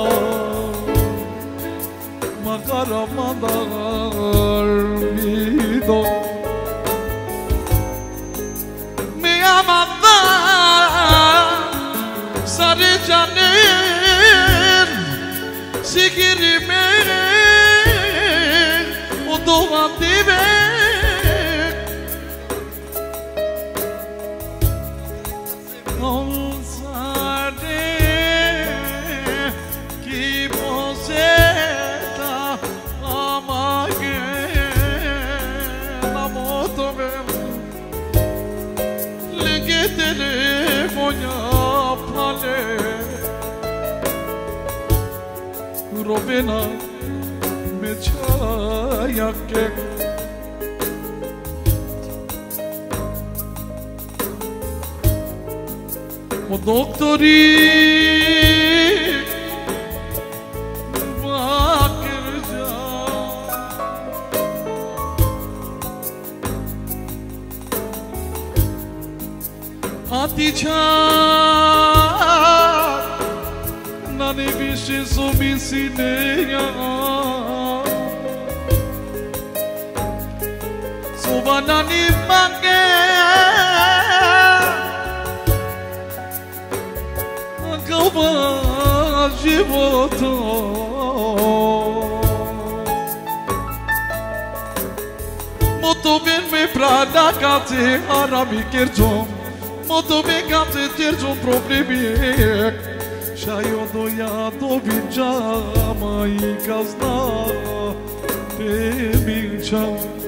Speaker 2: Magar Mido Me amada Sare Janer Sikirime antive Onsare Ki poseta Amage Namotove Lenge telefonia pale Robena me çaya kek O doktori bakırca Hatice Nane više su mi sineja Suvana ni mange Kava života Moto ben me prada kate harami kerçom Moto ben kate terçom problemi Shayo doja do binjama I kazna te binqa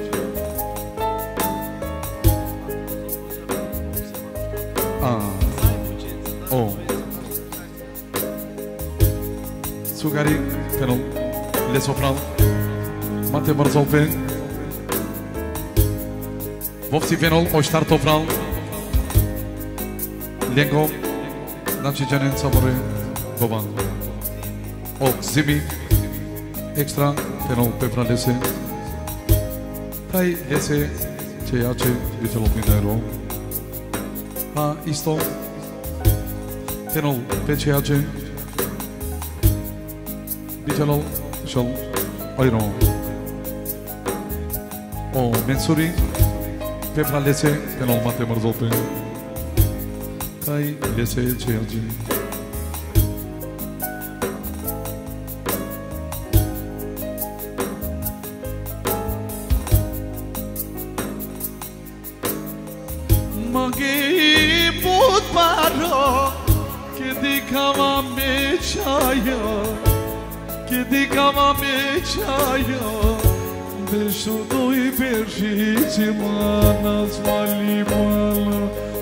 Speaker 3: Sugari, pero le sopral Mate Barzolpe Vovsi Fenol, Oshtar Topral Lengo Znači Janen Sabore Boban O Zimi Extra Fenol Pepra Lese Tai Lese Ceea ce Vitelo Minero A isto Fenol Pe ceea ce Vitelo Shal Oiro O Mensuri Pepra Lese Fenol Mate Barzolpe Tai Lese ceea ce
Speaker 2: Magi put paro Che dicava me c'aia Che dicava me c'aia Deșu doi verși manas valimala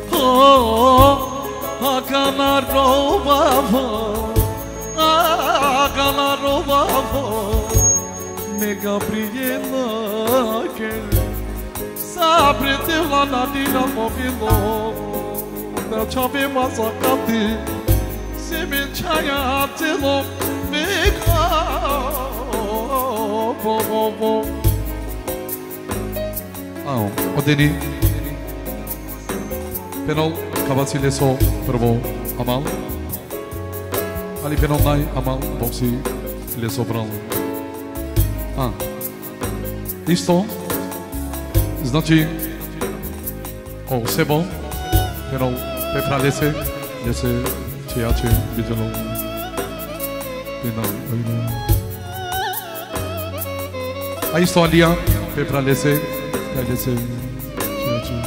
Speaker 2: Akana robavo Me Gabriela che Sabre te la nadina mobilo Da chave masakati Se me chaya telo me ka Bo
Speaker 3: Odeni Penol Cavazile so prvo Amal Ali penol naj Amal Boksi Le sobral Isto Znači O Sebo Penol Pepra Lese Lese ceea ce Vitelo Penal Isto Alia Pepra Lese Lese ceea ce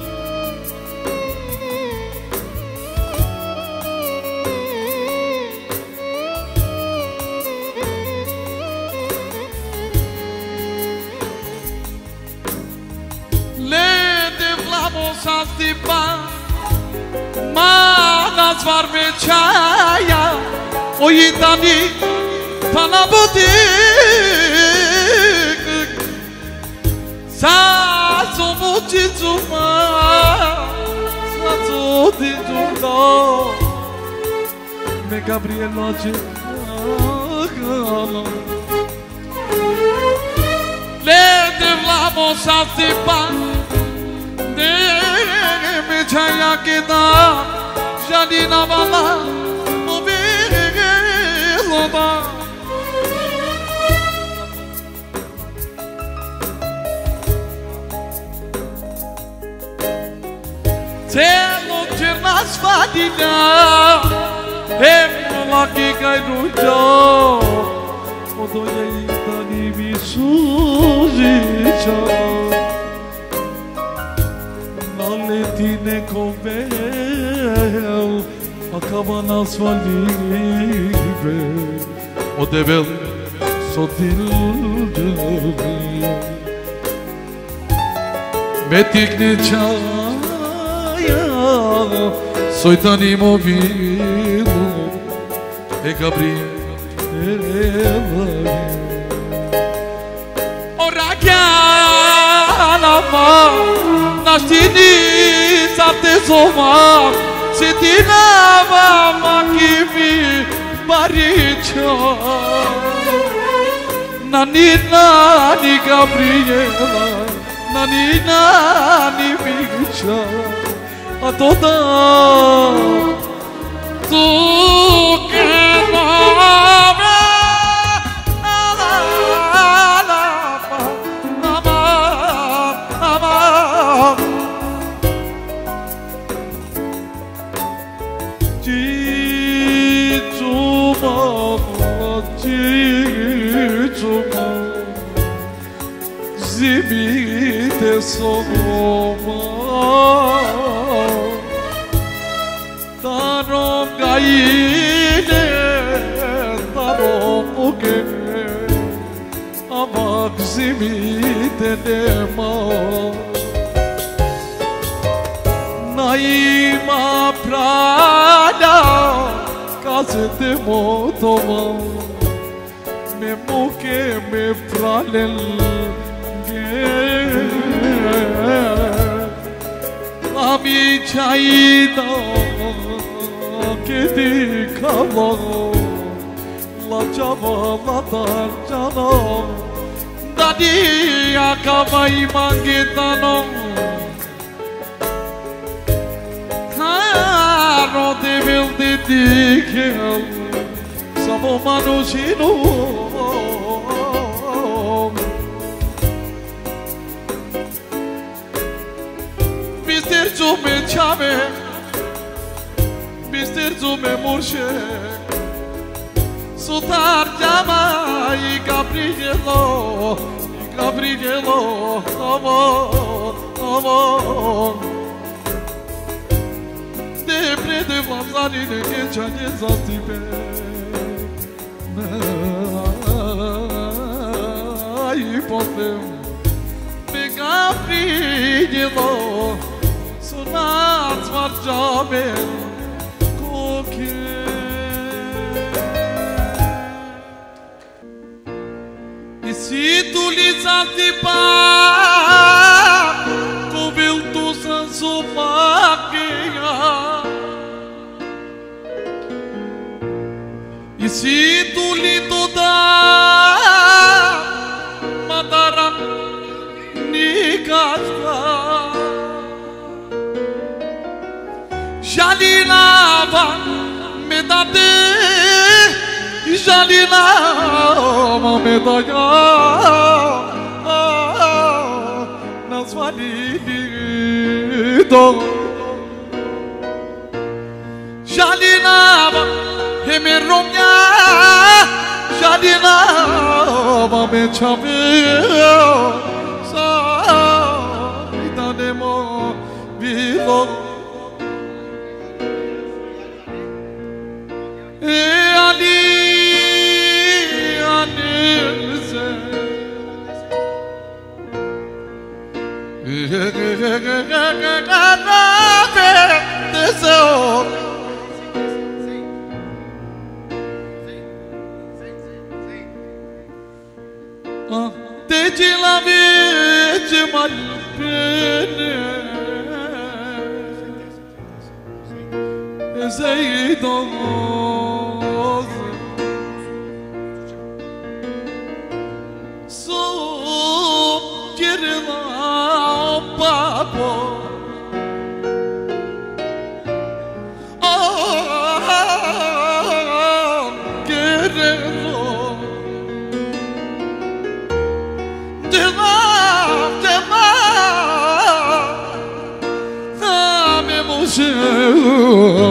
Speaker 2: Manas varmechaya Oyitani panabotik Sazo muchizuma Sazo dijunda Me Gabriela Le devlamos a stipan Me çaya keda Janina vala O biloda Telo cernas fadina Hem laki kay rujo O do jej tani mi sužića Na letine kovel A kava nas valive O debel so dilđe Me tikne čaja Soj tani mobilu E Gabriela
Speaker 3: Ora chiama Nastinisa tesoma Se tinava ma chi mi paricia Nanina ni Gabriela Nanina ni Micia A toda tu che l'ame Zimite soma Tarom gaine Tarom uke Amak zimite nema Naima prada Kazete motoma Me muke me pralel Ami chaida ke dikhava la java la darjana dadi akamai mangitano Caro devil de dikhel samo manushino Zume chame Mister Zume Murşe Sutar Jama I Gabrielo Amor Depre de vazani de geçane zatibe Ai potem Me Gabrielo Sunați marjabe coche E si tu li zanti pa Cuvil tu san sumakia E si tu li tu da Madara ni gasta Jalinava me date Jalinava me daya Nazvalido Jalinava he me romya Jalinava me chaveo Sa itanemo vivo Te la vece malbene Zeidoz Sop gerila papo Gerilo Dema Dame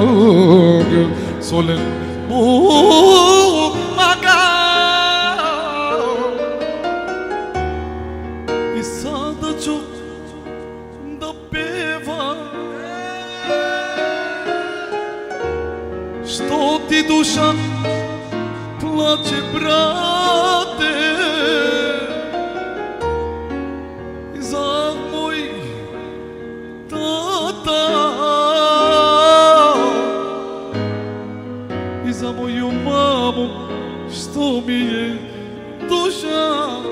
Speaker 3: museu Solen bu maga
Speaker 2: Sada çok da peva Što ti duša plače, brate Za moj tata I za moju mamu Što mi je duša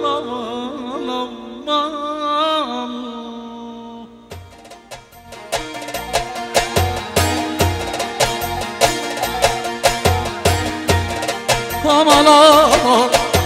Speaker 2: Aman aman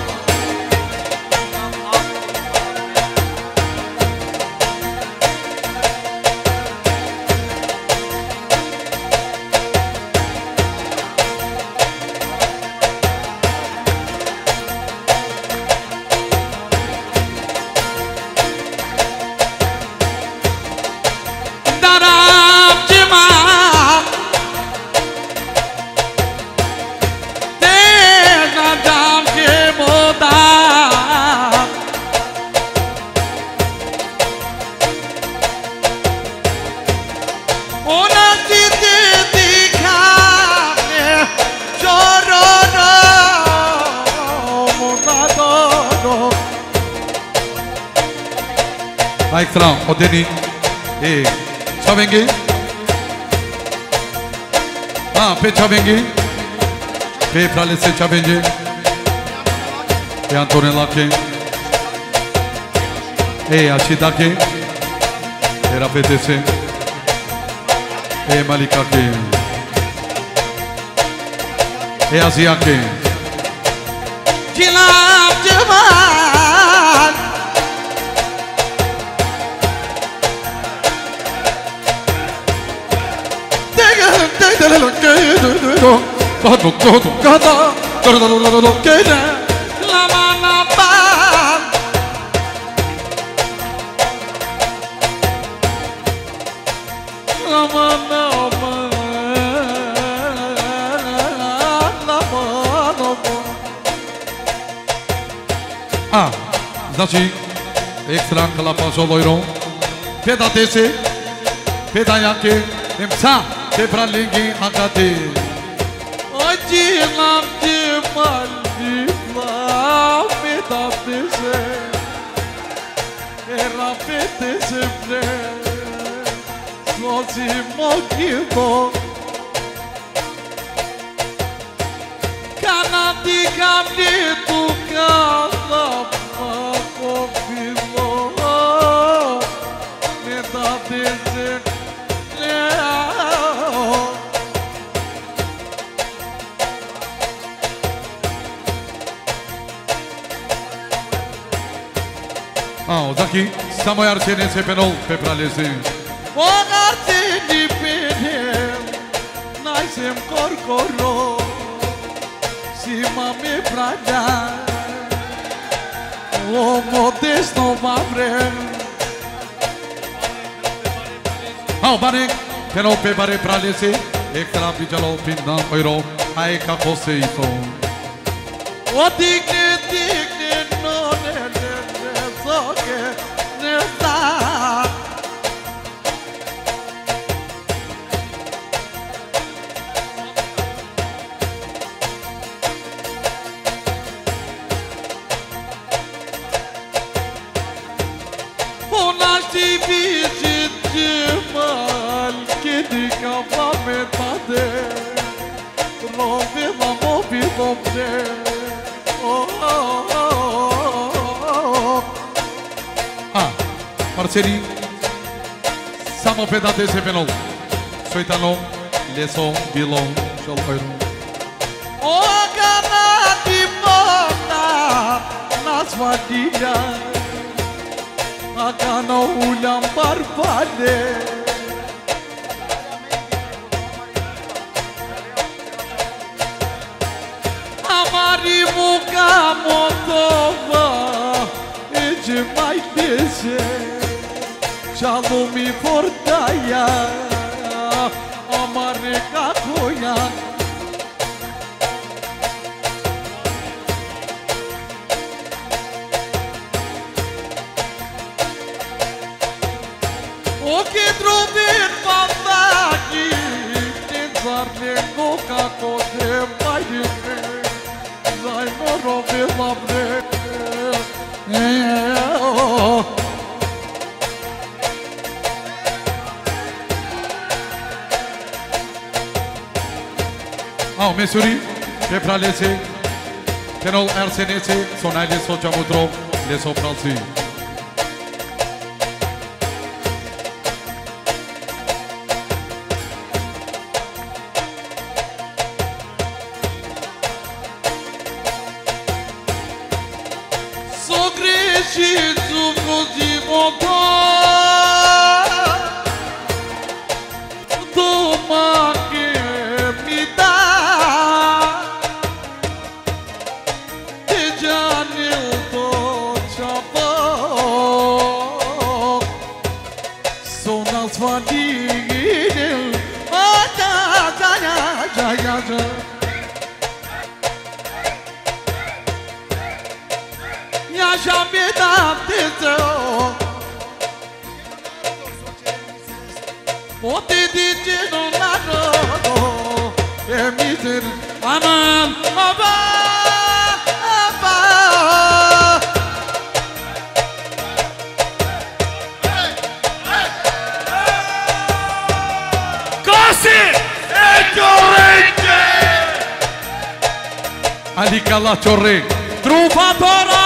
Speaker 3: Extra, Odeni, Chavengi, pe Chavengi, pe Pralese Chavengi, pe Antonella King, Ashidake, pe Rapetese, pe Malika King, pe Azia King.
Speaker 2: Cilam Cemal
Speaker 3: Znači, ekstra kalapa soloiro, peda tese, peda yake, emsa, te pralingi akate.
Speaker 2: Cilam Cemal Cilam peda tese Rapetese bre Slozi mogido Kanati kamli tu kalapa Kopilo Peda tese
Speaker 3: Ozaki, samo Arsene se penol pe Pralese.
Speaker 2: Arsene penel Naisem corcoro Si mame prada O modest no va vrem
Speaker 3: Bane, penol pe bare Pralese, extra pijalo pindan oiro, hai ca poseito.
Speaker 2: O digne no ne soke ne sta Onati bici Cemal Kedi kafa metade Rovi la mobi dobre
Speaker 3: Marceli, samo pedate se penol. Soitano, leso, bilon, shol oiro.
Speaker 2: O ganati mona nas vadilhas Agana ulam barbale Amari muka motova Ece mai dese Çalı mi portaya Amari kakoya O che trovi papagli, pensarne coca cose mai di me, sai non robe la bre.
Speaker 3: Au, mesuri, pe pralese, penol arsenese, sonale sociamutro, le sopralsi.
Speaker 2: So greșit così molto, domani che mi dà, e già nel docciapo, sono al svanire, oh già. Yaşa bir tatlısı o dediğin onları emizir aman baba baba.
Speaker 5: Così è Torrente!
Speaker 3: Ali Calaciorre, Trufatore!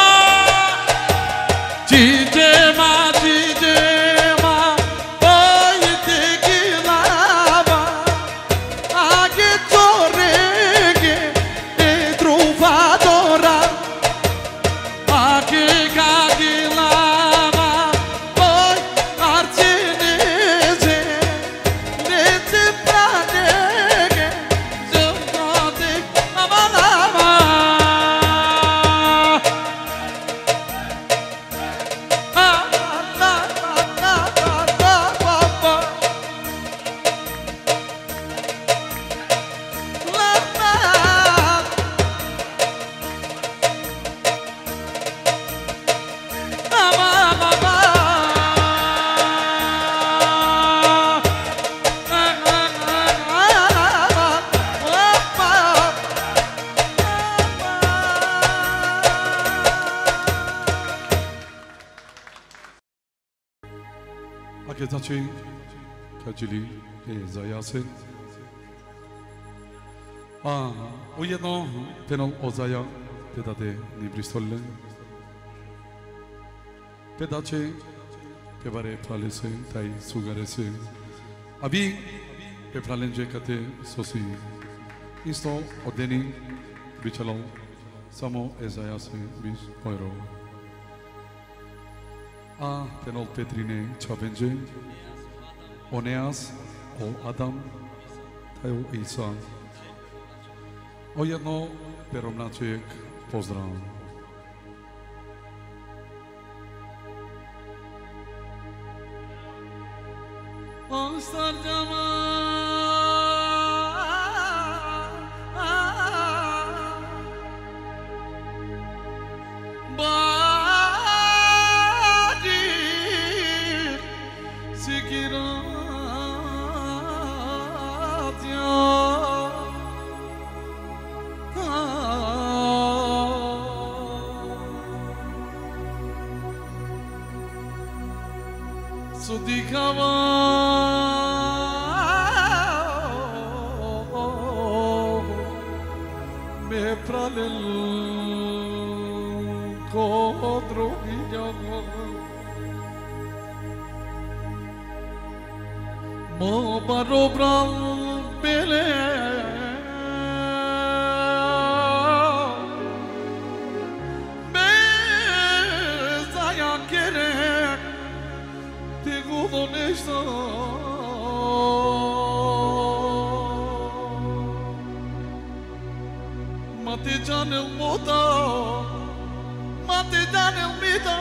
Speaker 2: Cicema, poi te chi lava, a che torreghe e trufatora, a che caghi lava, poi arsenese, le zepraneghe, zepate, amalama.
Speaker 3: Aketaçi, Kacili, Zayase. Ujedno penal Ozaja, pedate Nibristolle. Pedace, pevare pralese, tai sugarese. Abi, pe pralenje kate sosi. Isto odeni, bichalo, samo Ezayase, bis oiro. Penol Petrine Chavenge, Oneas, o Adam, Tayo Isa. O jedno peromnaček pozdrav. Me pralel kodro vijago mo barobral bele me zaya kere te gudonesta Mate janel moda, mate janel mida,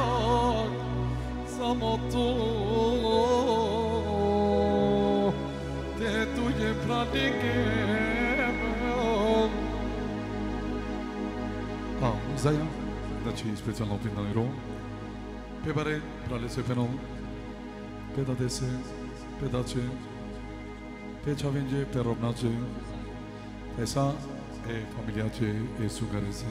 Speaker 3: samoto te tuje pradike. Zaya, znači specijalno opet na Niro. Pebare, prale se penal. Pedadese, pedace, pe chavenge, pe robnace, esa e familiace e sugarese.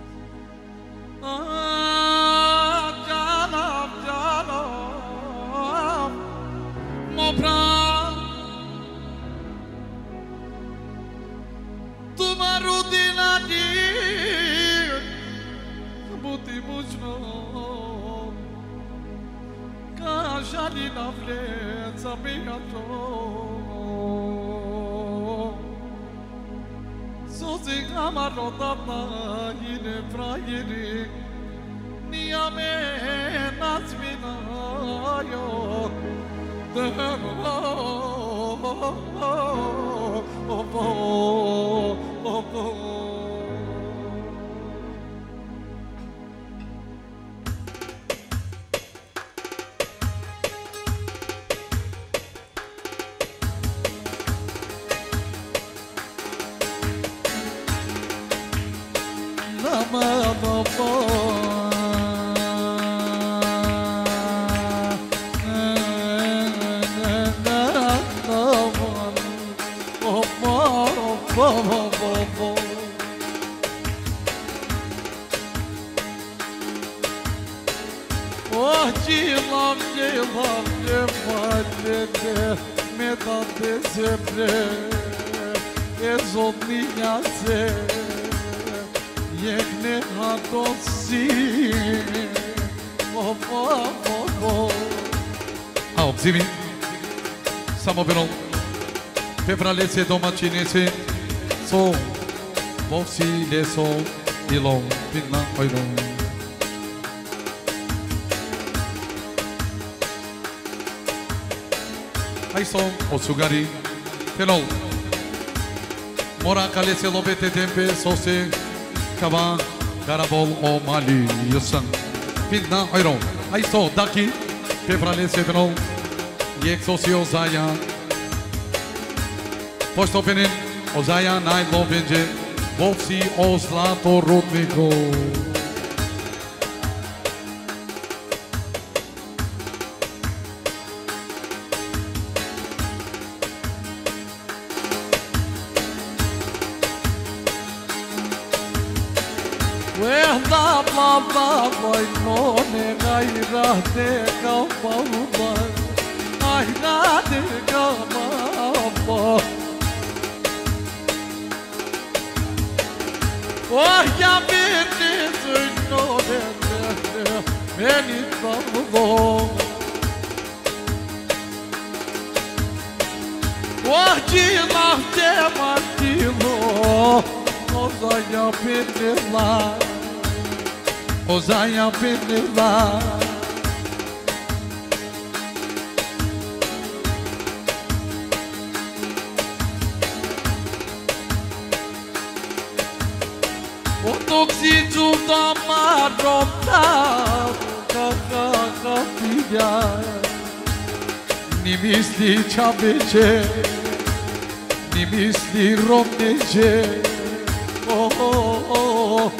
Speaker 2: Canım canım Mopran Tumaru dinadi Buti mučno Kažani na vleca mijato Sozi kamarotata yine prayeri Niyame nazminayo
Speaker 3: Zimi, samo bilo, pepralece domaćinice, so, vovsi leso, ilo, pinna, ojno. Aj so, odsugari, tenol, mora kalece lobete tempe, sose, kava, karabol, o mali, yusan, pinna, ojno. Aj so, daki, pepralece, tenol, Jek sosi Ozaja Poštopenin Ozaja najlobenđe Vovsi o zlatorudniku
Speaker 2: Vela bla Voj none gajrate kao palubar Ay nade gamabo Oh ya beni zuyno dede Beni tanıdo Oh cilah demartilo Ozaya beniler Ozaya beniler Otoksicu da marota Kaka pija Ni misli čabeće Ni misli romneće Oh, oh, oh.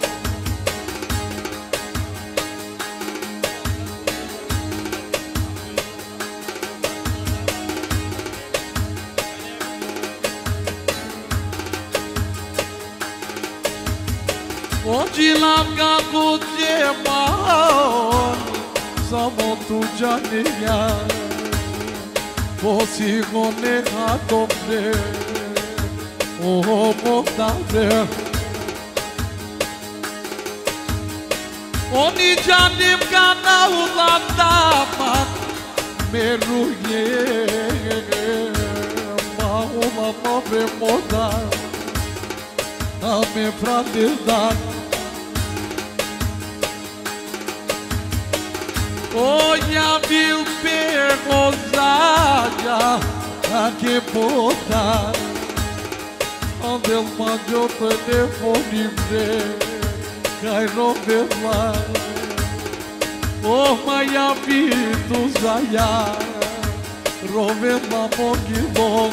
Speaker 2: Ođilam ga kuće man Samo tuđa nija Posigo neha dobre O podavre Oni džanim ga na ulatama Meruje Ma ulama be moda A me pradirdan O ja bil pego zaja A que poda Andel manjo telefonimde Kaj robela O maja bitu zaja Robela mogilo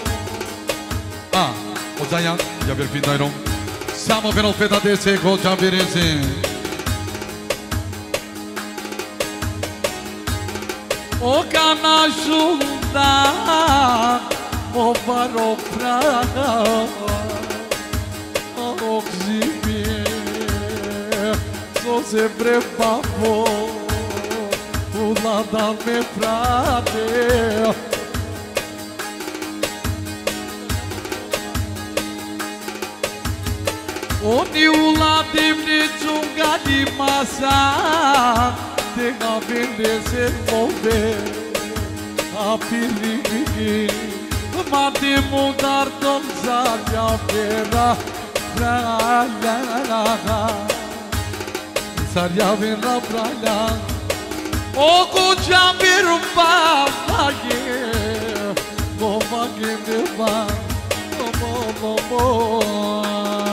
Speaker 3: Ozaja, ja bir pindayrom Samo venol pedadese koca birisi
Speaker 2: O cana ajuda, o varou pra oximir, só sempre favor, o lado me frate. Oni uladim ne chunga di masa, tenga vende se move, apirigi, mati mudar tom zaga vera, prala, sarya vera prala, o kucha birumba mage, go mage deva, mo.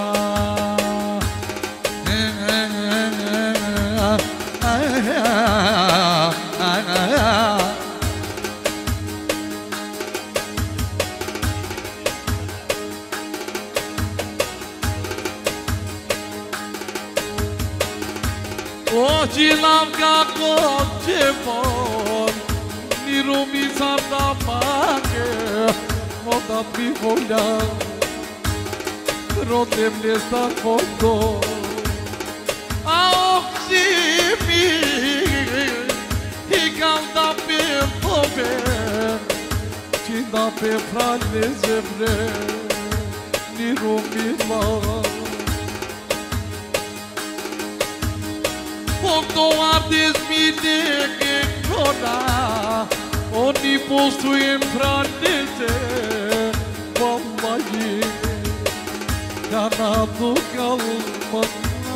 Speaker 2: Oji lamka koche bon, nirumi santa pake, moda pivola, rotem lesta foto. Aoximi, higanda pe pove, cinda pe frale zebre, nirumi la. Ponto ardes mi de crona, oni posto imprandete, vallahi, kanadı kalmadı.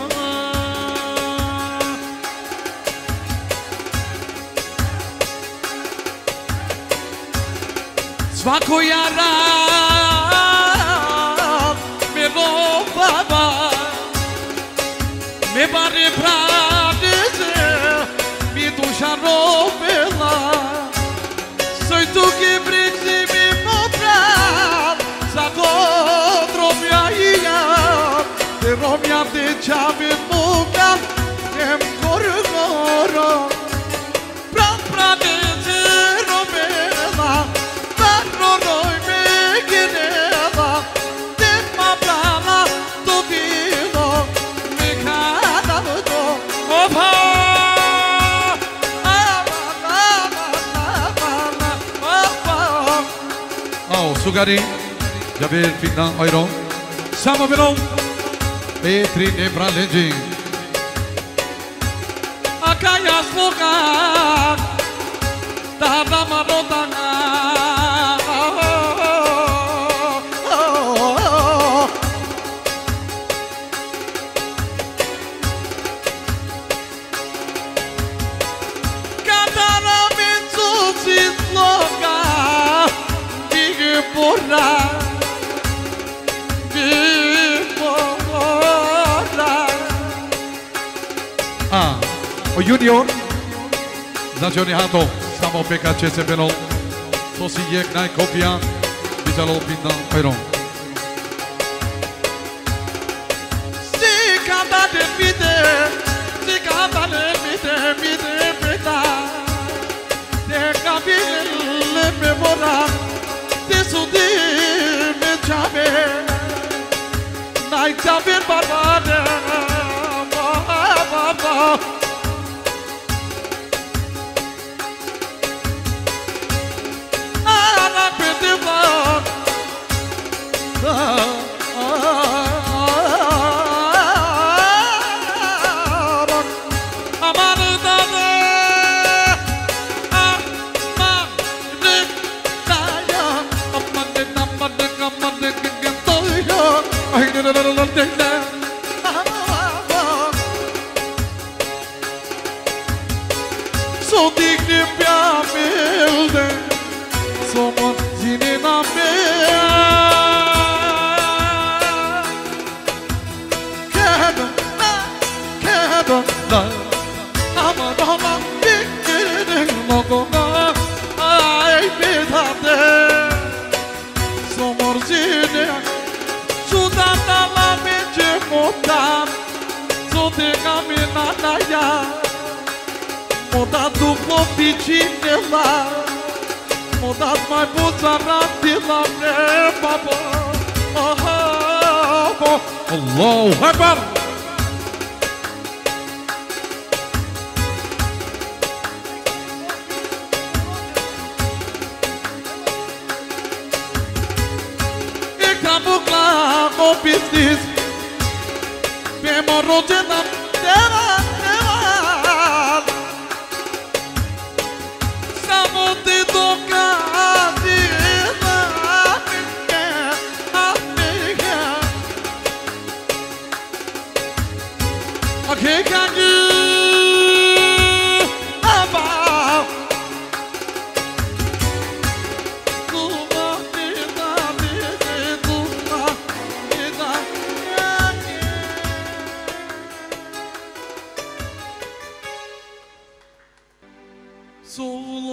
Speaker 2: Svako jara me baba, me bare pradeze, mi duša robila, soj tu ki brizi mi mobra, za kodrom ja i ja, te romja te čave moga, em korgoro, pradeze robila, baroroj me geneva, te ma brana to bilo, me kada to, opa. Sugari, Javier Findan Oiro, Samo Verão, Petri Nebralenji, Akaya Sloga, Dada Marotana, Katara Mitsuchi Sloga. Porra, porra. O Junior, Zacioni Hato, Samo Peka Cese Benol, Sosi Jeknaj Kopia, Vitalo Pindan Oiro. Si kada de vide, si kada de vide peta, de kabile me borra. Sudi me chave, nai chave babade, baba. Ana pedeva, so digni pia milde, so mozzine na me. Kedo, amadona, dikiri mogona, ay bidade, so morzine, sudata la mece motan, so te camina na ya. Moda duplo pici nela M-o dat mai puța rati la vremea bă
Speaker 3: Allahu Akbar!
Speaker 2: O business Pe morogena Tera Samo te doka Dina Afrika Okay, can you About So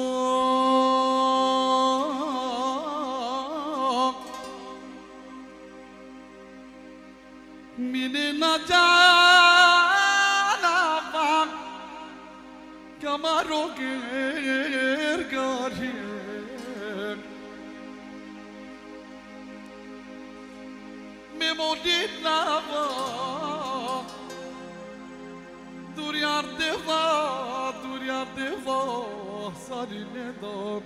Speaker 2: long Mine na jana bak Kamaro ger garir Me modit na bak Duryar deva Sarine dor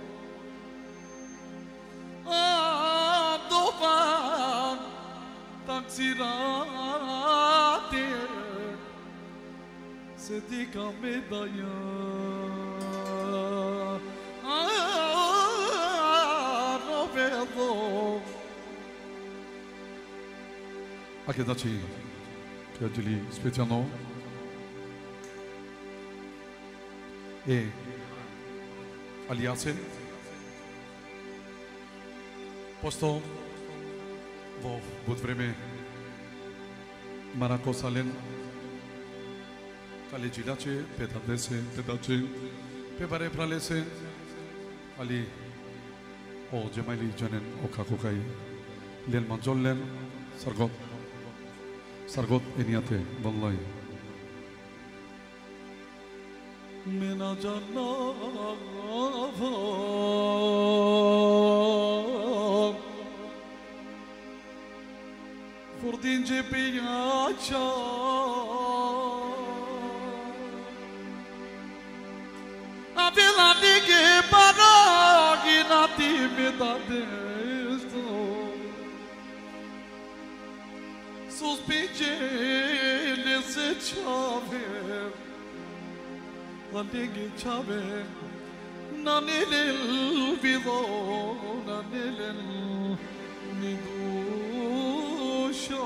Speaker 2: Doban Taksirate Sedika medaya Novedo
Speaker 3: Anche daci piangeli specialno e alianse posto в време Маракосален Калежилаче петадесе петаче пебаре пралесе али о джемайли джанен окакокай лен манжоллен саргот эниате валлаhi
Speaker 2: Mena janava Furdince piyacha Avila nige baragi nati medadesto Suspicele se chave Landegi chave nanelel vido nanelel nidusho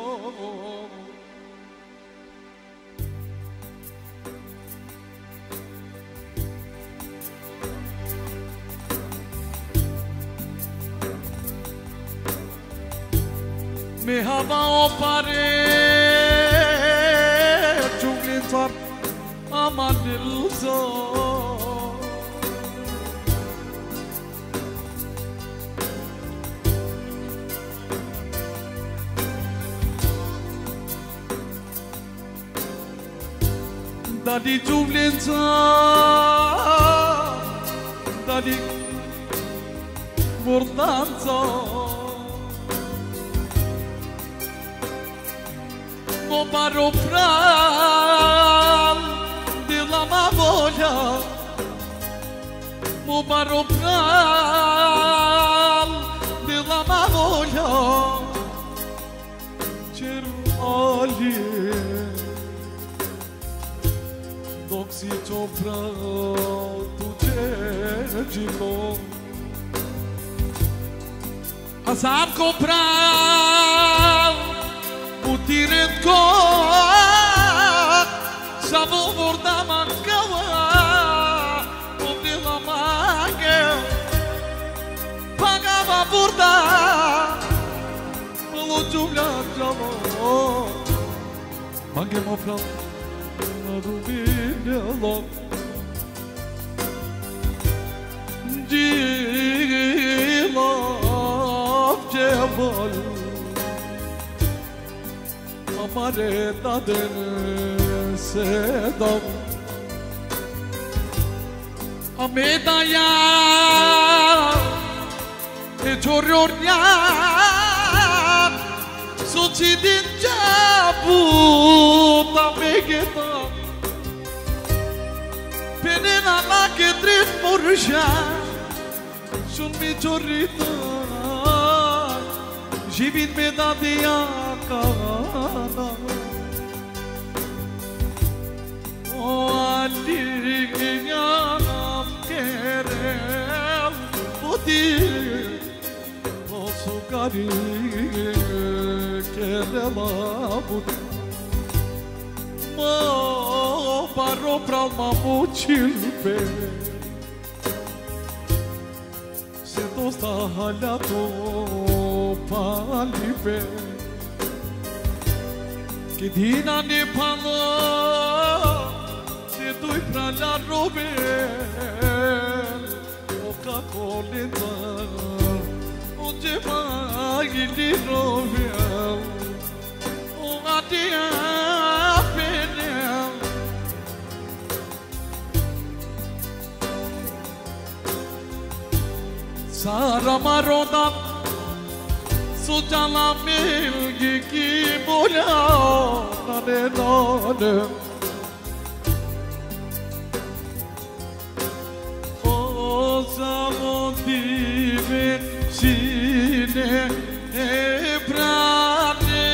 Speaker 2: Me hava o pare Junglitar Amanilzo Dadi Juvlinza Dadi Vordanza Mo paro pral De la mavolha Mo paro pral De la mavolha Ceru ali Doxi chopra Tu cergilo Azar comprar Utiret kot Savo vorda mankawa Povdela mange Pagava vorda Malo jumla javo Mange mofra Narubine Allah Jilaf Jebal Amare daden sedam
Speaker 3: a medaglia e giornia soci din jabuta vegeta penena la che tret morja sun mi giorita jivit medadia kana o aligna kerem poti posso cari kerema poti mo parro pralma muchilpe se tosta halato palipe che dina ne palo se tu pra la robe o cacoleta o vai di robe o atia pene sara maroda sujala milgi ki bola nane nane o zamodi sine e prane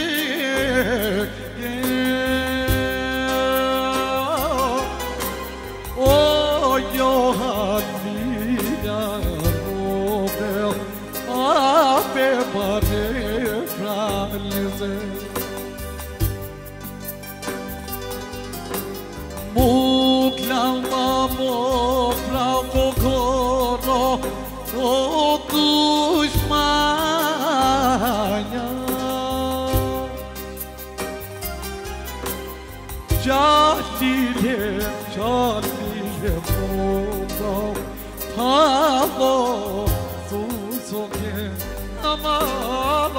Speaker 3: o Johannia Robel ave mare fralize muklama mo bravo coro o dushmanya Jalile mogo Halo susoke amalo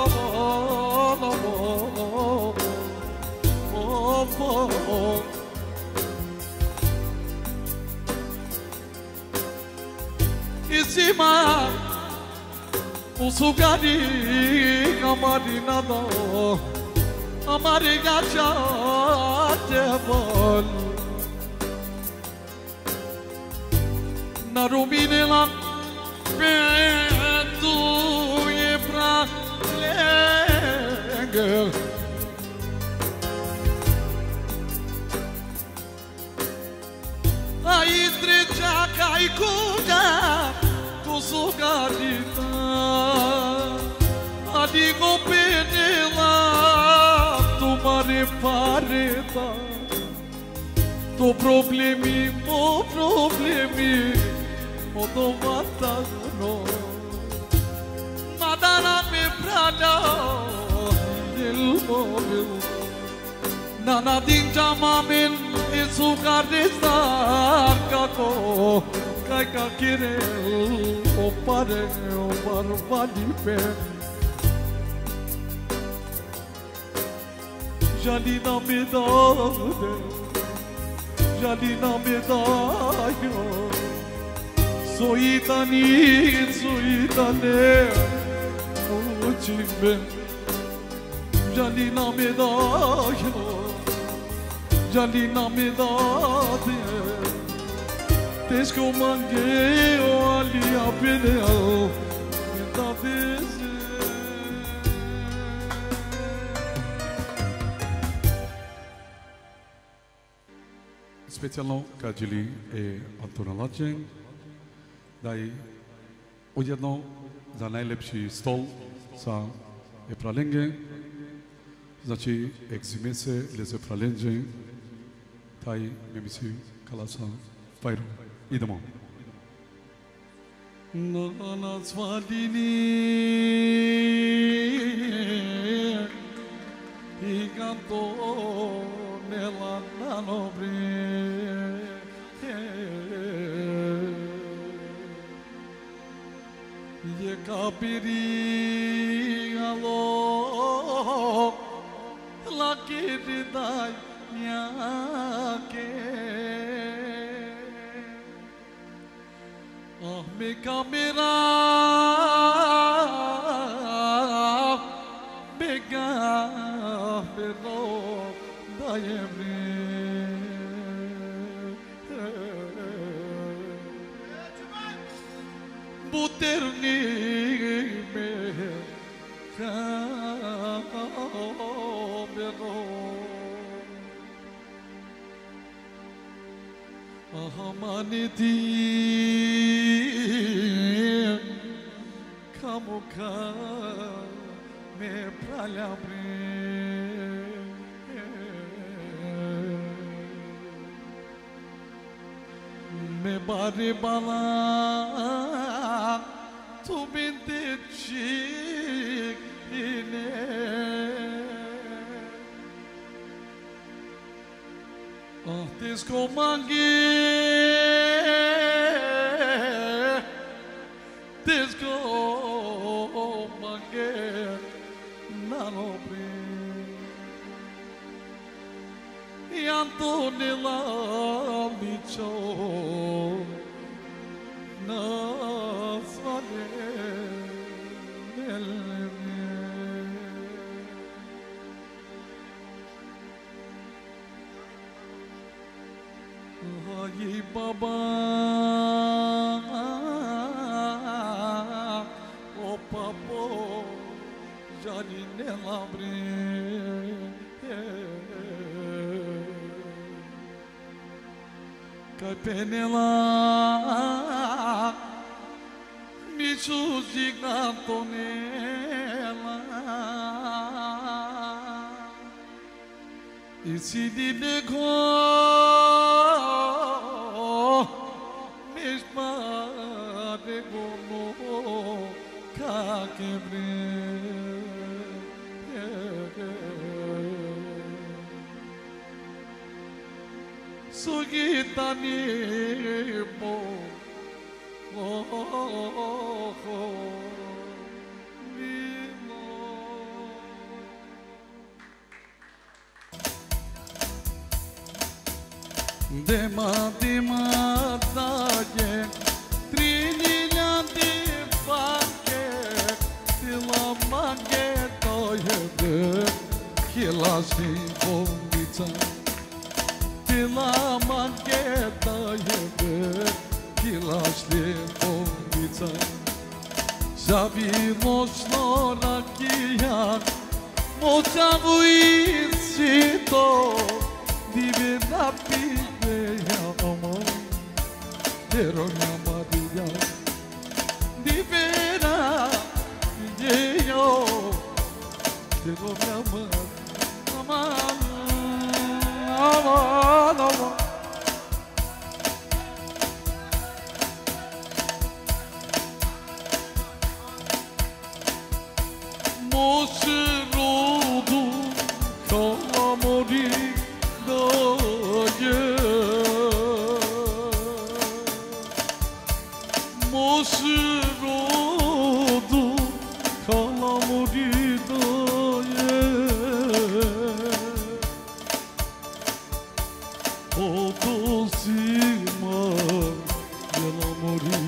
Speaker 3: Isima usugari amari nado amari gacha tebol narumine la petu e pra lenge ai trecha kai kuda tu sugarita adigo penela tu mare pareta tu problemi mo problemi o dovatano madana me prada il mobil nana din jamamen isugar desar kako kai ka kire o pare o barbadi pe jalina me dode jalina me dayo soitani soitane uchimbe jalina me dayo jalina me dade Tesco mangueo ali a pneu da vez
Speaker 4: Specjalną kadzili Antona Ladżeń daj ujedno za najlepszy stol za Epralenge znaczy egzimese les Epralenge taj memisi kalasa Fajro idemo
Speaker 3: Nana svalini I canto nella nanobre Ye capiri alo la kiridai nyake
Speaker 2: me camera bega pero daemre buterni me camero ahamaneti kamuka me pralabre me bare bala tu binte chikine Tis komange Tis komange nanobre Antonella micho nasvane Ay baba o papo janine labre Cai penela mi gigantonela e se negou mesma negou cá Sugitani mo Dema daje trilha de paque pela maguetoyede que lá se convita pela maguetoyede que lá se convita Sabimos nora que ya moçamo incito divina pideia amor Pero minha Maria divina pideia Pero minha amor Moçerudo calamori Moçerudo calamori Otosima calamori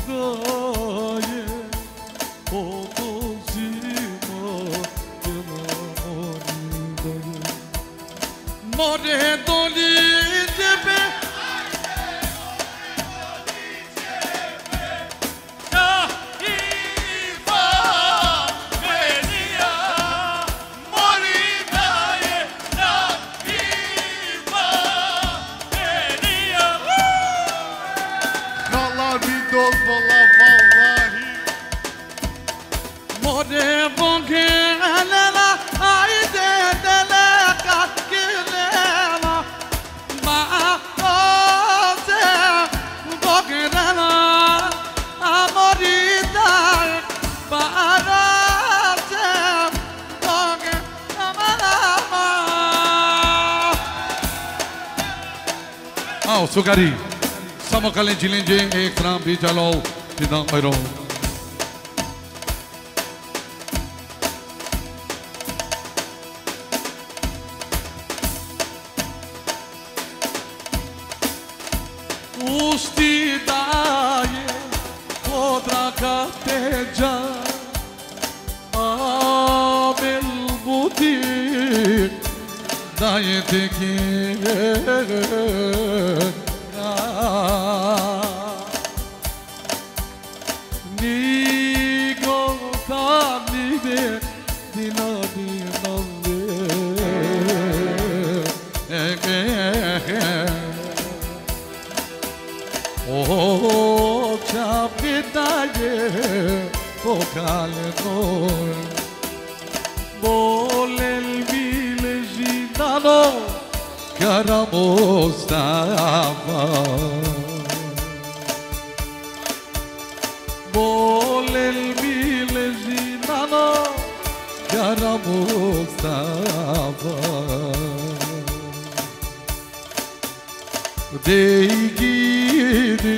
Speaker 2: More doli jebe Ya ifa venia Morinaye Ya ifa venia
Speaker 1: Vallahi bidol vallahi
Speaker 2: More bonke alala aide dele katkile
Speaker 3: Ao Sugari, Samo Kalenjilinje, Ekram Bijalo, Pidam Oiro.
Speaker 2: Usti daje cateja Amel budik Dayeteki Nigo tanide Dinadi Oh, chapitaye, vocale noi, bole il vile gitano, caramostava. Bole il vile gitano, caramostava. Dei gidi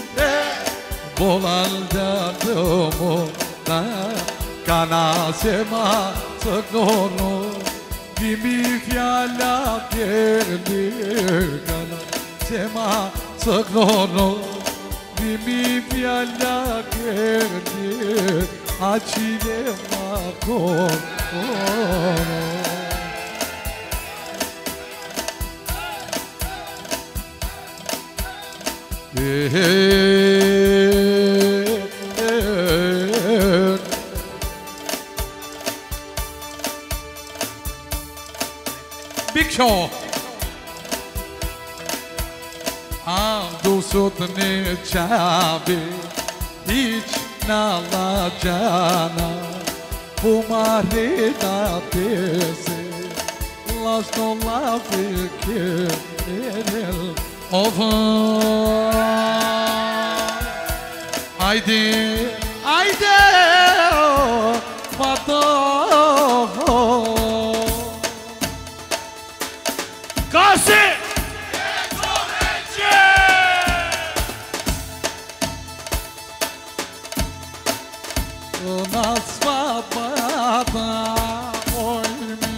Speaker 2: bolandadomo na kanasema sogono kimi fiala kerdi kanasema sogono kimi fiala kerdi achile makono
Speaker 3: Big Show Ando sotne chabe Hiç nalacana Fumare da pese Las no la fique Haydi, haydi, Fato.
Speaker 5: Kasi!
Speaker 3: Nas babada oyme,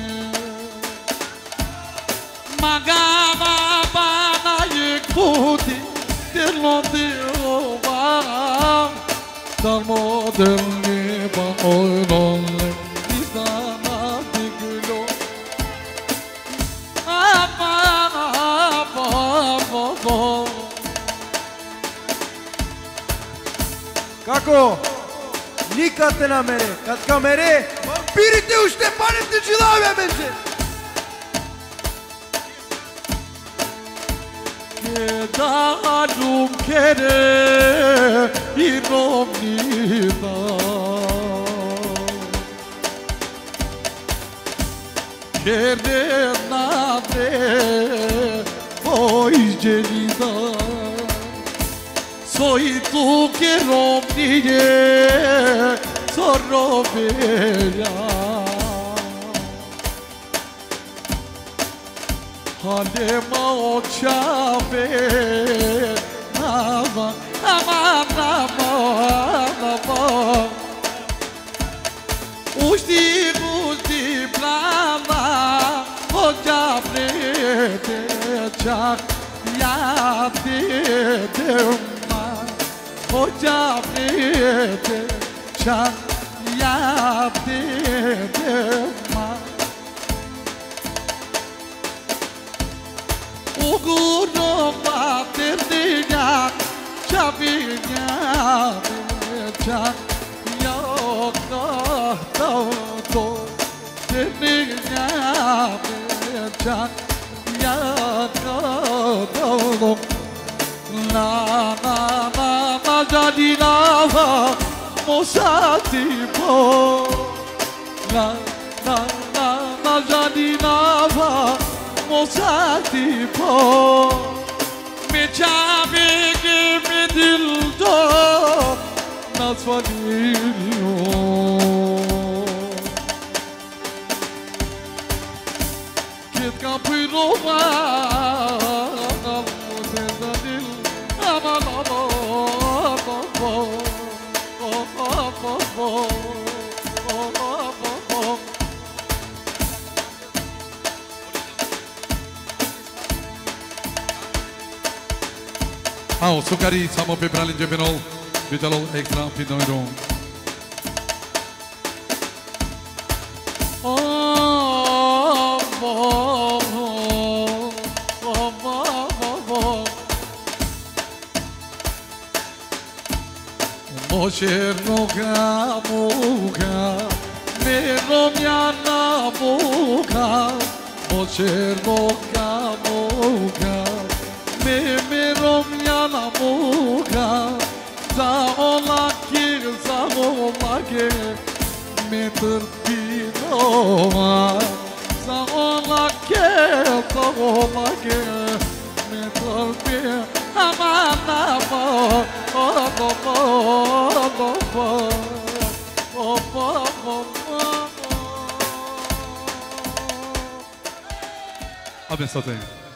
Speaker 3: magana bana yekudi, dilodi ovam, dalmodelni ban oynolle, izdana diglo.
Speaker 6: Како? Никад те намере. Kad ka mere, vampirите u Štepaните dжилаве бенче.
Speaker 3: Kedanum kere inomnida Kere nade oizcelida Soy tu que rompiye sorrovela Halema o chave Nama, nama, nama, nama Usti plana O chavrete chak Yate dema O chavrete chak Yate dema Uguro baterdiga Chavinha chak Yoko todo Terdiga chak Yoko todo Na na na na jadinava Mosatipo Na na na na jadinava Mosatipo Me chave che mi dildo Nasvalino Che capirova Ao, sukari samo pe pralinje benol Vitalo ekran pidojron. Mosher noga muga, meromiana muga. Mosher noga muga, meromiana muga. Zaolake, me terpinoma. Zaolake, me terpinoma. Abençoe.